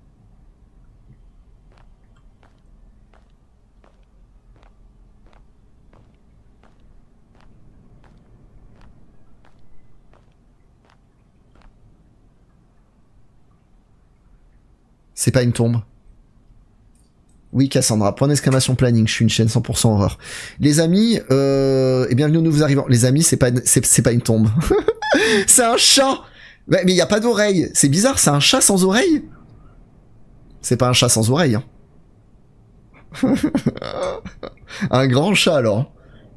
C'est pas une tombe. Oui, Cassandra, point d'exclamation planning, je suis une chaîne 100% horreur. Les amis, et bienvenue nous vous arrivons. Les amis, c'est pas une tombe. C'est un chat. Mais il y a pas d'oreille. C'est bizarre, c'est un chat sans oreille. C'est pas un chat sans oreille. Hein. Un grand chat alors.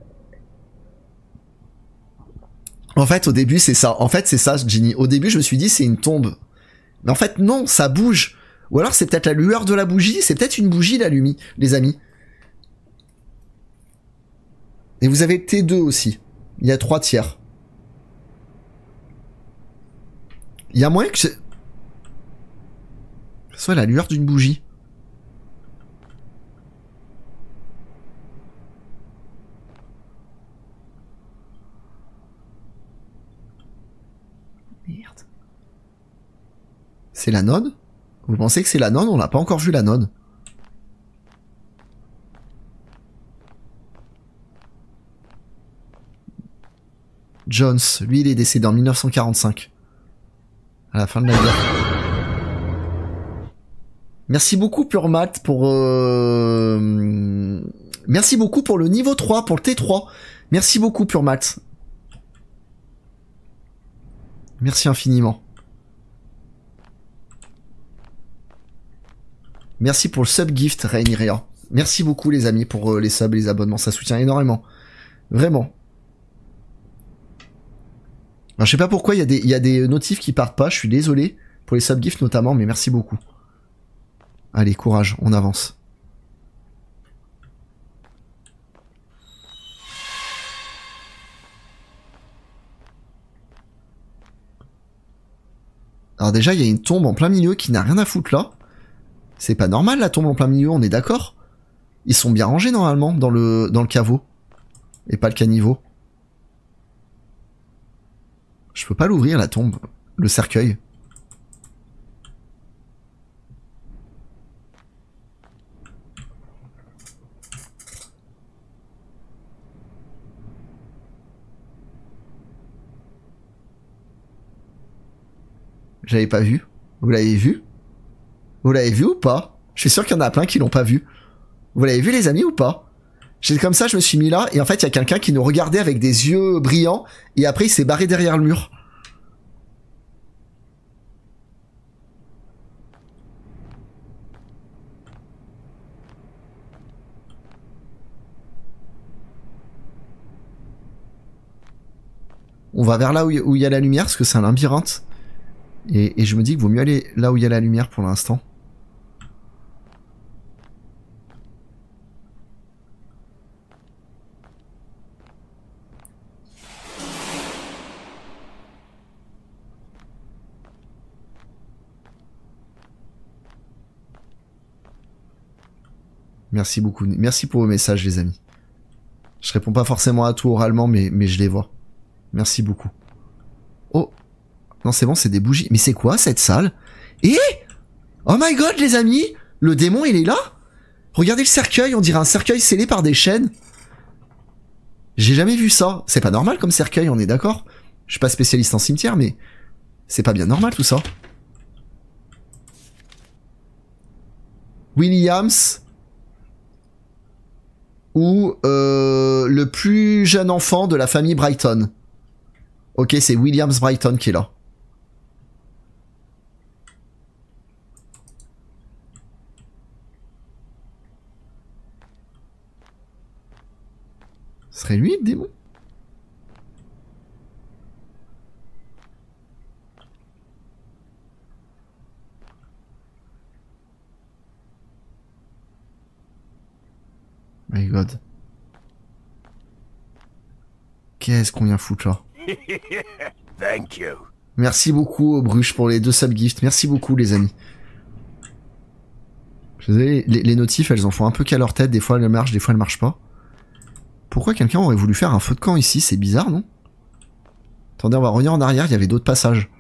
En fait, au début, c'est ça. En fait, c'est ça, Ginny. Au début, je me suis dit, c'est une tombe. Mais en fait, non, ça bouge. Ou alors c'est peut-être la lueur de la bougie, c'est peut-être une bougie l'allumie, les amis. Et vous avez T2 aussi. Il y a 3 tiers. Il y a moyen que ce soit la lueur d'une bougie. Merde. C'est la nonne ? Vous pensez que c'est la nonne? On n'a pas encore vu la nonne. Jones, lui, il est décédé en 1945. À la fin de la guerre. Merci beaucoup Pure Math pour... Merci beaucoup pour le niveau 3, pour le T3. Merci beaucoup Pure Math. Merci infiniment. Merci pour le sub-gift, Rainiria. Merci beaucoup les amis pour les subs et les abonnements, ça soutient énormément. Vraiment. Alors, je sais pas pourquoi il y a des notifs qui partent pas, je suis désolé. Pour les sub-gifts notamment, mais merci beaucoup. Allez, courage, on avance. Alors déjà, il y a une tombe en plein milieu qui n'a rien à foutre là. C'est pas normal la tombe en plein milieu, on est d'accord? Ils sont bien rangés normalement dans le caveau. Et pas le caniveau. Je peux pas l'ouvrir la tombe. Le cercueil. J'avais pas vu. Vous l'avez vu? Vous l'avez vu ou pas? Je suis sûr qu'il y en a plein qui l'ont pas vu. Vous l'avez vu les amis ou pas? J'ai comme ça, je me suis mis là, et en fait il y a quelqu'un qui nous regardait avec des yeux brillants, et après il s'est barré derrière le mur. On va vers là où il y a la lumière, parce que c'est un labyrinthe. Et je me dis qu'il vaut mieux aller là où il y a la lumière pour l'instant. Merci beaucoup. Merci pour vos messages, les amis. Je réponds pas forcément à tout oralement, mais je les vois. Merci beaucoup. Oh. Non, c'est bon, c'est des bougies. Mais c'est quoi, cette salle? Oh my god, les amis! Le démon, il est là? Regardez le cercueil, on dirait un cercueil scellé par des chaînes. J'ai jamais vu ça. C'est pas normal comme cercueil, on est d'accord? Je suis pas spécialiste en cimetière, mais... c'est pas bien normal, tout ça. Williams... ou le plus jeune enfant de la famille Brighton. Ok, c'est Williams Brighton qui est là. Ce serait lui le démon? My god. Qu'est-ce qu'on vient foutre là? Thank you. Merci beaucoup Bruche pour les 2 subgifts. Merci beaucoup les amis. Je suis désolé, les notifs elles en font un peu qu'à leur tête. Des fois elles marchent, des fois elles marchent pas. Pourquoi quelqu'un aurait voulu faire un feu de camp ici? C'est bizarre non? Attendez, on va revenir en arrière, il y avait d'autres passages.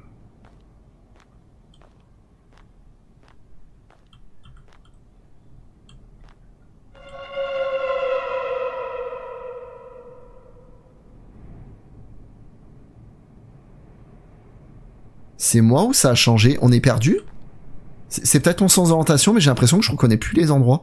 C'est moi ou ça a changé? On est perdu? C'est peut-être mon sens d'orientation, mais j'ai l'impression que je reconnais plus les endroits.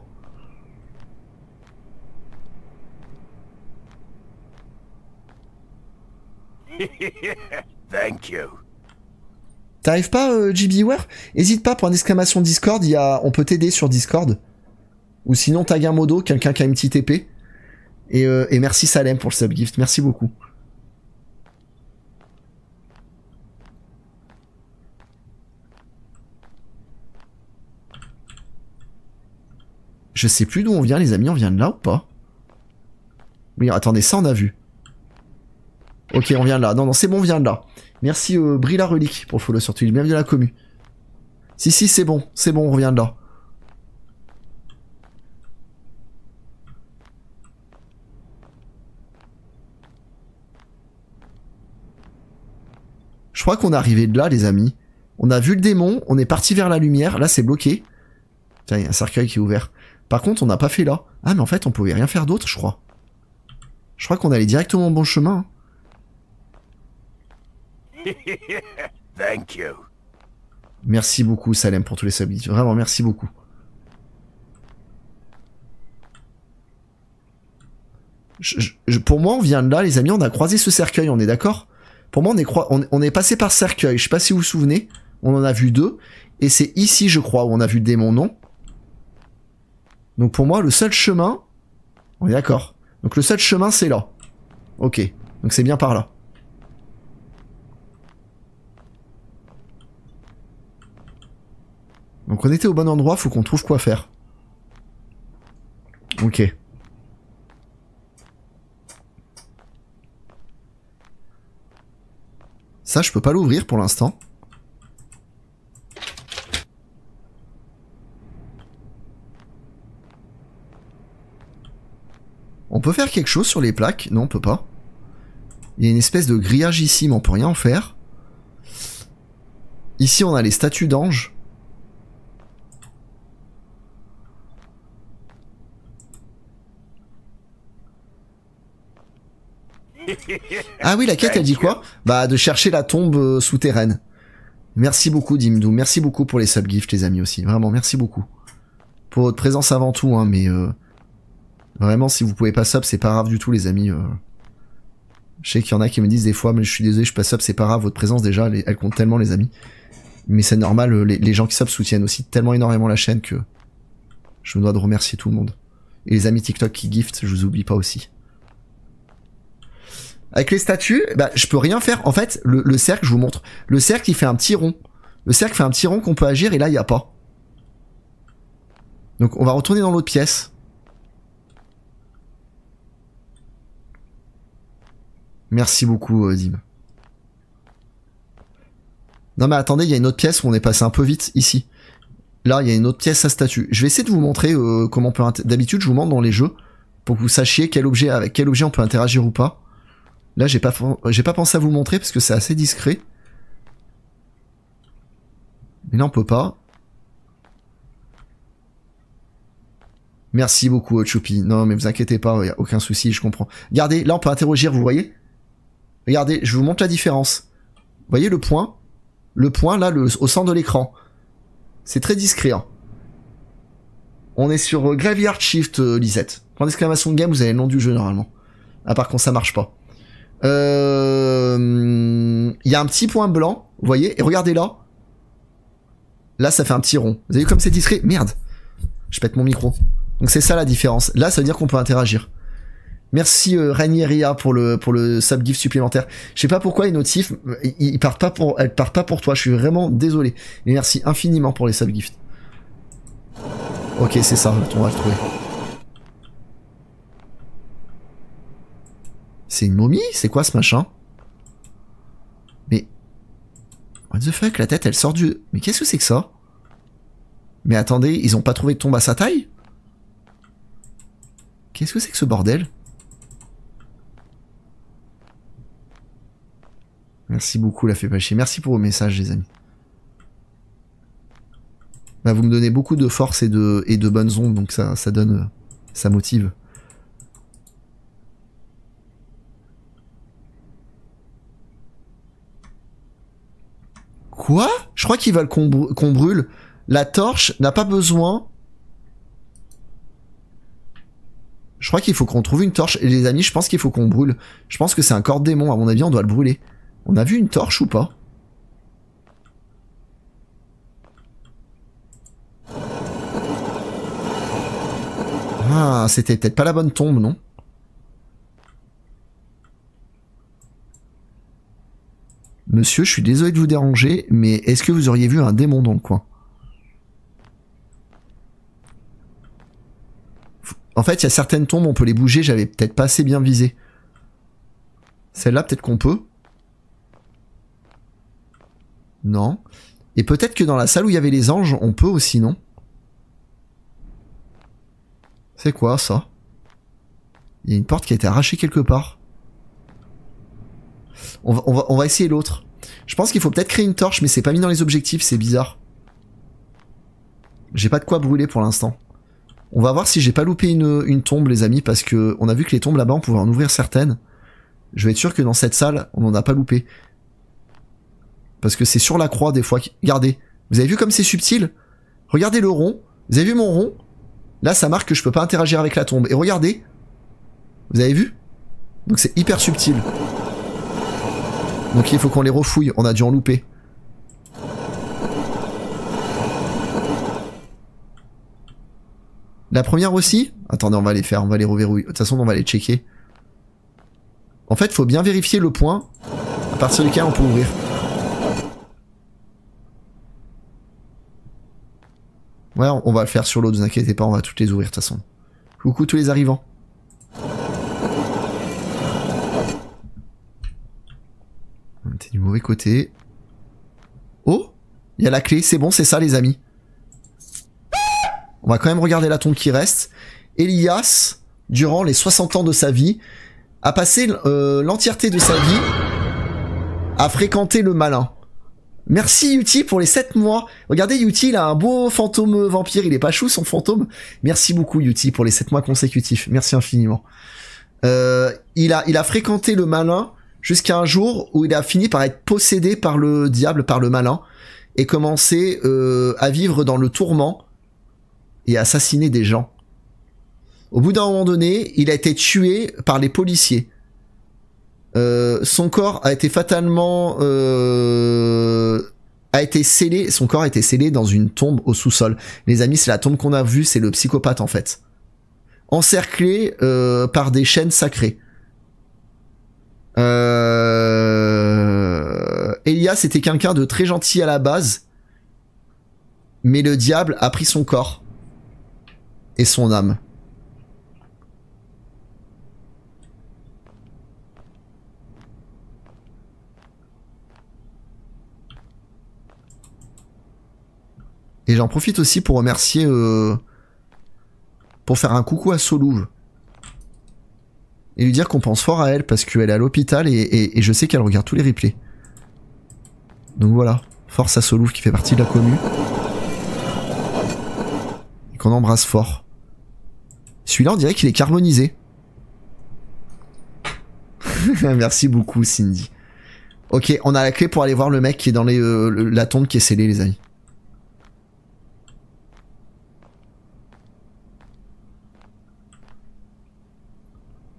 Thank you. T'arrives pas, JBWare? Hésite pas, pour une exclamation Discord, on peut t'aider sur Discord. Ou sinon, tag un modo, quelqu'un qui a une petite épée. Et merci Salem pour le subgift, merci beaucoup. Je sais plus d'où on vient les amis, on vient de là ou pas? Oui, attendez, ça on a vu. Ok, on vient de là. Non, non, c'est bon, on vient de là. Merci Brilla Relique pour le follow sur Twitch, bienvenue à la commu. Si, c'est bon, on revient de là. Je crois qu'on est arrivé de là les amis. On a vu le démon, on est parti vers la lumière, là c'est bloqué. Tiens, il y a un cercueil qui est ouvert. Par contre, on n'a pas fait là. Ah, mais en fait, on pouvait rien faire d'autre, je crois. Je crois qu'on allait directement au bon chemin. Thank you. Merci beaucoup, Salem, pour tous les subs. Vraiment, merci beaucoup. Pour moi, on vient de là, les amis. On a croisé ce cercueil, on est d'accord? Pour moi, on est passé par ce cercueil. Je sais pas si vous vous souvenez. On en a vu 2. Et c'est ici, je crois, où on a vu le démon, non? Donc pour moi, le seul chemin... On est d'accord. Donc le seul chemin, c'est là. Ok. Donc c'est bien par là. Donc on était au bon endroit, faut qu'on trouve quoi faire. Ok. Ça, je peux pas l'ouvrir pour l'instant. On peut faire quelque chose sur les plaques? Non, on peut pas. Il y a une espèce de grillage ici, mais on peut rien en faire. Ici, on a les statues d'anges. Ah oui, la quête, elle dit quoi? Bah, de chercher la tombe souterraine. Merci beaucoup, Dimdou. Merci beaucoup pour les subgifts, les amis, aussi. Vraiment, merci beaucoup. Pour votre présence avant tout, hein, mais... Vraiment, si vous pouvez pas sub, c'est pas grave du tout, les amis. Je sais qu'il y en a qui me disent des fois, mais je suis désolé, je suis pas sub, c'est pas grave, votre présence, déjà, elle compte tellement, les amis. Mais c'est normal, les gens qui sub soutiennent aussi tellement énormément la chaîne que... Je me dois de remercier tout le monde. Et les amis TikTok qui gift, je vous oublie pas aussi. Avec les statues, bah, je peux rien faire. En fait, le cercle, je vous montre. Le cercle, il fait un petit rond. Le cercle fait un petit rond qu'on peut agir, et là, il y a pas. Donc, on va retourner dans l'autre pièce. Merci beaucoup, Dim. Non mais attendez, il y a une autre pièce où on est passé un peu vite, ici. Là, il y a une autre pièce à statue. Je vais essayer de vous montrer comment on peut... D'habitude, je vous montre dans les jeux, pour que vous sachiez avec quel objet on peut interagir ou pas. Là, j'ai pas pensé à vous le montrer, parce que c'est assez discret. Mais là, on peut pas. Merci beaucoup, Choupi. Non, mais vous inquiétez pas, y a aucun souci, je comprends. Regardez, là, on peut interroger, vous voyez? Regardez, je vous montre la différence. Vous voyez le point? Le point, là, au centre de l'écran. C'est très discret, hein. On est sur Graveyard Shift, Lisette. Point d'exclamation de game, vous avez le nom du jeu normalement. À part quand ça marche pas. Il y a un petit point blanc, vous voyez, et regardez là. Là, ça fait un petit rond. Vous avez vu comme c'est discret? Merde. Je pète mon micro. Donc c'est ça la différence. Là, ça veut dire qu'on peut interagir. Merci Rainieria pour le subgift supplémentaire. Je sais pas pourquoi les notifs, elles partent pas pour toi. Je suis vraiment désolé. Mais merci infiniment pour les subgifts. Ok, c'est ça, on va le trouver. C'est une momie? C'est quoi ce machin? Mais... What the fuck, la tête elle sort du... Mais qu'est-ce que c'est que ça? Mais attendez, ils ont pas trouvé de tombe à sa taille? Qu'est-ce que c'est que ce bordel? Merci beaucoup, la fait pas chier. Merci pour vos messages, les amis. Bah, vous me donnez beaucoup de force et de bonnes ondes, donc ça donne... ça motive. Quoi? Je crois qu'ils veulent qu'on brûle. La torche n'a pas besoin... Je crois qu'il faut qu'on trouve une torche. Et les amis, je pense qu'il faut qu'on brûle. Je pense que c'est un corps de démon. À mon avis, on doit le brûler. On a vu une torche ou pas? Ah, c'était peut-être pas la bonne tombe, non? Monsieur, je suis désolé de vous déranger, mais est-ce que vous auriez vu un démon dans le coin? En fait, il y a certaines tombes, on peut les bouger, j'avais peut-être pas assez bien visé. Celle-là, peut-être qu'on peut. Non. Et peut-être que dans la salle où il y avait les anges, on peut aussi, non? C'est quoi, ça? Il y a une porte qui a été arrachée quelque part. On va essayer l'autre. Je pense qu'il faut peut-être créer une torche, mais c'est pas mis dans les objectifs, c'est bizarre. J'ai pas de quoi brûler pour l'instant. On va voir si j'ai pas loupé une tombe, les amis, parce que on a vu que les tombes là-bas, on pouvait en ouvrir certaines. Je vais être sûr que dans cette salle, on en a pas loupé. Parce que c'est sur la croix, des fois. Regardez. Vous avez vu comme c'est subtil? Regardez le rond. Vous avez vu mon rond? Là, ça marque que je peux pas interagir avec la tombe. Et regardez. Vous avez vu? Donc c'est hyper subtil. Donc il faut qu'on les refouille. On a dû en louper. La première aussi? Attendez, on va les faire. On va les reverrouiller. De toute façon, on va les checker. En fait, faut bien vérifier le point à partir duquel on peut ouvrir. Ouais, on va le faire sur l'autre, ne vous inquiétez pas, on va toutes les ouvrir de toute façon. Coucou tous les arrivants. T'es du mauvais côté. Oh, il y a la clé, c'est bon, c'est ça les amis. On va quand même regarder la tombe qui reste. Elias, durant les 60 ans de sa vie, a passé l'entièreté de sa vie à fréquenter le malin. Merci Yuti pour les 7 mois. Regardez, Yuti, il a un beau fantôme vampire. Il est pas chou son fantôme. Merci beaucoup Yuti pour les 7 mois consécutifs. Merci infiniment. Il a fréquenté le malin jusqu'à un jour où il a fini par être possédé par le diable, par le malin, et commencé à vivre dans le tourment et assassiner des gens. Au bout d'un moment donné, il a été tué par les policiers. Son corps a été fatalement a été scellé. Son corps a été scellé dans une tombe au sous-sol. Les amis, c'est la tombe qu'on a vue, c'est le psychopathe en fait, encerclé par des chaînes sacrées. Elias était quelqu'un de très gentil à la base, mais le diable a pris son corps et son âme. Et j'en profite aussi pour remercier... pour faire un coucou à Solouve. Et lui dire qu'on pense fort à elle parce qu'elle est à l'hôpital et je sais qu'elle regarde tous les replays. Donc voilà. Force à Solouve qui fait partie de la commu. Et qu'on embrasse fort. Celui-là on dirait qu'il est carbonisé. Merci beaucoup Cindy. Ok, on a la clé pour aller voir le mec qui est dans la tombe qui est scellée les amis.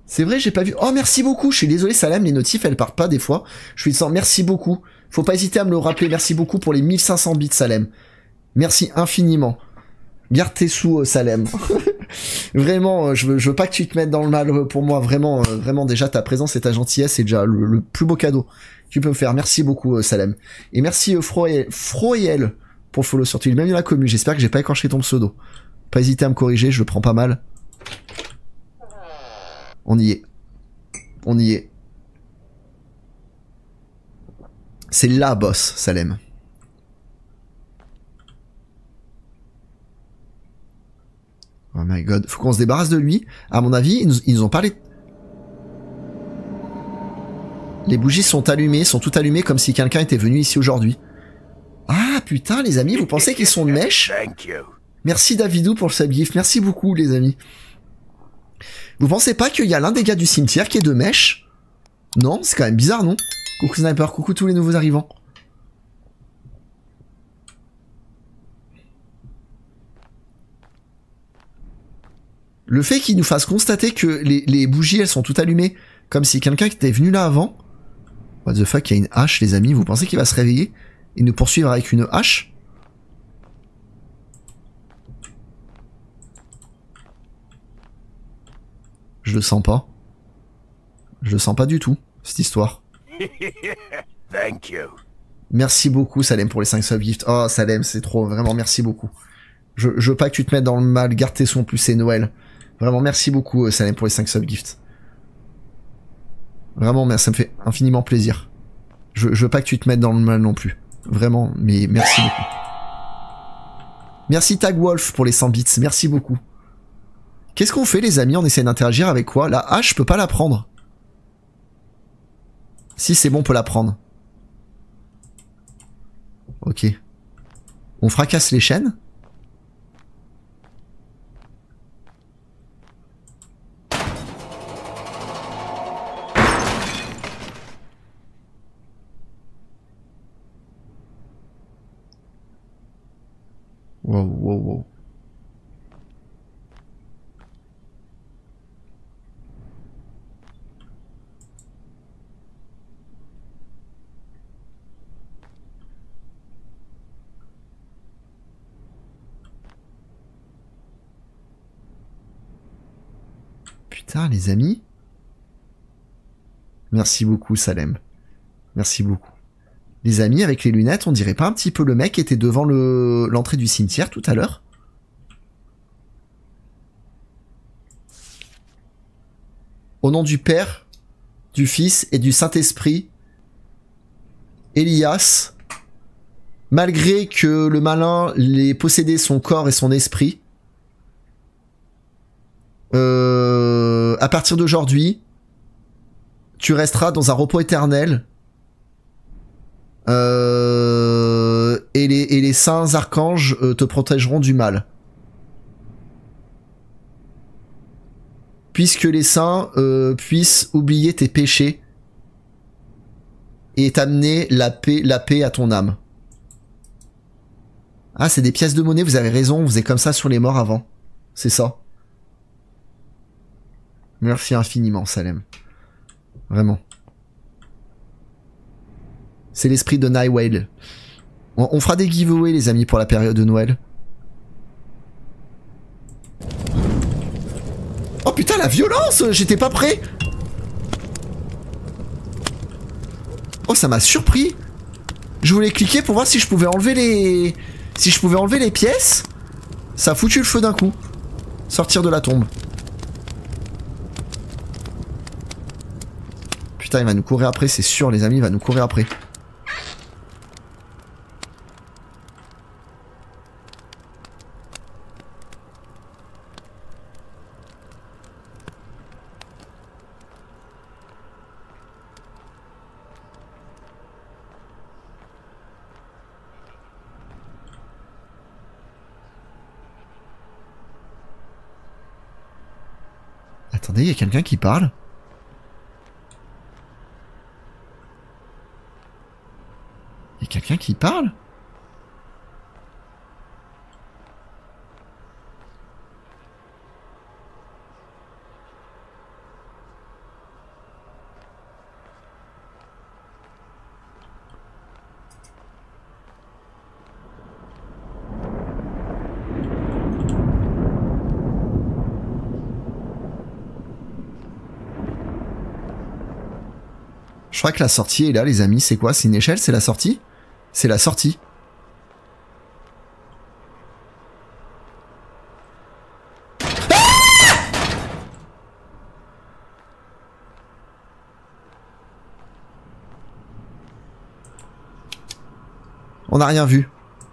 C'est vrai, j'ai pas vu. Oh, merci beaucoup. Je suis désolé, Salem, les notifs, elles partent pas des fois. Je suis disant merci beaucoup. Faut pas hésiter à me le rappeler. Merci beaucoup pour les 1500 bits, Salem. Merci infiniment. Garde tes sous, Salem. Vraiment, je veux pas que tu te mettes dans le mal pour moi. Vraiment, vraiment, déjà, ta présence et ta gentillesse, c'est déjà le plus beau cadeau que tu peux me faire. Merci beaucoup, Salem. Et merci, Froyel, pour le follow sur Twitch. Même dans la commu. J'espère que j'ai pas écorché ton pseudo. Pas hésiter à me corriger, je le prends pas mal. On y est. On y est. C'est la boss, Salem. Oh my god. Faut qu'on se débarrasse de lui. À mon avis, ils nous ont parlé... Les bougies sont allumées, sont toutes allumées comme si quelqu'un était venu ici aujourd'hui. Ah putain, les amis, vous pensez qu'ils sont de mèche? Merci Davidou pour le subgift. Merci beaucoup, les amis. Vous pensez pas qu'il y a l'un des gars du cimetière qui est de mèche? Non, c'est quand même bizarre, non? Coucou Sniper, coucou tous les nouveaux arrivants. Le fait qu'il nous fasse constater que les bougies, elles sont toutes allumées, comme si quelqu'un était venu là avant. What the fuck, il y a une hache, les amis. Vous pensez qu'il va se réveiller et nous poursuivre avec une hache? Je le sens pas. Je le sens pas du tout, cette histoire. Thank you. Merci beaucoup, Salem, pour les 5 subgifts. Oh, Salem, c'est trop. Vraiment, merci beaucoup. Je veux pas que tu te mettes dans le mal. Garde tes sons, en plus c'est Noël. Vraiment, merci beaucoup, Salem, pour les 5 subgifts. Vraiment, ça me fait infiniment plaisir. Je veux pas que tu te mettes dans le mal non plus. Vraiment, mais merci beaucoup. Merci Tagwolf pour les 100 bits. Merci beaucoup. Qu'est-ce qu'on fait, les amis? On essaie d'interagir avec quoi? La hache, je peux pas la prendre. Si, c'est bon, on peut la prendre. Ok. On fracasse les chaînes. Wow, wow, wow. Putain, les amis. Merci beaucoup, Salem. Merci beaucoup. Les amis, avec les lunettes, on dirait pas un petit peu le mec qui était devant l'entrée du cimetière tout à l'heure? Au nom du Père, du Fils et du Saint-Esprit, Elias, malgré que le malin l'ait possédé son corps et son esprit, à partir d'aujourd'hui, tu resteras dans un repos éternel. Et les saints archanges te protégeront du mal. Puisque les saints puissent oublier tes péchés et t'amener la paix à ton âme. Ah, c'est des pièces de monnaie, vous avez raison, on faisait comme ça sur les morts avant. C'est ça. Merci infiniment, Salem. Vraiment. C'est l'esprit de Nightwale. On fera des giveaways, les amis, pour la période de Noël. Oh putain, la violence! J'étais pas prêt! Oh, ça m'a surpris! Je voulais cliquer pour voir si je pouvais enlever les... Si je pouvais enlever les pièces. Ça a foutu le feu d'un coup. Sortir de la tombe. Putain, il va nous courir après, c'est sûr, les amis, il va nous courir après. Attendez, il y a quelqu'un qui parle? Il y a quelqu'un qui parle? Je crois que la sortie est là, les amis. C'est quoi? C'est une échelle? C'est la sortie? C'est la sortie. On n'a rien vu.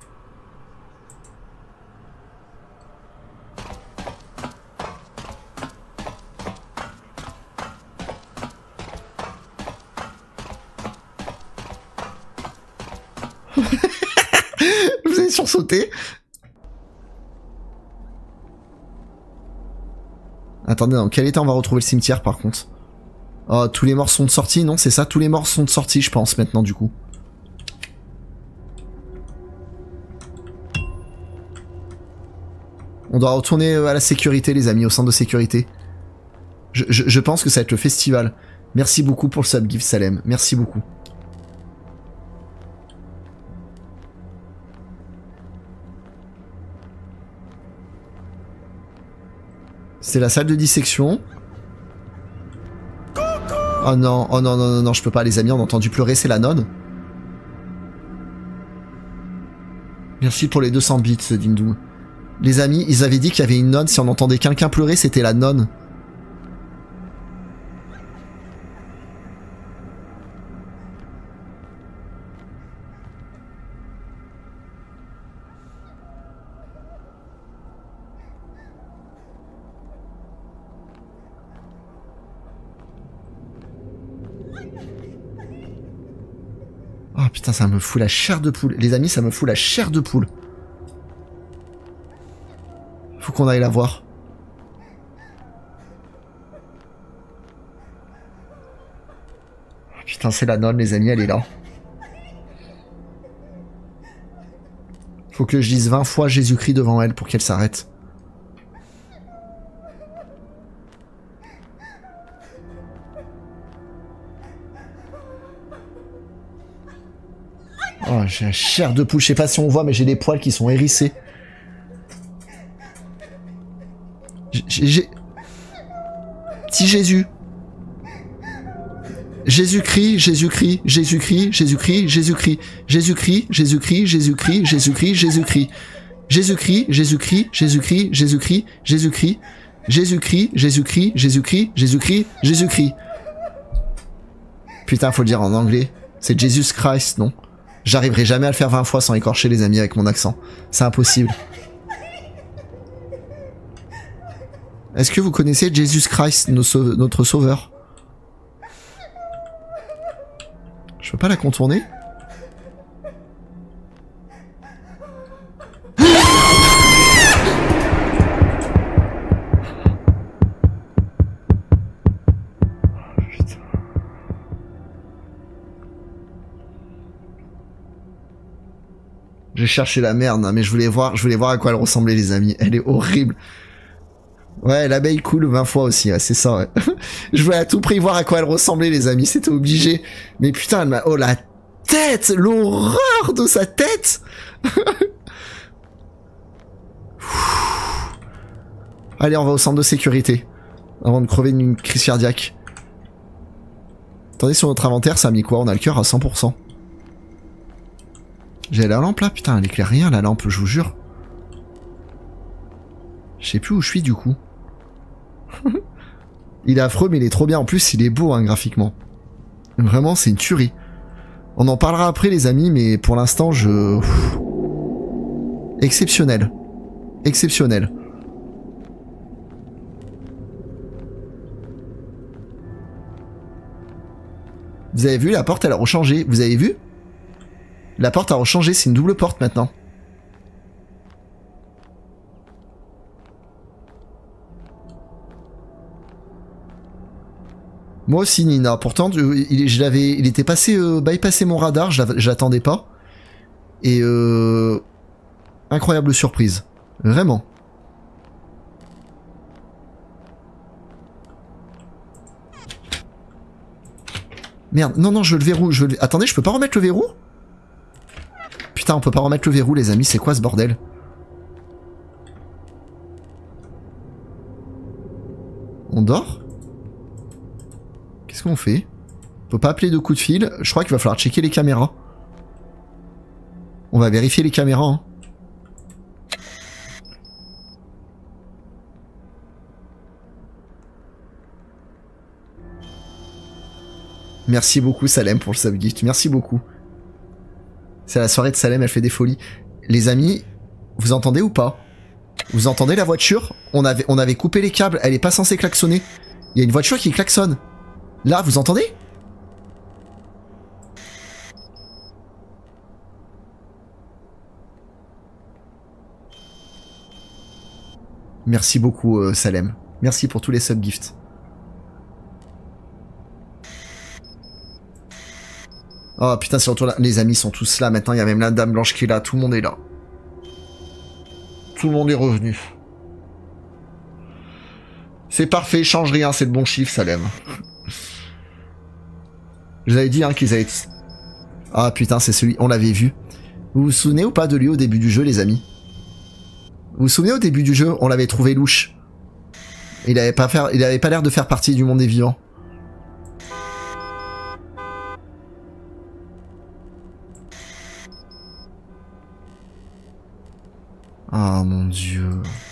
Vous avez sursauté. Attendez, dans quel état on va retrouver le cimetière par contre? Oh, tous les morts sont de sortie, non? C'est ça? Tous les morts sont de sortie, je pense, maintenant, du coup. On doit retourner à la sécurité, les amis, au centre de sécurité. Je pense que ça va être le festival. Merci beaucoup pour le subgift, Salem. Merci beaucoup. C'est la salle de dissection. Oh non, oh non, non, non, non, je peux pas, les amis, on a entendu pleurer, c'est la nonne. Merci pour les 200 bits, Dindoom. Les amis, ils avaient dit qu'il y avait une nonne, si on entendait quelqu'un pleurer, c'était la nonne. Oh putain, ça me fout la chair de poule. Les amis, ça me fout la chair de poule. Faut qu'on aille la voir. Putain, c'est la nonne, les amis, elle est là. Faut que je dise 20 fois Jésus-Christ devant elle pour qu'elle s'arrête. Oh, j'ai la chair de poule. Je sais pas si on voit, mais j'ai des poils qui sont hérissés. J'ai... Petit Jésus. Jésus-Christ, Jésus-Christ, Jésus-Christ, Jésus-Christ, Jésus-Christ, Jésus-Christ, Jésus-Christ, Jésus-Christ, Jésus-Christ, Jésus-Christ, Jésus-Christ, Jésus-Christ, Jésus-Christ, Jésus-Christ, Jésus-Christ, Jésus-Christ, Jésus-Christ, Jésus-Christ, Jésus-Christ, Jésus-Christ. Putain, faut le dire en anglais. C'est Jesus Christ, non? J'arriverai jamais à le faire 20 fois sans écorcher les amis avec mon accent. C'est impossible. Est-ce que vous connaissez Jesus Christ, notre sauveur? Je peux pas la contourner? J'ai cherché la merde, hein, mais je voulais voir à quoi elle ressemblait, les amis. Elle est horrible. Ouais, l'abeille coule 20 fois aussi, ouais, c'est ça, ouais. Je voulais à tout prix voir à quoi elle ressemblait, les amis, c'était obligé. Mais putain, elle m'a... Oh, la tête! L'horreur de sa tête! Allez, on va au centre de sécurité. Avant de crever d'une crise cardiaque. Attendez, sur notre inventaire, ça a mis quoi? On a le cœur à 100%. J'ai la lampe là, putain, elle éclaire rien la lampe, je vous jure. Je sais plus où je suis du coup. Il est affreux mais il est trop bien, en plus il est beau hein, graphiquement. Vraiment c'est une tuerie. On en parlera après les amis, mais pour l'instant je... Exceptionnel. Exceptionnel. Vous avez vu, la porte elle a rechangé, vous avez vu? La porte a rechangé, c'est une double porte maintenant. Moi aussi Nina, pourtant il était passé bypassé mon radar, je l'attendais pas. Et incroyable surprise, vraiment. Merde, non non, je le verrou, attendez, je peux pas remettre le verrou? Putain, on peut pas remettre le verrou les amis, c'est quoi ce bordel? On dort? Qu'est-ce qu'on fait? On peut pas appeler de coup de fil. Je crois qu'il va falloir checker les caméras. On va vérifier les caméras. Hein. Merci beaucoup Salem pour le subgift. Merci beaucoup. C'est la soirée de Salem, elle fait des folies. Les amis, vous entendez ou pas? Vous entendez la voiture? On avait coupé les câbles, elle est pas censée klaxonner. Il y a une voiture qui klaxonne. Là, vous entendez? Merci beaucoup Salem. Merci pour tous les subgifts. Oh putain, c'est retour là. Les amis sont tous là maintenant, il y a même la dame blanche qui est là, tout le monde est là. Tout le monde est revenu. C'est parfait, change rien, c'est le bon chiffre, Salem. Je vous avais dit hein, qu'ils avaient... Ah putain, c'est celui, on l'avait vu. Vous vous souvenez ou pas de lui au début du jeu, les amis? Vous vous souvenez au début du jeu, on l'avait trouvé louche. Il avait pas l'air de faire partie du monde des vivants. Oh mon dieu.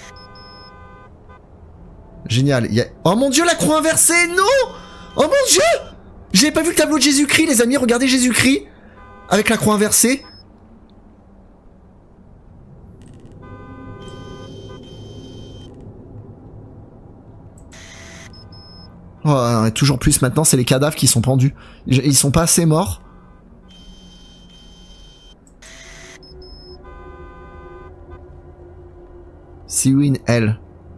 Génial. Oh mon dieu, la croix inversée, non! Oh mon dieu! J'avais pas vu le tableau de Jésus-Christ, les amis. Regardez Jésus-Christ avec la croix inversée. Oh, toujours plus maintenant, c'est les cadavres qui sont pendus. Ils sont pas assez morts. See you in hell.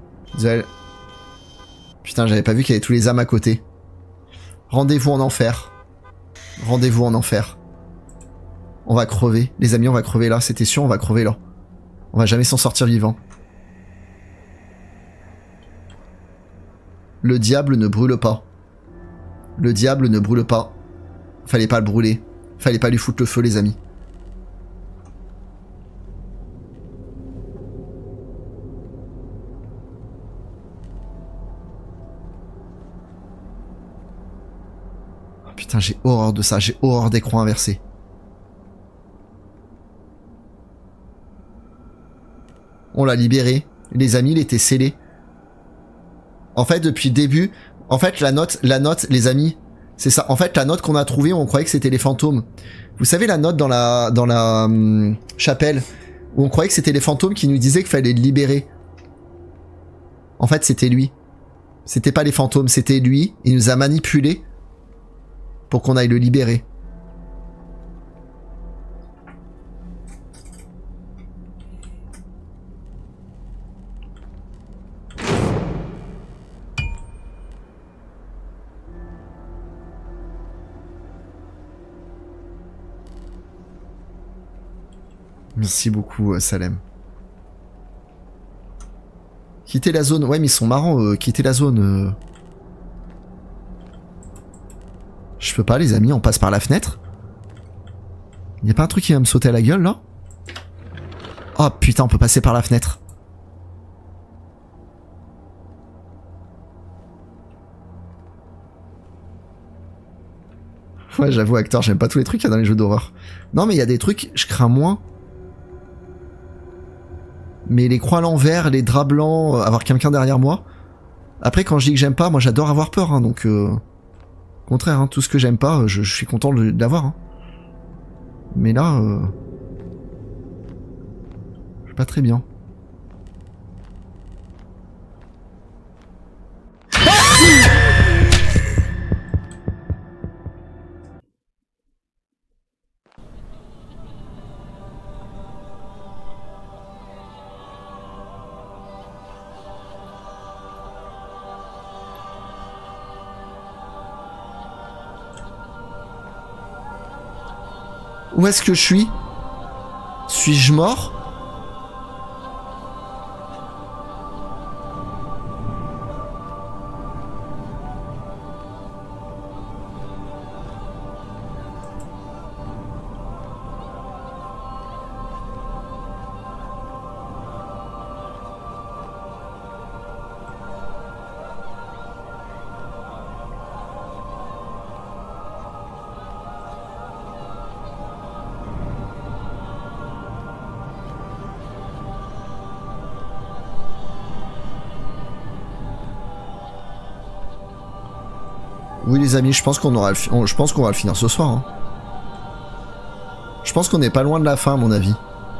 Putain, j'avais pas vu qu'il y avait tous les âmes à côté. Rendez-vous en enfer. Rendez-vous en enfer. On va crever. Les amis, on va crever là. C'était sûr, on va crever là. On va jamais s'en sortir vivant. Le diable ne brûle pas. Le diable ne brûle pas. Fallait pas le brûler. Fallait pas lui foutre le feu, les amis. Putain, j'ai horreur de ça, j'ai horreur des croix inversées. On l'a libéré. Les amis, il était scellé. En fait, depuis le début, en fait, la note, les amis, c'est ça. En fait, la note qu'on a trouvée, on croyait que c'était les fantômes. Vous savez, la note dans la chapelle, où on croyait que c'était les fantômes qui nous disaient qu'il fallait le libérer. En fait, c'était lui. C'était pas les fantômes, c'était lui. Il nous a manipulés pour qu'on aille le libérer. Merci beaucoup, Salem. Quitter la zone. Ouais, mais ils sont marrants, quitter la zone. Je peux pas, les amis, on passe par la fenêtre. Y a pas un truc qui va me sauter à la gueule, là? Oh putain, on peut passer par la fenêtre. Ouais, j'avoue, acteur, j'aime pas tous les trucs qu'il y a dans les jeux d'horreur. Non, mais il y a des trucs, je crains moins. Mais les croix à l'envers, les draps blancs, avoir quelqu'un derrière moi. Après, quand je dis que j'aime pas, moi j'adore avoir peur, hein, donc... Au contraire, hein, tout ce que j'aime pas, je suis content d'avoir. Hein. Mais là... je suis pas très bien. Où est-ce que je suis? Suis-je mort? Oui les amis, je pense qu'on aura je pense qu'on va le finir ce soir. Hein. Je pense qu'on est pas loin de la fin à mon avis.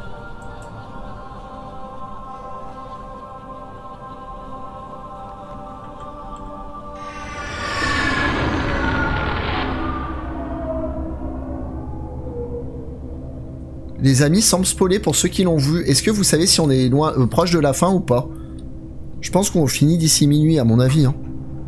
Les amis semblent spoiler pour ceux qui l'ont vu. Est-ce que vous savez si on est loin, proche de la fin ou pas? Je pense qu'on finit d'ici minuit à mon avis. Hein.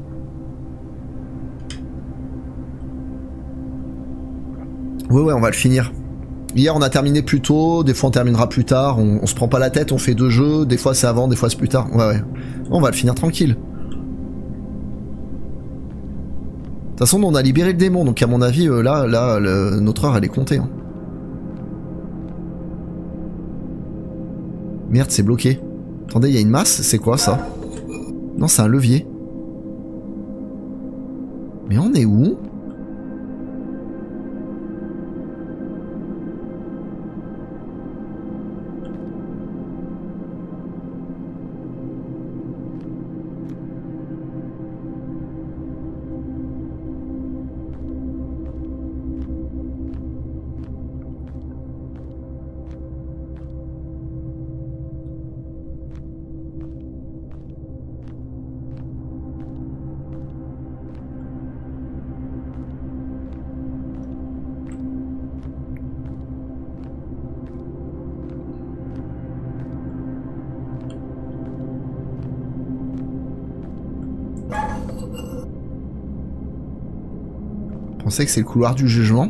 Ouais, on va le finir. Hier on a terminé plus tôt, des fois on terminera plus tard, on se prend pas la tête, on fait 2 jeux, des fois c'est avant, des fois c'est plus tard. Ouais. On va le finir tranquille. De toute façon on a libéré le démon, donc à mon avis notre heure elle est comptée. Hein. Merde, c'est bloqué. Attendez, il y a une masse, c'est quoi ça? Non, c'est un levier. Mais on est où? On sait que c'est le couloir du jugement.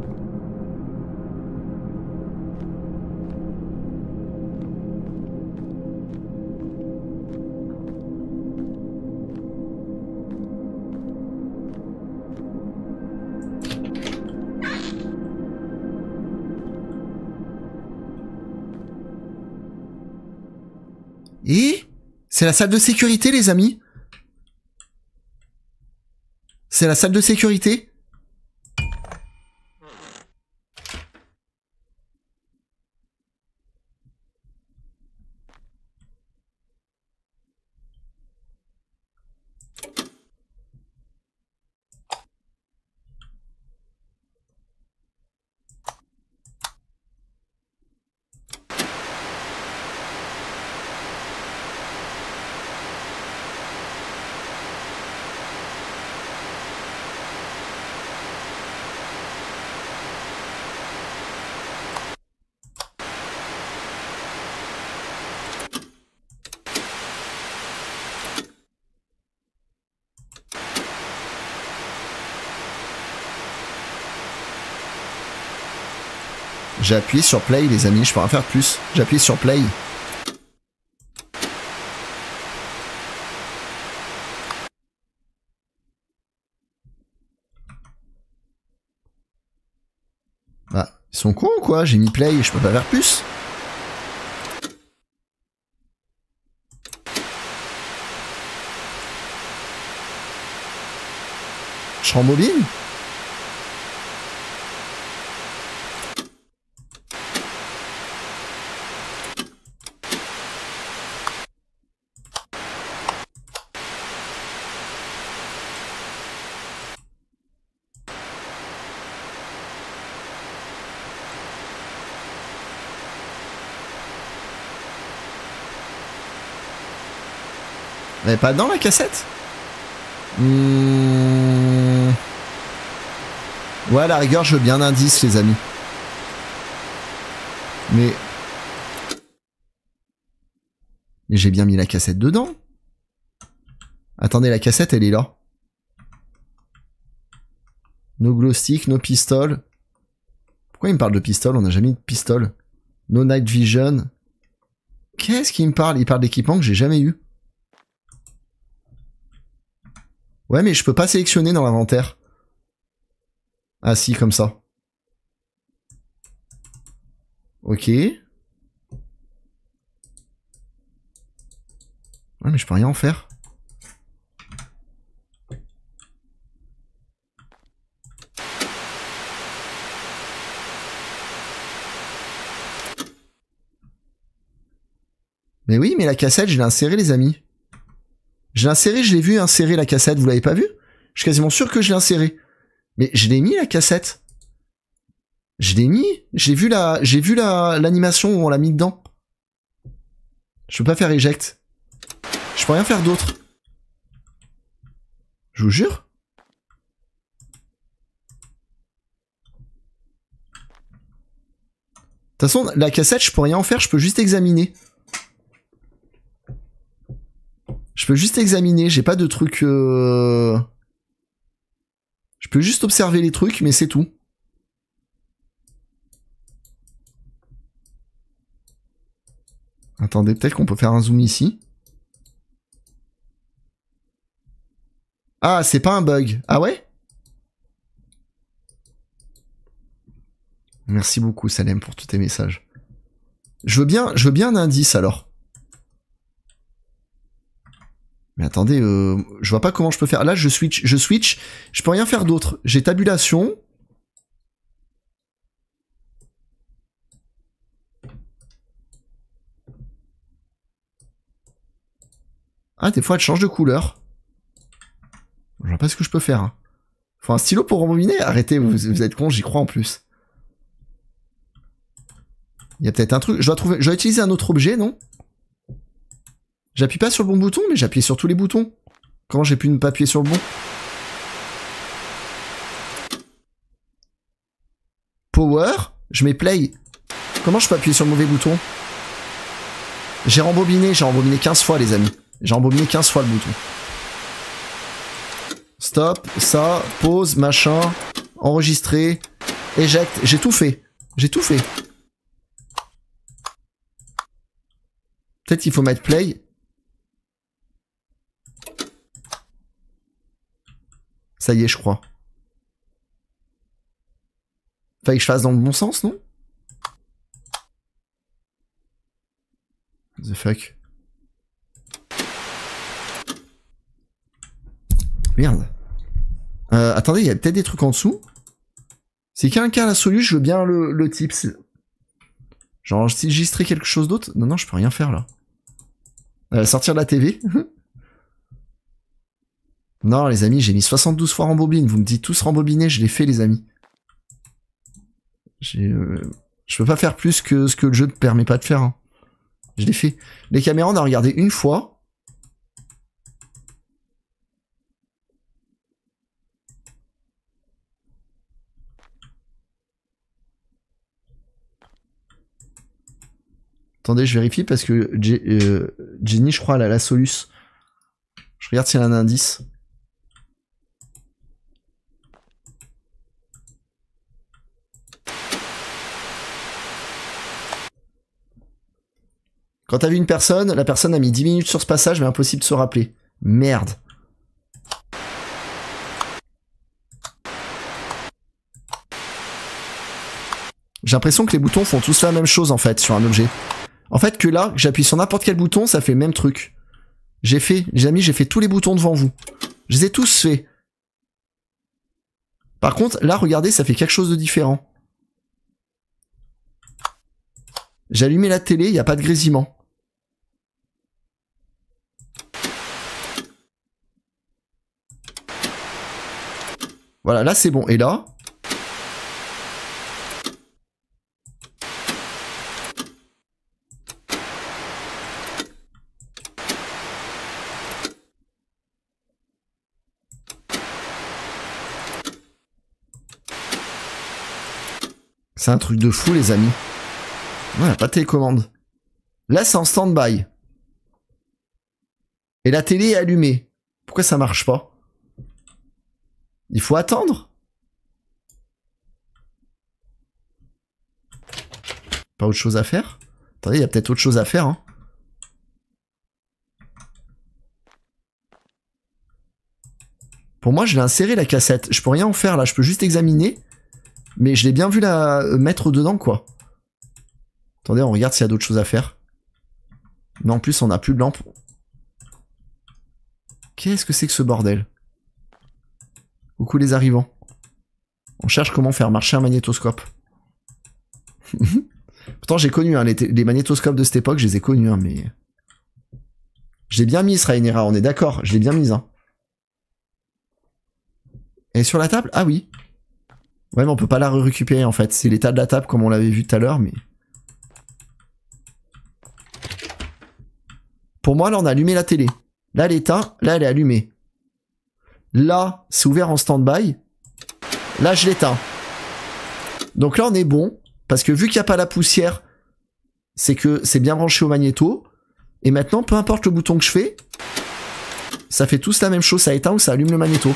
Et c'est la salle de sécurité, les amis. C'est la salle de sécurité. J'ai appuyé sur play les amis, je peux rien faire de plus. J'ai appuyé sur play. Ah, ils sont cons ou quoi? J'ai mis play, je peux pas faire plus. Je rembobine. Elle est pas dans la cassette? Ouais, à la rigueur, je veux bien un indice, les amis. Mais j'ai bien mis la cassette dedans. Attendez, la cassette, elle est là. No glow stick, no pistol. Pourquoi il me parle de pistol? On n'a jamais mis de pistol. No night vision. Qu'est-ce qu'il me parle? Il parle d'équipement que j'ai jamais eu. Ouais, mais je peux pas sélectionner dans l'inventaire. Ah si, comme ça. Ok. Ouais, mais je peux rien en faire. Mais oui, mais la cassette, je l'ai insérée, les amis. Je l'ai insérée, je l'ai vu insérer la cassette, vous l'avez pas vu? Je suis quasiment sûr que je l'ai inséré. Mais je l'ai mis la cassette. Je l'ai mis. J'ai vu l'animation où on l'a mis dedans. Je peux pas faire eject. Je peux rien faire d'autre. Je vous jure. De toute façon, la cassette, je peux rien en faire, je peux juste examiner. Je peux juste examiner, j'ai pas de truc... Je peux juste observer les trucs, mais c'est tout. Attendez, peut-être qu'on peut faire un zoom ici. Ah, c'est pas un bug. Ah ouais? Merci beaucoup, Salem, pour tous tes messages. Je veux bien un indice, alors. Mais attendez, je vois pas comment je peux faire. Là, je switch, je peux rien faire d'autre. J'ai tabulation. Ah, des fois, elle change de couleur. Je vois pas ce que je peux faire. Hein. Faut un stylo pour rembobiner? Arrêtez, vous êtes con, j'y crois en plus. Il y a peut-être un truc. Je dois utiliser un autre objet, non? J'appuie pas sur le bon bouton, mais j'appuie sur tous les boutons. Comment j'ai pu ne pas appuyer sur le bon? Power, je mets play. Comment je peux appuyer sur le mauvais bouton? J'ai rembobiné 15 fois, les amis. J'ai rembobiné 15 fois le bouton. Stop, ça, pause, machin, enregistrer, éjecte. J'ai tout fait. J'ai tout fait. Peut-être qu'il faut mettre play. Ça y est, je crois. Fallait que je fasse dans le bon sens, non? The fuck. Merde. Attendez, il y a peut-être des trucs en dessous. Si quelqu'un a la solution, je veux bien le tips. Genre, enregistrer quelque chose d'autre? Non, je peux rien faire, là. Sortir de la TV. Non, les amis, j'ai mis 72 fois rembobine. Vous me dites tous rembobiner, je l'ai fait, les amis. Je peux pas faire plus que ce que le jeu ne permet pas de faire. Hein. Je l'ai fait. Les caméras, on a regardé une fois. Attendez, je vérifie parce que Jenny, je crois, elle a la soluce. Je regarde s'il y a un indice. Quand t'as vu une personne, la personne a mis 10 minutes sur ce passage, mais impossible de se rappeler. Merde. J'ai l'impression que les boutons font tous la même chose, en fait, sur un objet. En fait, que là, j'appuie sur n'importe quel bouton, ça fait le même truc. J'ai fait, les amis, j'ai fait tous les boutons devant vous. Je les ai tous faits. Par contre, là, regardez, ça fait quelque chose de différent. J'ai allumé la télé, il n'y a pas de grésillement. Voilà, là c'est bon. Et là? C'est un truc de fou, les amis. Ouais, pas de télécommande. Là, c'est en stand-by. Et la télé est allumée. Pourquoi ça marche pas? Il faut attendre? Pas autre chose à faire? Attendez, il y a peut-être autre chose à faire, hein. Pour moi, je l'ai inséré la cassette. Je peux rien en faire, là. Je peux juste examiner. Mais je l'ai bien vu la mettre dedans, quoi. Attendez, on regarde s'il y a d'autres choses à faire. Non, en plus, on n'a plus de lampe. Qu'est-ce que c'est que ce bordel? Coucou les arrivants. On cherche comment faire marcher un magnétoscope. Pourtant, j'ai connu hein, les magnétoscopes de cette époque, je les ai connus, hein, mais... Je l'ai bien mis, Sraenera, on est d'accord, je l'ai bien mis. Hein. Elle est sur la table? Ah oui. Ouais, mais on peut pas la récupérer en fait. C'est l'état de la table comme on l'avait vu tout à l'heure, mais... Pour moi, là, on a allumé la télé. Là, elle est éteinte. Là, elle est allumée. Là, c'est ouvert en stand-by. Là, je l'éteins. Donc là, on est bon. Parce que vu qu'il n'y a pas la poussière, c'est que c'est bien branché au magnéto. Et maintenant, peu importe le bouton que je fais, ça fait tous la même chose. Ça éteint ou ça allume le magnéto.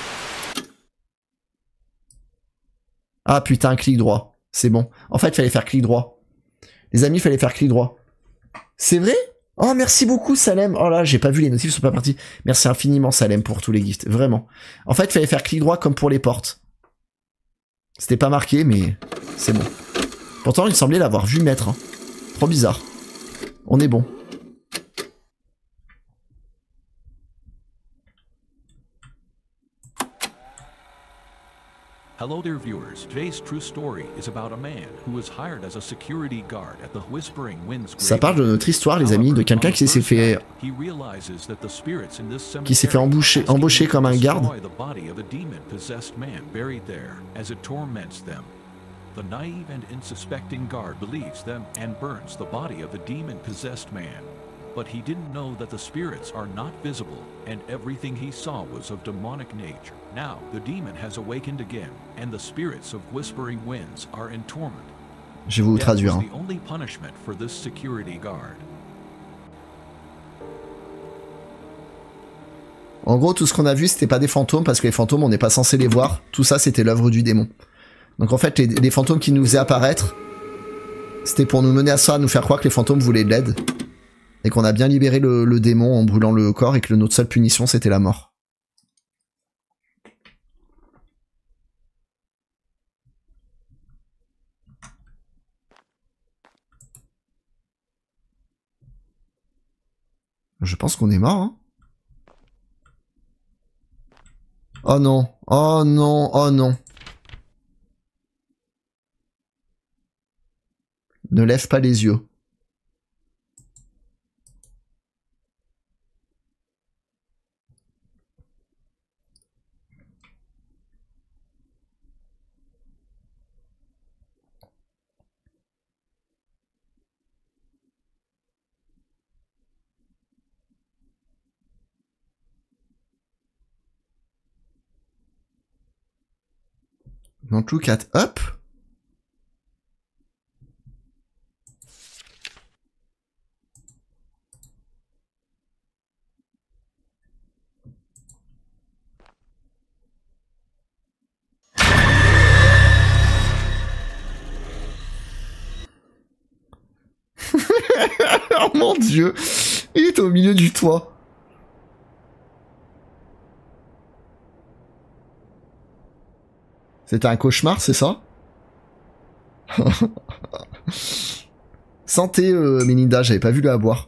Ah putain, clic droit. C'est bon. En fait, il fallait faire clic droit. Les amis, il fallait faire clic droit. C'est vrai? Oh, merci beaucoup, Salem. Oh là, j'ai pas vu, les notifs sont pas partis. Merci infiniment, Salem, pour tous les gifts. Vraiment. En fait, il fallait faire clic droit comme pour les portes. C'était pas marqué, mais c'est bon. Pourtant, il semblait l'avoir vu mettre. Hein. Trop bizarre. On est bon. Hello there, viewers. Today's true story is about a man who was hired as a security guard at the Whispering Winds. Ça parle de notre histoire, les amis, de quelqu'un qui s'est fait embaucher comme un garde. The naive and unsuspecting guard believes them and burns the body of the demon-possessed man. But he didn't know that the spirits are not visible, and everything he saw was of demonic nature. Now, the demon has awakened again, and the spirits of Whispering Winds are in torment. Je vais vous traduire. That was the only punishment for this security guard. En gros, tout ce qu'on a vu, c'était pas des fantômes, parce que les fantômes, on n'est pas censé les voir. Tout ça, c'était l'œuvre du démon. Donc en fait, les fantômes qui nous faisaient apparaître, c'était pour nous mener à ça, à nous faire croire que les fantômes voulaient de l'aide. Et qu'on a bien libéré le démon en brûlant le corps et que notre seule punition, c'était la mort. Je pense qu'on est mort, hein. Oh non, oh non, oh non. Ne lève pas les yeux. Don't look at up. Oh mon dieu, il est au milieu du toit. C'était un cauchemar, c'est ça? Santé, Melinda, j'avais pas vu le boire.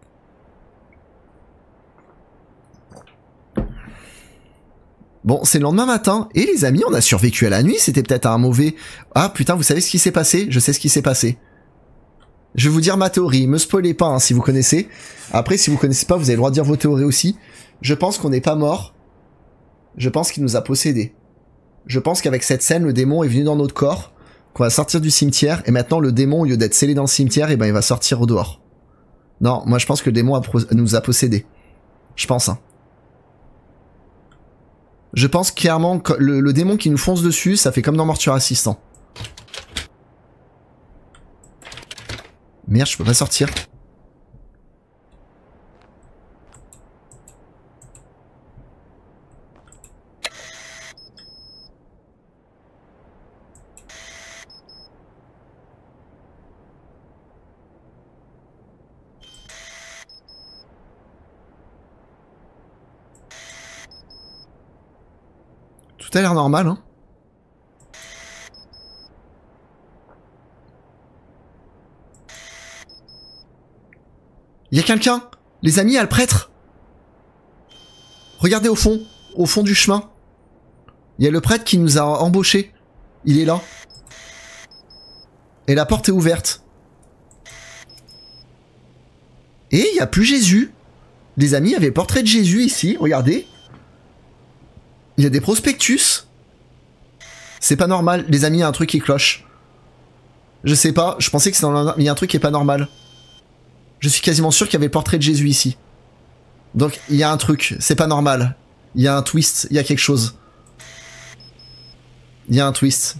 Bon, c'est le lendemain matin, et les amis, on a survécu à la nuit, c'était peut-être un mauvais... Ah putain, vous savez ce qui s'est passé? Je sais ce qui s'est passé. Je vais vous dire ma théorie, me spoilez pas hein, si vous connaissez. Après, si vous connaissez pas, vous avez le droit de dire vos théories aussi. Je pense qu'on n'est pas mort. Je pense qu'il nous a possédés. Je pense qu'avec cette scène, le démon est venu dans notre corps, qu'on va sortir du cimetière, et maintenant le démon, au lieu d'être scellé dans le cimetière, et ben il va sortir au dehors. Non, moi je pense que le démon nous a possédés. Je pense, hein. Je pense clairement que le démon qui nous fonce dessus, ça fait comme dans Mortuaire Assistant. Merde, je peux pas sortir. Tout a l'air normal, hein. Il y a quelqu'un. Les amis, il y a le prêtre. Regardez au fond du chemin. Il y a le prêtre qui nous a embauchés. Il est là. Et la porte est ouverte. Et il n'y a plus Jésus. Les amis, il y avait le portrait de Jésus ici, regardez. Il y a des prospectus. C'est pas normal. Les amis, il y a un truc qui cloche. Je sais pas, je pensais que c'était dans il y a un truc qui est pas normal. Je suis quasiment sûr qu'il y avait le portrait de Jésus ici. Donc, il y a un truc, c'est pas normal. Il y a un twist, il y a quelque chose. Il y a un twist.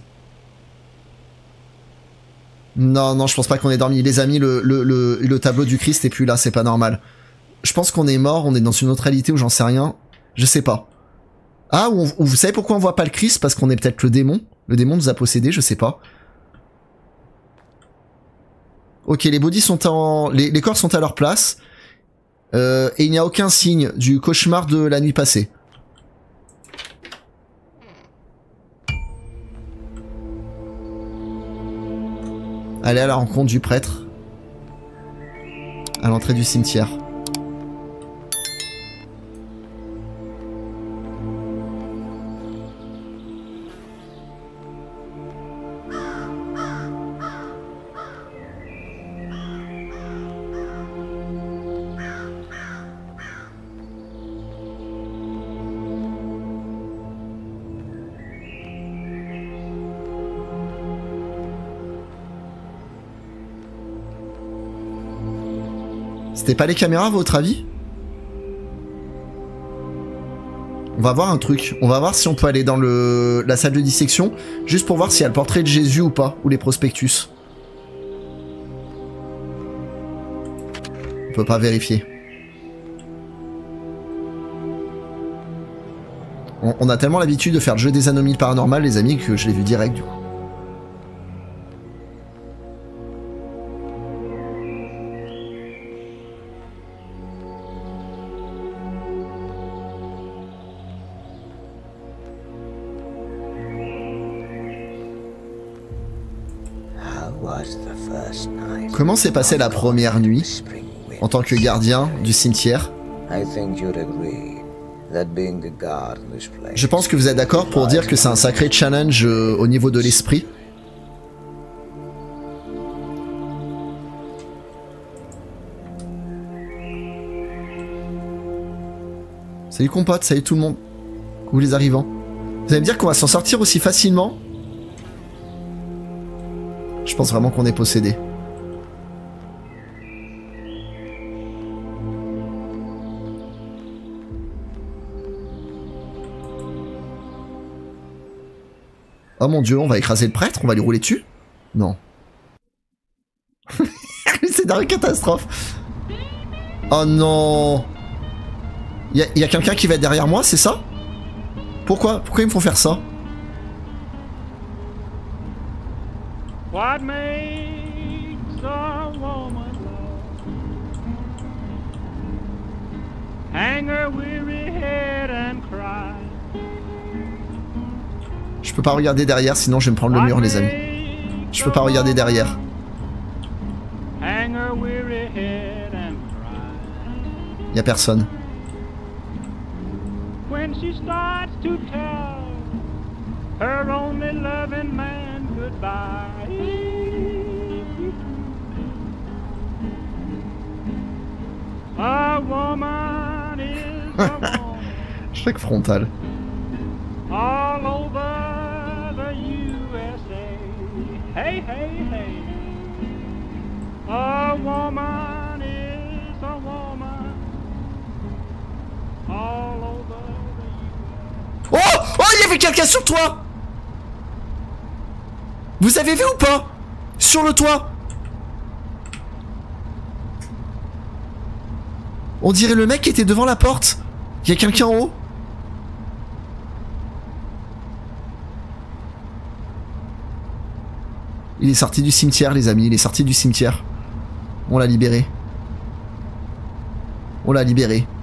Non, non, je pense pas qu'on ait dormi. Les amis, le tableau du Christ est plus là, c'est pas normal. Je pense qu'on est mort, on est dans une autre réalité où j'en sais rien. Je sais pas. Ah, ou vous savez pourquoi on voit pas le Christ? Parce qu'on est peut-être le démon. Le démon nous a possédés, je sais pas. Ok, les bodies sont en... Les corps sont à leur place. Et il n'y a aucun signe du cauchemar de la nuit passée. Allez à la rencontre du prêtre. À l'entrée du cimetière. C'était pas les caméras, à votre avis? On va voir un truc. On va voir si on peut aller dans la salle de dissection, juste pour voir s'il y a le portrait de Jésus ou pas, ou les prospectus. On peut pas vérifier. On a tellement l'habitude de faire le jeu des anomalies paranormales, les amis, que je l'ai vu direct, du coup. Comment s'est passée la première nuit en tant que gardien du cimetière? Je pense que vous êtes d'accord pour dire que c'est un sacré challenge au niveau de l'esprit. Salut compote, salut tout le monde. Coucou les arrivants. Vous allez me dire qu'on va s'en sortir aussi facilement? Je pense vraiment qu'on est possédé. Oh mon dieu, on va écraser le prêtre? On va lui rouler dessus? Non. C'est une catastrophe. Oh non. Y a quelqu'un qui va être derrière moi, c'est ça? Pourquoi ils me font faire ça? What makes a woman hang her weary head and cry? Je peux pas regarder derrière, sinon je vais me prendre le mur, les amis. Je peux pas regarder derrière. Hang her weary head and cry. Y a personne. When she starts to tell her only loving man goodbye. A woman is a woman. Chaque frontal. All over the USA. Hey, hey, hey. A woman is a woman. All over the USA. Oh! Oh, il y avait quelqu'un sur toi! Vous avez vu ou pas? Sur le toit! On dirait le mec qui était devant la porte. Il y a quelqu'un en haut. Il est sorti du cimetière, les amis. Il est sorti du cimetière. On l'a libéré. On l'a libéré.